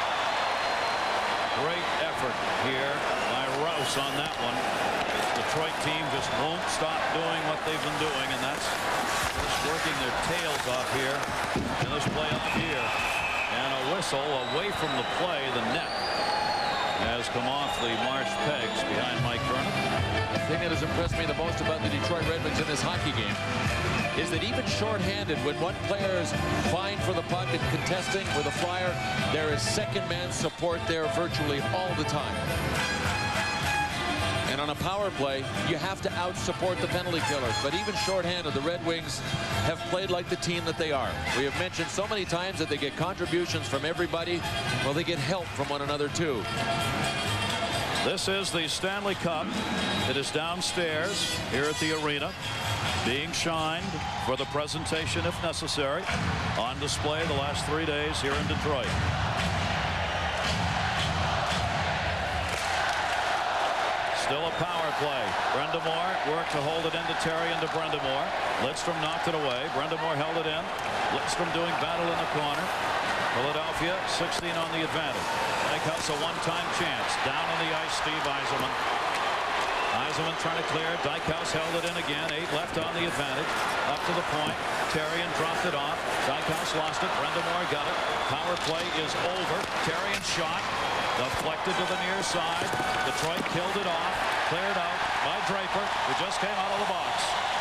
Great effort here by Rouse on that one. Detroit team just won't stop doing what they've been doing, and that's just working their tails off here in this playoff year. And a whistle away from the play. The net has come off the Marsh pegs behind Mike Vernon. The thing that has impressed me the most about the Detroit Red Wings in this hockey game is that even shorthanded, when one player is vying for the puck and contesting with a Flyer, there is second man support there virtually all the time. And on a power play, you have to out-support the penalty killers. But even shorthanded, the Red Wings have played like the team that they are. We have mentioned so many times that they get contributions from everybody. Well, they get help from one another, too. This is the Stanley Cup. It is downstairs here at the arena, being shined for the presentation if necessary. On display the last three days here in Detroit. Still a power play. Brind'amour worked to hold it into Terry into Brind'amour. Lidstrom knocked it away. Brind'amour held it in. Lidstrom doing battle in the corner. Philadelphia sixteen on the advantage. Dykhouse a one-time chance. Down on the ice, Steve Yzerman. Yzerman trying to clear. Dykhouse held it in again. Eight left on the advantage. Up to the point. Terrian dropped it off. Dykhouse lost it. Brind'amour got it. Power play is over. Terrian shot. Deflected to the near side. Detroit killed it off. Cleared out by Draper, who just came out of the box.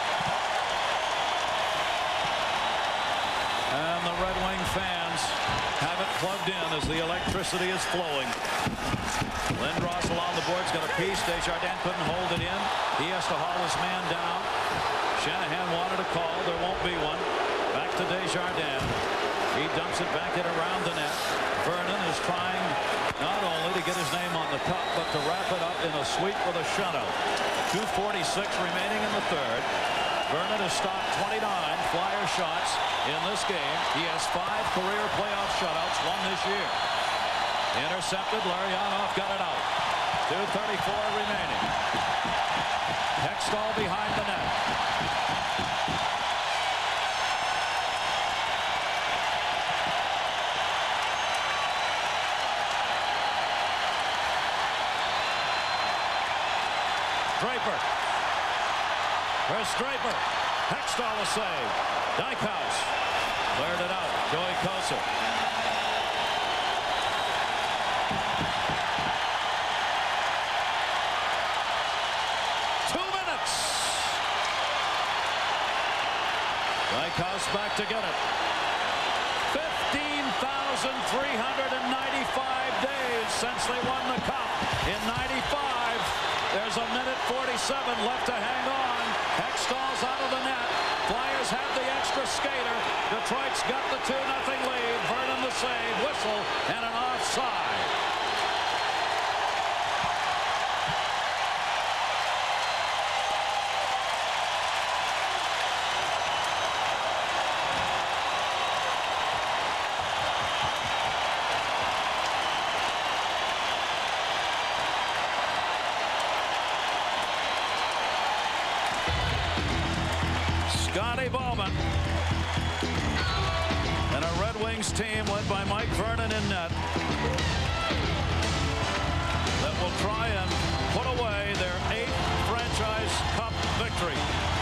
And the Red Wing fans have it plugged in as the electricity is flowing. Lindros along the boards got a piece. Desjardins couldn't hold it in. He has to haul his man down. Shanahan wanted a call. There won't be one. Back to Desjardins. He dumps it back in around the net. Vernon is trying not only to get his name on the cup, but to wrap it up in a sweep with a shutout. two forty-six remaining in the third. Vernon has stopped twenty-nine Flyer shots in this game. He has five career playoff shutouts, one this year. Intercepted. Larionov got it out. two thirty-four remaining. Hextall behind the net. Draper. Chris Draper. Hextall a save. Dykhouse cleared it out. Joey Kosar. Two minutes. Dykhouse back to get it. fifteen thousand three hundred ninety-five days since they won the cup in ninety-five. There's a minute forty-seven left to hang on. Hextall's out of the net. Flyers have the extra skater. Detroit's got the two nothing lead. Vernon the save. Whistle and an offside. Scotty Bowman and a Red Wings team led by Mike Vernon in net that will try and put away their eighth franchise cup victory.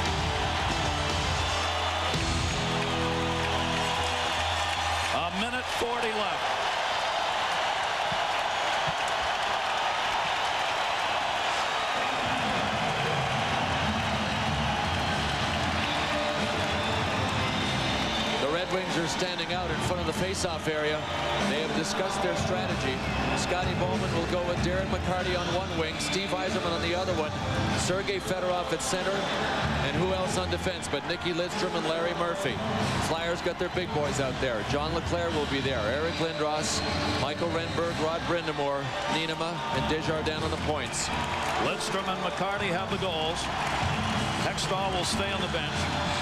A minute forty left. Wings are standing out in front of the face-off area. They have discussed their strategy. Scotty Bowman will go with Darren McCarty on one wing, Steve Yzerman on the other one, Sergei Fedorov at center, and who else on defense but Nicky Lidstrom and Larry Murphy. Flyers got their big boys out there. John LeClair will be there. Eric Lindros, Michael Renberg, Rod Brind'amour, Niinema, and Desjardins on the points. Lidstrom and McCarty have the goals. Hextall will stay on the bench.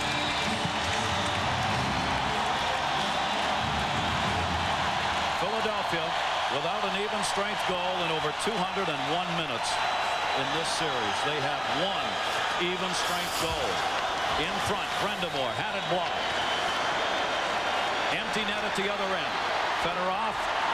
Philadelphia without an even strength goal in over two hundred one minutes in this series. They have one even strength goal. In front, Brind'amour had it blocked. Empty net at the other end. Fedorov.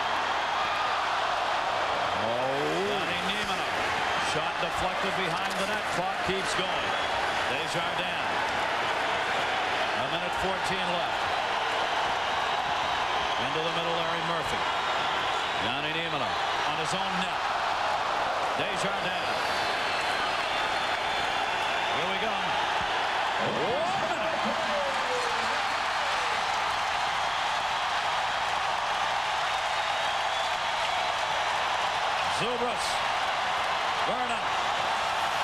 Oh, Niinema. Shot deflected behind the net. Clock keeps going. Desjardins. A minute fourteen left. Into the middle, Larry Murphy. Johnny Niemela on his own net. Desjardins. Here we go. One minute. Zubras. Vernon.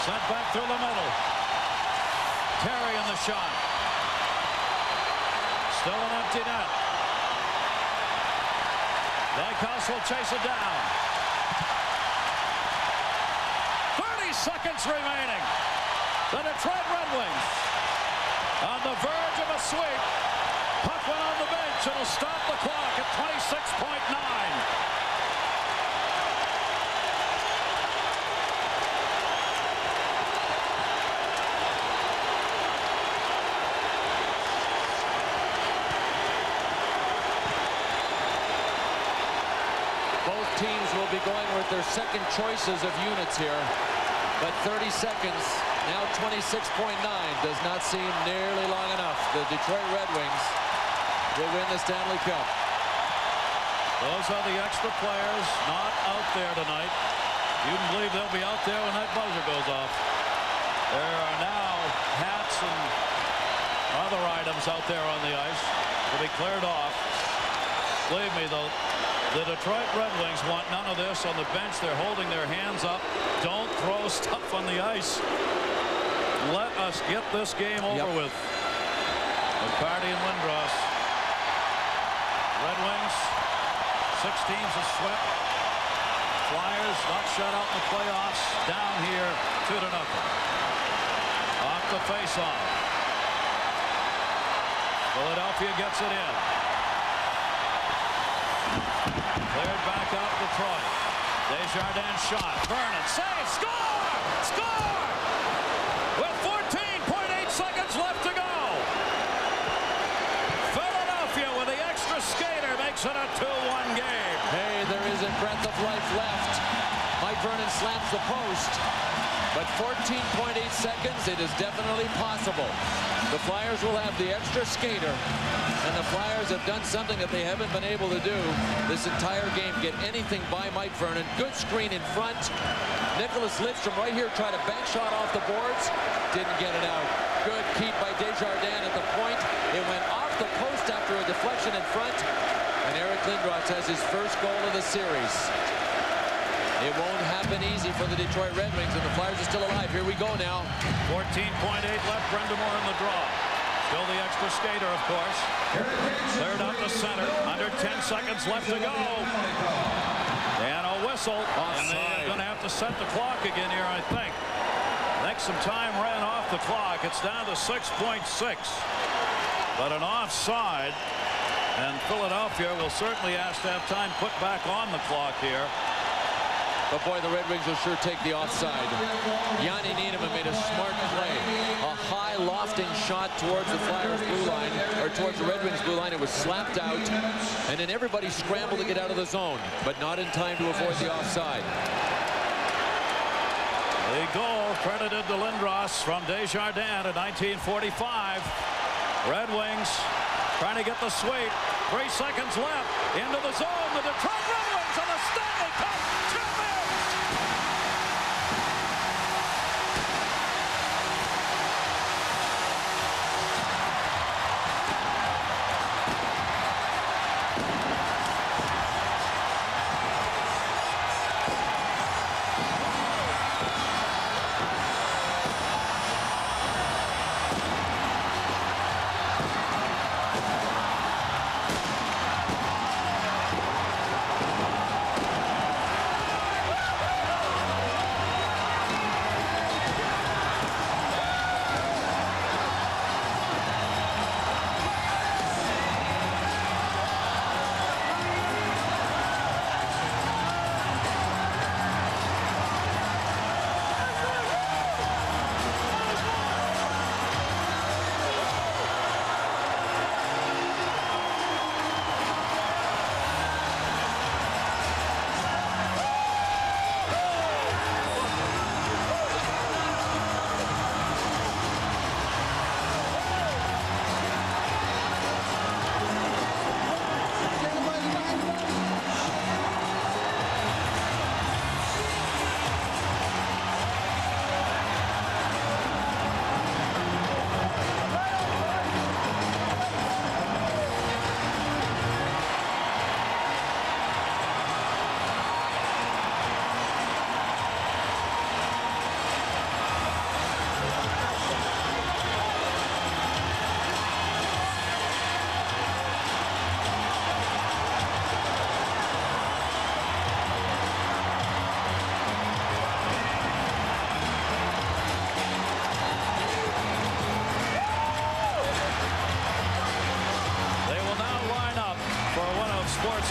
Sent back through the middle. Terry in the shot. Still an empty net. Dykhouse will chase it down. thirty seconds remaining. The Detroit Red Wings on the verge of a sweep. Puck went on the bench. It'll stop the clock at twenty-six point nine. Both teams will be going with their second choices of units here. But thirty seconds, now twenty-six point nine, does not seem nearly long enough. The Detroit Red Wings will win the Stanley Cup. Those are the extra players not out there tonight. You can believe they'll be out there when that buzzer goes off. There are now hats and other items out there on the ice to be cleared off. Believe me, though, the Detroit Red Wings want none of this on the bench. They're holding their hands up. Don't throw stuff on the ice. Let us get this game over yep. with. McCarty and Lindros. Red Wings, six teams have swept. Flyers not shut out in the playoffs. Down here, two to nothing. Off the face-off. Philadelphia gets it in. Cleared back out Detroit. Desjardins shot. Vernon save. Score! Score! With fourteen point eight seconds left to go. Philadelphia with the extra skater makes it a two one game. Hey, there is a breath of life left. Mike Vernon slams the post. But fourteen point eight seconds, it is definitely possible. The Flyers will have the extra skater. And the Flyers have done something that they haven't been able to do this entire game. Get anything by Mike Vernon. Good screen in front. Nicholas Lidstrom right here tried a bank shot off the boards. Didn't get it out. Good keep by Desjardins at the point. It went off the post after a deflection in front. And Eric Lindros has his first goal of the series. It won't happen easy for the Detroit Red Wings, and the Flyers are still alive. Here we go now. fourteen point eight left. Brind'amour in the draw. Still the extra skater, of course. Cleared out the center. Under ten seconds left to go. And a whistle. Offside. And they're going to have to set the clock again here, I think. I think some time ran off the clock. It's down to six point six. But an offside. And Philadelphia will certainly ask to have time put back on the clock here. But boy, the Red Wings will sure take the offside. Yanni Niederman made a smart play. A high lofting shot towards the Flyers blue line, or towards the Red Wings blue line. It was slapped out, and then everybody scrambled to get out of the zone, but not in time to avoid the offside. The goal credited to Lindros from Desjardins in nineteen forty-five. Red Wings trying to get the sweep. Three seconds left. Into the zone. The Detroit Red Wings on the Stanley Cup champions.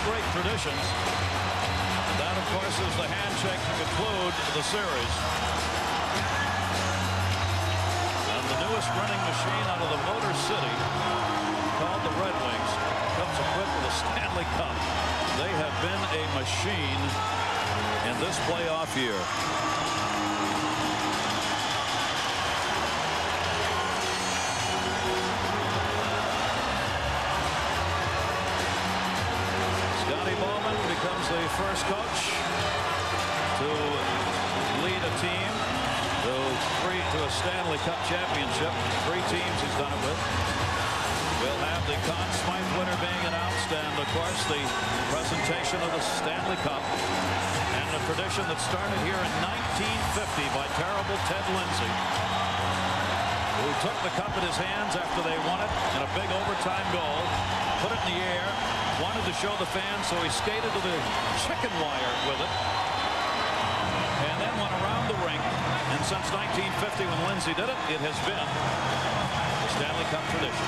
great traditions. And that, of course, is the handshake to conclude the series. And the newest running machine out of the Motor City, called the Red Wings, comes equipped with a Stanley Cup. They have been a machine in this playoff year. Becomes the first coach to lead a team to three to a Stanley Cup championship. Three teams he's done it with. We'll have the Conn Smythe winner being announced, and of course the presentation of the Stanley Cup, and a tradition that started here in nineteen fifty by terrible Ted Lindsay, who took the cup in his hands after they won it in a big overtime goal, put it in the air, wanted to show the fans, so he skated to the chicken wire with it, and then went around the rink. And since nineteen fifty, when Lindsay did it, it has been the Stanley Cup tradition.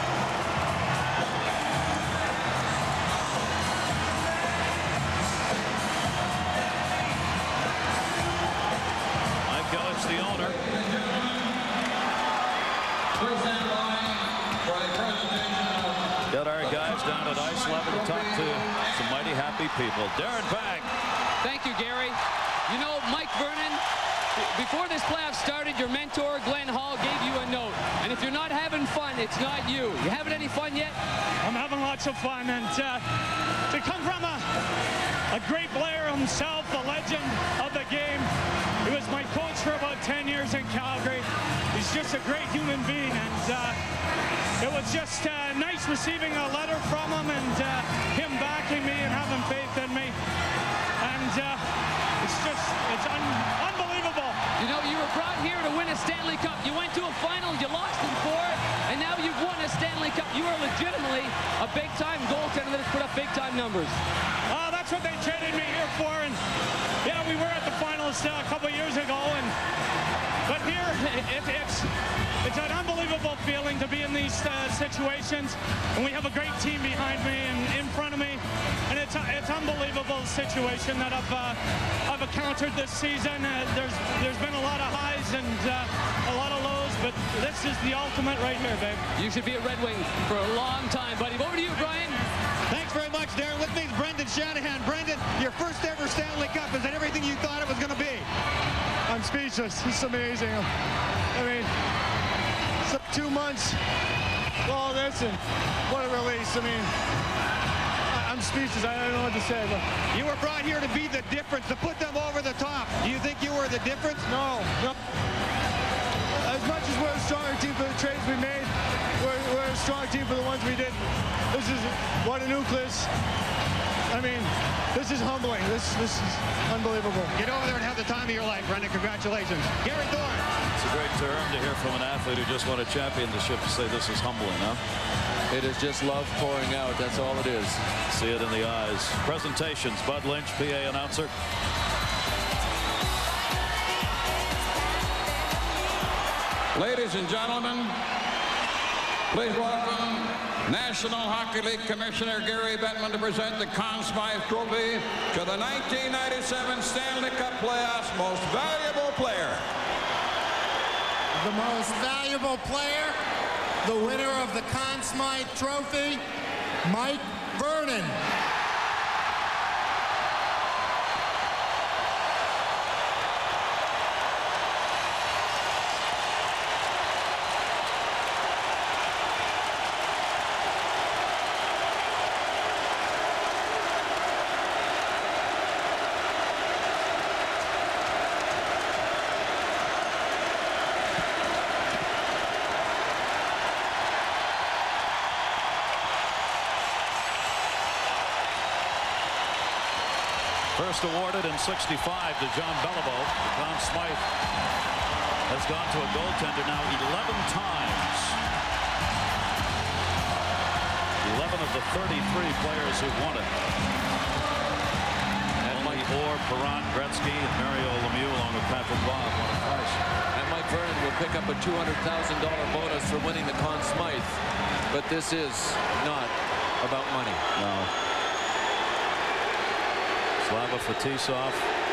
Mike Gillis, the owner. Got our guys down at ice level to talk to some mighty happy people. Darren Bang. Thank you, Gary. You know, Mike Vernon, before this playoff started, your mentor, Glenn Hall, gave you a note. And if you're not having fun, it's not you. You having any fun yet? I'm having lots of fun. And uh, to come from a, a great player himself, a legend of the game, he was my coach for about ten years in Calgary. He's just a great human being. And uh, it was just uh, nice receiving a letter from him, and uh, him backing me and having faith in me. And uh, it's just, it's un unbelievable. You know, you were brought here to win a Stanley Cup. You went to a final, you lost in four, and now you've won a Stanley Cup. You are legitimately a big-time goaltender that has put up big-time numbers. Oh, that's what they traded me here for. And yeah, we were at the finals uh, a couple years ago, and but here it, it's it's an unbelievable feeling to be in these uh, situations, and we have a great team behind me and in front of me, and it's it's unbelievable situation that I've uh, I've encountered this season. Uh, there's there's been a lot of highs and uh, a lot of lows, but this is the ultimate right here, babe. You should be a Red Wing for a long time, buddy. Over to you, Brian. Thanks very much, Darren. With me is Brendan Shanahan. Brendan, your first ever Stanley Cup. Is that everything you thought it was going to be? I'm speechless. It's amazing. I mean, it's two months, all this, and what a release. I mean, I'm speechless. I don't know what to say. But you were brought here to be the difference, to put them over the top. Do you think you were the difference? No. no. As much as we're a stronger team for the trades we made, we're, we're a strong team for the ones we didn't. This is what a nucleus. I mean, this is humbling. This this is unbelievable. Get over there and have the time of your life, Brendan. Congratulations. Gary Thorne. It's a great term to hear from an athlete who just won a championship to say this is humbling, huh? It is just love pouring out. That's all it is. See it in the eyes. Presentations. Bud Lynch, P A announcer. Ladies and gentlemen, please welcome National Hockey League Commissioner Gary Bettman to present the Conn Smythe Trophy to the nineteen ninety-seven Stanley Cup Playoffs Most Valuable Player. The most valuable player, the winner of the Conn Smythe Trophy, Mike Vernon. First awarded in sixty-five to John Beliveau. Conn Smythe has gone to a goaltender now eleven times. eleven of the thirty-three players who've won it. And only Orr, Perron, Gretzky, and Mario Lemieux, along with Patrick Roy, won it twice. And Mike Vernon will pick up a two hundred thousand dollar bonus for winning the Conn Smythe. But this is not about money. No. Slava Fetisov.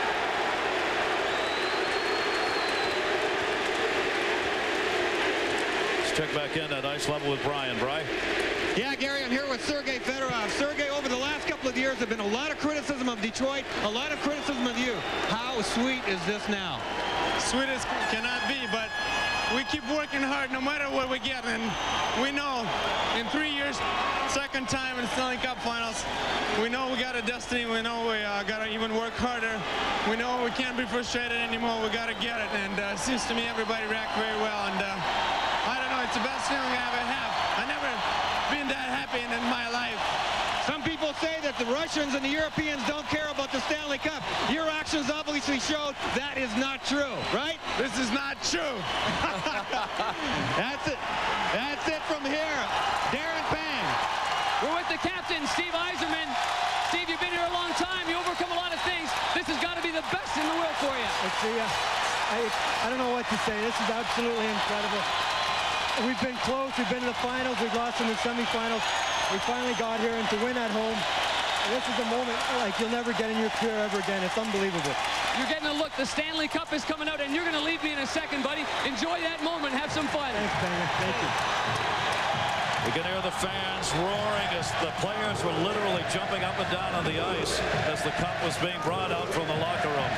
Let's check back in at ice level with Brian. Brian. Yeah, Gary, I'm here with Sergei Fedorov. Sergei, over the last couple of years, there have been a lot of criticism of Detroit, a lot of criticism of you. How sweet is this now? Sweet as cannot be, but we keep working hard no matter what we get, and we know in three years, second time in Stanley Cup Finals, we know we got a destiny. We know we uh, got to even work harder. We know we can't be frustrated anymore. We got to get it, and uh, it seems to me everybody react very well, and uh, I don't know, it's the best feeling I ever have. I never been that happy in my life. Some people say that the Russians and the Europeans don't care about the Stanley Cup. Your actions obviously showed that is not true, right? This is not true. That's it. That's it from here. Darren Pang. We're with the captain, Steve Yzerman. Steve, you've been here a long time. You overcome a lot of things. This has got to be the best in the world for you. It's the, uh, I, I don't know what to say. This is absolutely incredible. We've been close. We've been in the finals. We've lost in the semifinals. We finally got here, and to win at home, this is a moment like you'll never get in your career ever again. It's unbelievable. You're getting a look. The Stanley Cup is coming out, and you're going to leave me in a second, buddy. Enjoy that moment. Have some fun. Thanks, Banger. Thank you. You can hear the fans roaring as the players were literally jumping up and down on the ice as the cup was being brought out from the locker room.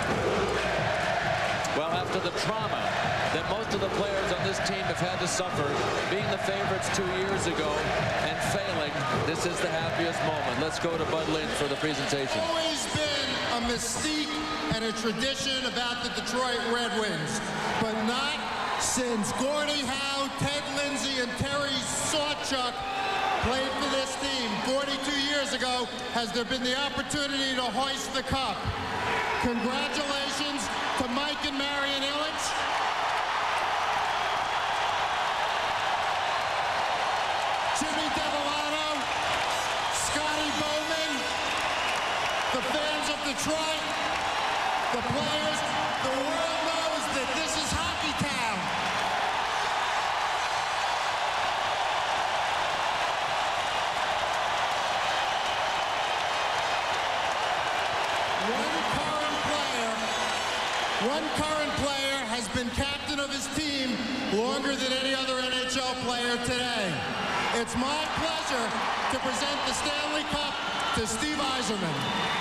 Well, after the trauma that most of the players on this team have had to suffer, being the favorites two years ago and failing, this is the happiest moment. Let's go to Bud Lynch for the presentation. Always been a mystique and a tradition about the Detroit Red Wings, but not since Gordie Howe, Ted Lindsay, and Terry Sawchuk played for this team forty-two years ago has there been the opportunity to hoist the cup. Congratulations to Mike and Marion Illich. Jimmy Devolato, Scotty Bowman, the fans of Detroit, the players, the world knows that this is hockey town. One current player, one current player has been captain of his team longer than any other N H L player today. It's my pleasure to present the Stanley Cup to Steve Yzerman.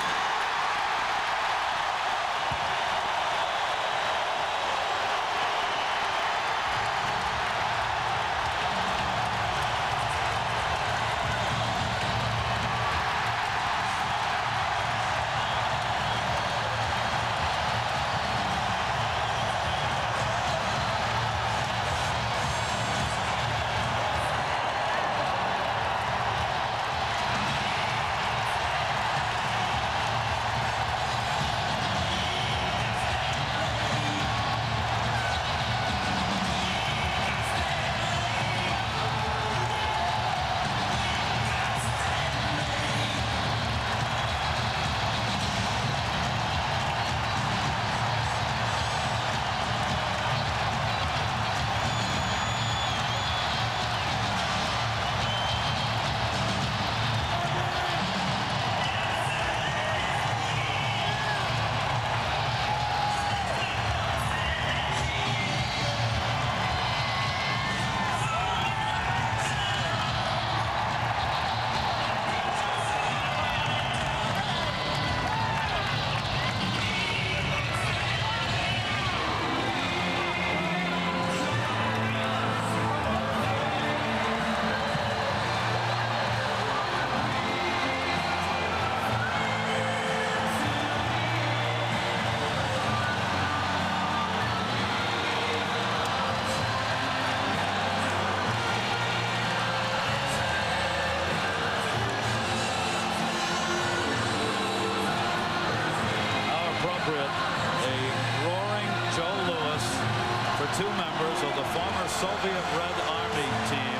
Two members of the former Soviet Red Army team.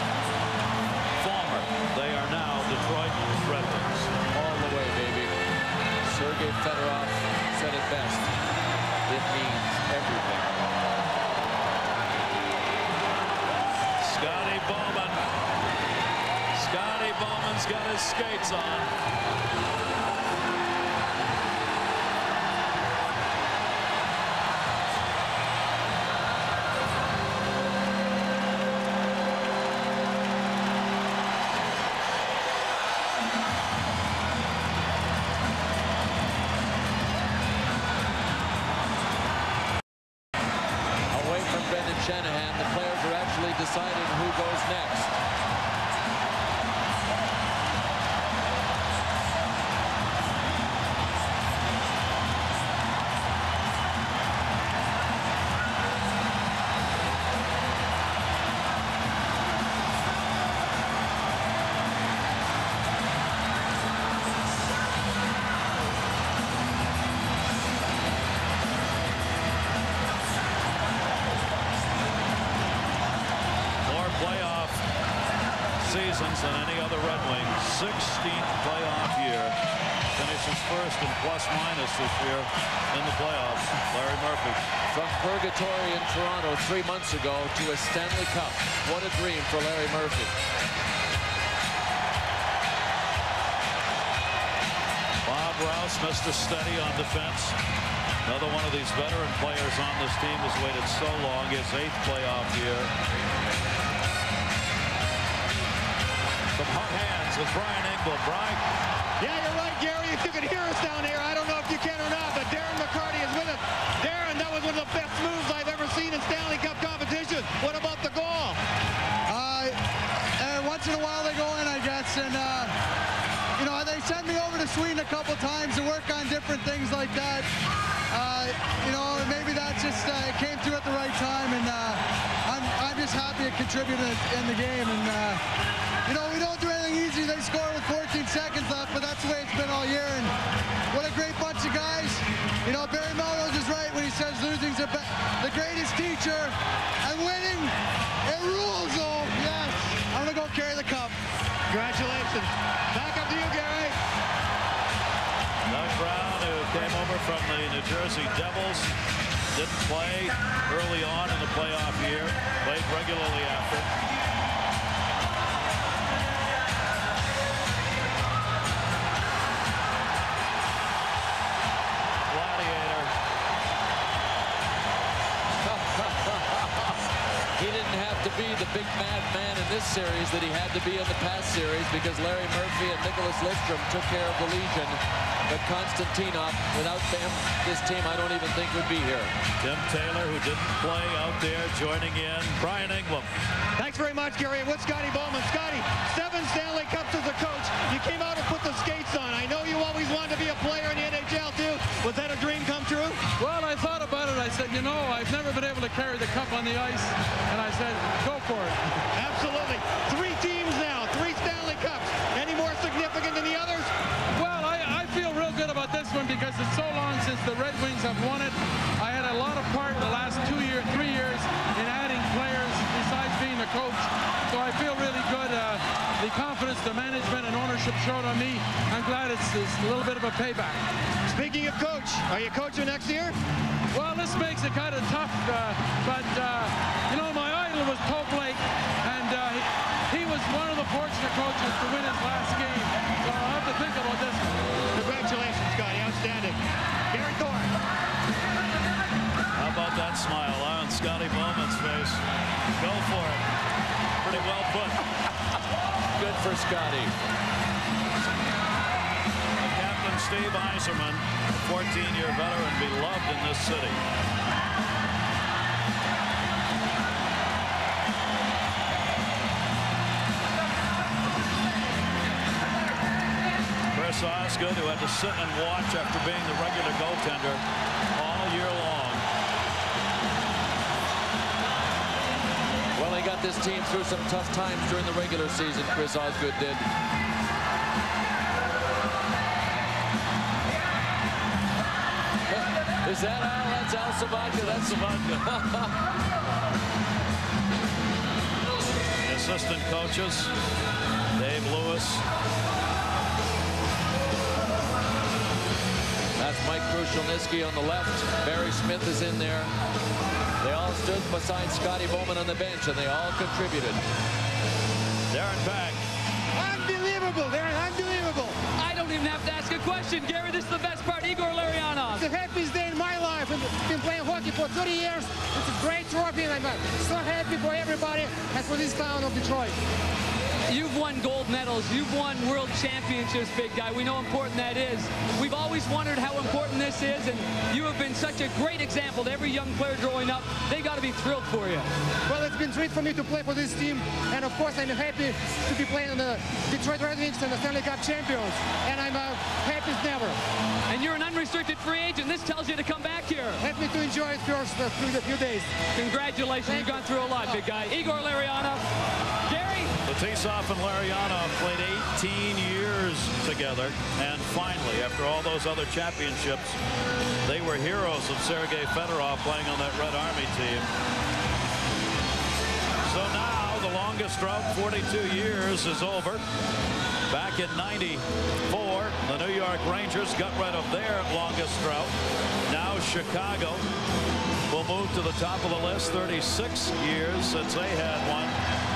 Former. They are now Detroit Red Wings. All the way, baby. Sergei Fedorov said it best. It means everything. Scotty Bowman. Scotty Bowman's got his skates on. than any other Red Wing. sixteenth playoff year. Finishes first in plus minus this year in the playoffs. Larry Murphy. From purgatory in Toronto three months ago to a Stanley Cup. What a dream for Larry Murphy. Bob Rouse, Mister Steady on defense. Another one of these veteran players on this team has waited so long. His eighth playoff year. Some hot hands with Brian Engblom. Brian. Yeah, you're right, Gary. If you can hear us down here, I don't know if you can or not, but Darren McCarty is with us. Darren, that was one of the best moves I've ever seen in Stanley Cup competition. What about the goal? Uh, uh, once in a while they go in, I guess, and uh, you know, they sent me over to Sweden a couple times to work on different things like that. Uh, you know, maybe that just uh, came through at the right time, and uh, I'm I'm just happy to contribute in, in the game. And uh, you know, we don't do anything easy. They score with fourteen seconds left, but that's the way it's been all year. And what a great bunch of guys. You know, Barry Melrose is right when he says losing's the, the greatest teacher, and winning, it rules, though. Yes, I'm gonna go carry the cup. Congratulations. Back up to you, Gary. Doug Brown, who came over from the New Jersey Devils, didn't play early on in the playoff year, played regularly after. Gladiator. He didn't have to be the big mad man in this series that he had to be in the past series because Larry Murphy and Nicholas Lidstrom took care of the Legion. But Konstantinov, without them, this team I don't even think would be here. Tim Taylor, who didn't play out there, joining in. Brian Engblom. Thanks very much, Gary. And with Scotty Bowman. Scotty, seven Stanley Cups as a coach. You came out and put the skates on. I know you always wanted to be a player in the N H L, too. Was that a dream come true? Well, I thought about it. I said, you know, I've never been able to carry the cup on the ice. And I said, go for it. Absolutely. Three teams now, three Stanley Cups. Any more significant than the others? Well, I, I feel real good about this one because it's so long since the Red Wings have won it. I had a lot of part in the last two years, three years in adding players besides being a coach. So I feel really good. Uh, the confidence the management and ownership showed on me, I'm glad it's, it's a little bit of a payback. Speaking of coach, are you coaching next year? Well, this makes it kind of tough, uh, but, uh, you know, my idol was Pope Blake, and uh, he, he was one of the fortunate coaches to win his last game. So I'll have to think about this one. Congratulations, Scotty. Outstanding. Gary Thorne. How about that smile on Scotty Bowman's face? Go for it. Pretty well put. Good for Scotty. Captain Steve Yzerman, a fourteen-year veteran, beloved in this city. Chris Osgood, who had to sit and watch after being the regular goaltender all year long. Well, he got this team through some tough times during the regular season, Chris Osgood did. Is that Al? That's Al Sabatka. That's Sabatka. The assistant coaches, Dave Lewis. That's Mike Krushelnyski on the left. Barry Smith is in there. They all stood beside Scotty Bowman on the bench, and they all contributed. Darren Pack. Unbelievable, Darren, unbelievable. I don't even have to ask a question, Gary. This is the best part. Igor Larionov. It's the happiest day in my life. I've been playing hockey for thirty years. It's a great trophy, and I'm so happy for everybody and for this town of Detroit. You've won gold medals. You've won world championships, big guy. We know how important that is. We've always wondered how important this is, and you have been such a great example to every young player growing up. They got to be thrilled for you. Well, it's been great for me to play for this team, and of course, I'm happy to be playing in the Detroit Red Wings and the Stanley Cup champions, and I'm uh, happy as never. And you're an unrestricted free agent. This tells you to come back here. Happy to enjoy it first uh, through the few days. Congratulations. Thank You've gone through a lot, big guy. Igor Larionov. Gary. Fetisov and Larionov played eighteen years together, and finally, after all those other championships, they were heroes of Sergei Fedorov playing on that Red Army team. So now the longest longest drought, forty-two years, is over. Back in ninety-four, the New York Rangers got rid of their longest drought. Now Chicago will move to the top of the list, thirty-six years since they had one.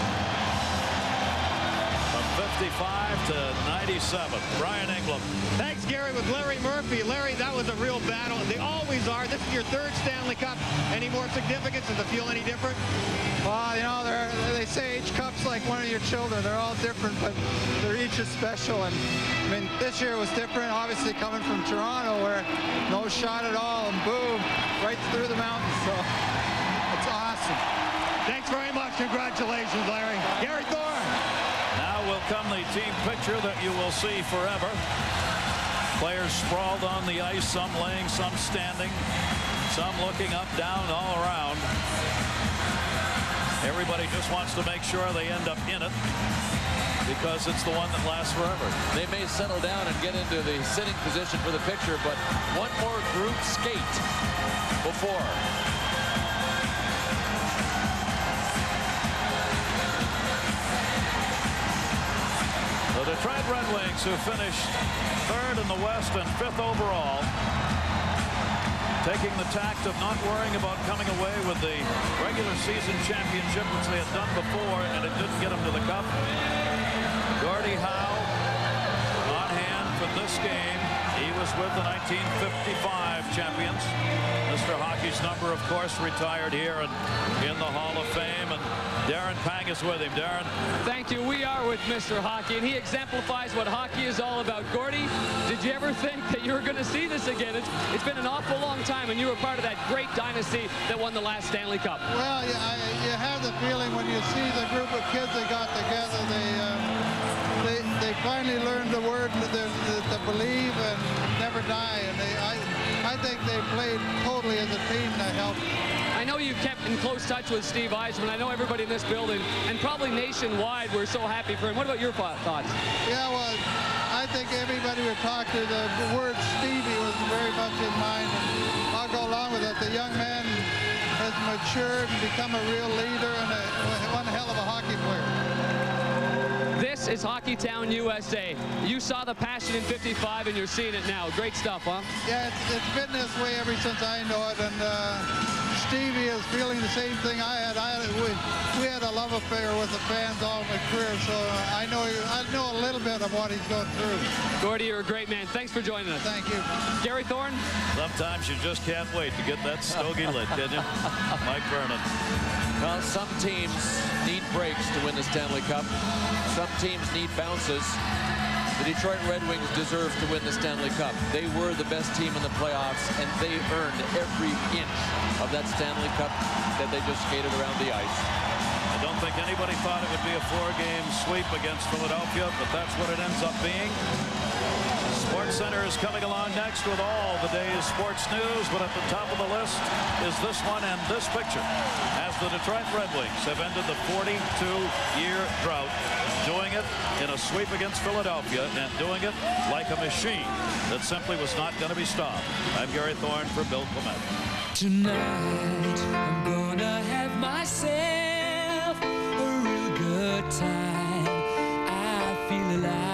From fifty-five to ninety-seven. Brian England. Thanks, Gary, with Larry Murphy. Larry, that was a real battle. They always are. This is your third Stanley Cup. Any more significance? Does it feel any different? Well, you know, they're, they say each cup's like one of your children. They're all different, but they're each as special. And I mean, this year was different, obviously coming from Toronto, where no shot at all, and boom, right through the mountains. So it's awesome. Thanks very much. Congratulations, Larry. Gary Thorne. Now will come the team picture that you will see forever. Players sprawled on the ice, some laying, some standing, some looking up, down, all around. Everybody just wants to make sure they end up in it, because it's the one that lasts forever. They may settle down and get into the sitting position for the picture, but one more group skate before. The Detroit Red Wings, who finished third in the West and fifth overall, taking the tact of not worrying about coming away with the regular season championship, which they had done before, and it didn't get them to the cup. Gordie Howe on hand for this game. He was with the nineteen fifty-five champions. Mister Hockey's number, of course, retired here and in the Hall of Fame. And Darren Pang is with him. Darren. Thank you. We are with Mister Hockey, and he exemplifies what hockey is all about. Gordie, did you ever think that you were going to see this again? It's, it's been an awful long time, and you were part of that great dynasty that won the last Stanley Cup. Well, yeah, I, you have the feeling when you see the group of kids that got together, they um, they, they finally learned the word to, to believe and never die. And they, I, I think they played totally as a team that helped. I know you kept in close touch with Steve Yzerman. I know everybody in this building, and probably nationwide, we're so happy for him. What about your thoughts? Yeah, well, I think everybody would talk to, the, the word Stevie was very much in mind, and I'll go along with it. The young man has matured and become a real leader and a, one hell of a hockey player. This is Hockey Town, U S A. You saw the passion in fifty-five, and you're seeing it now. Great stuff, huh? Yeah, it's, it's been this way ever since I know it, and uh, Stevie is feeling the same thing I had. I we, we had a love affair with the fans all my career, so I know I know a little bit of what he's going through. Gordie, you're a great man. Thanks for joining us. Thank you. Gary Thorne? Sometimes you just can't wait to get that stogie lit, can you? Mike Vernon. Well, some teams need breaks to win the Stanley Cup. Some teams need bounces. The Detroit Red Wings deserve to win the Stanley Cup. They were the best team in the playoffs, and they earned every inch of that Stanley Cup that they just skated around the ice. I don't think anybody thought it would be a four-game sweep against Philadelphia, but that's what it ends up being. Sports Center is coming along next with all the day's sports news, but at the top of the list is this one and this picture, as the Detroit Red Wings have ended the forty-two year drought, doing it in a sweep against Philadelphia and doing it like a machine that simply was not going to be stopped. I'm Gary Thorne for Bill Clement. Tonight I'm gonna have myself a real good time. I feel alive.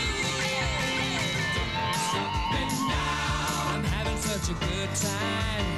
A good time.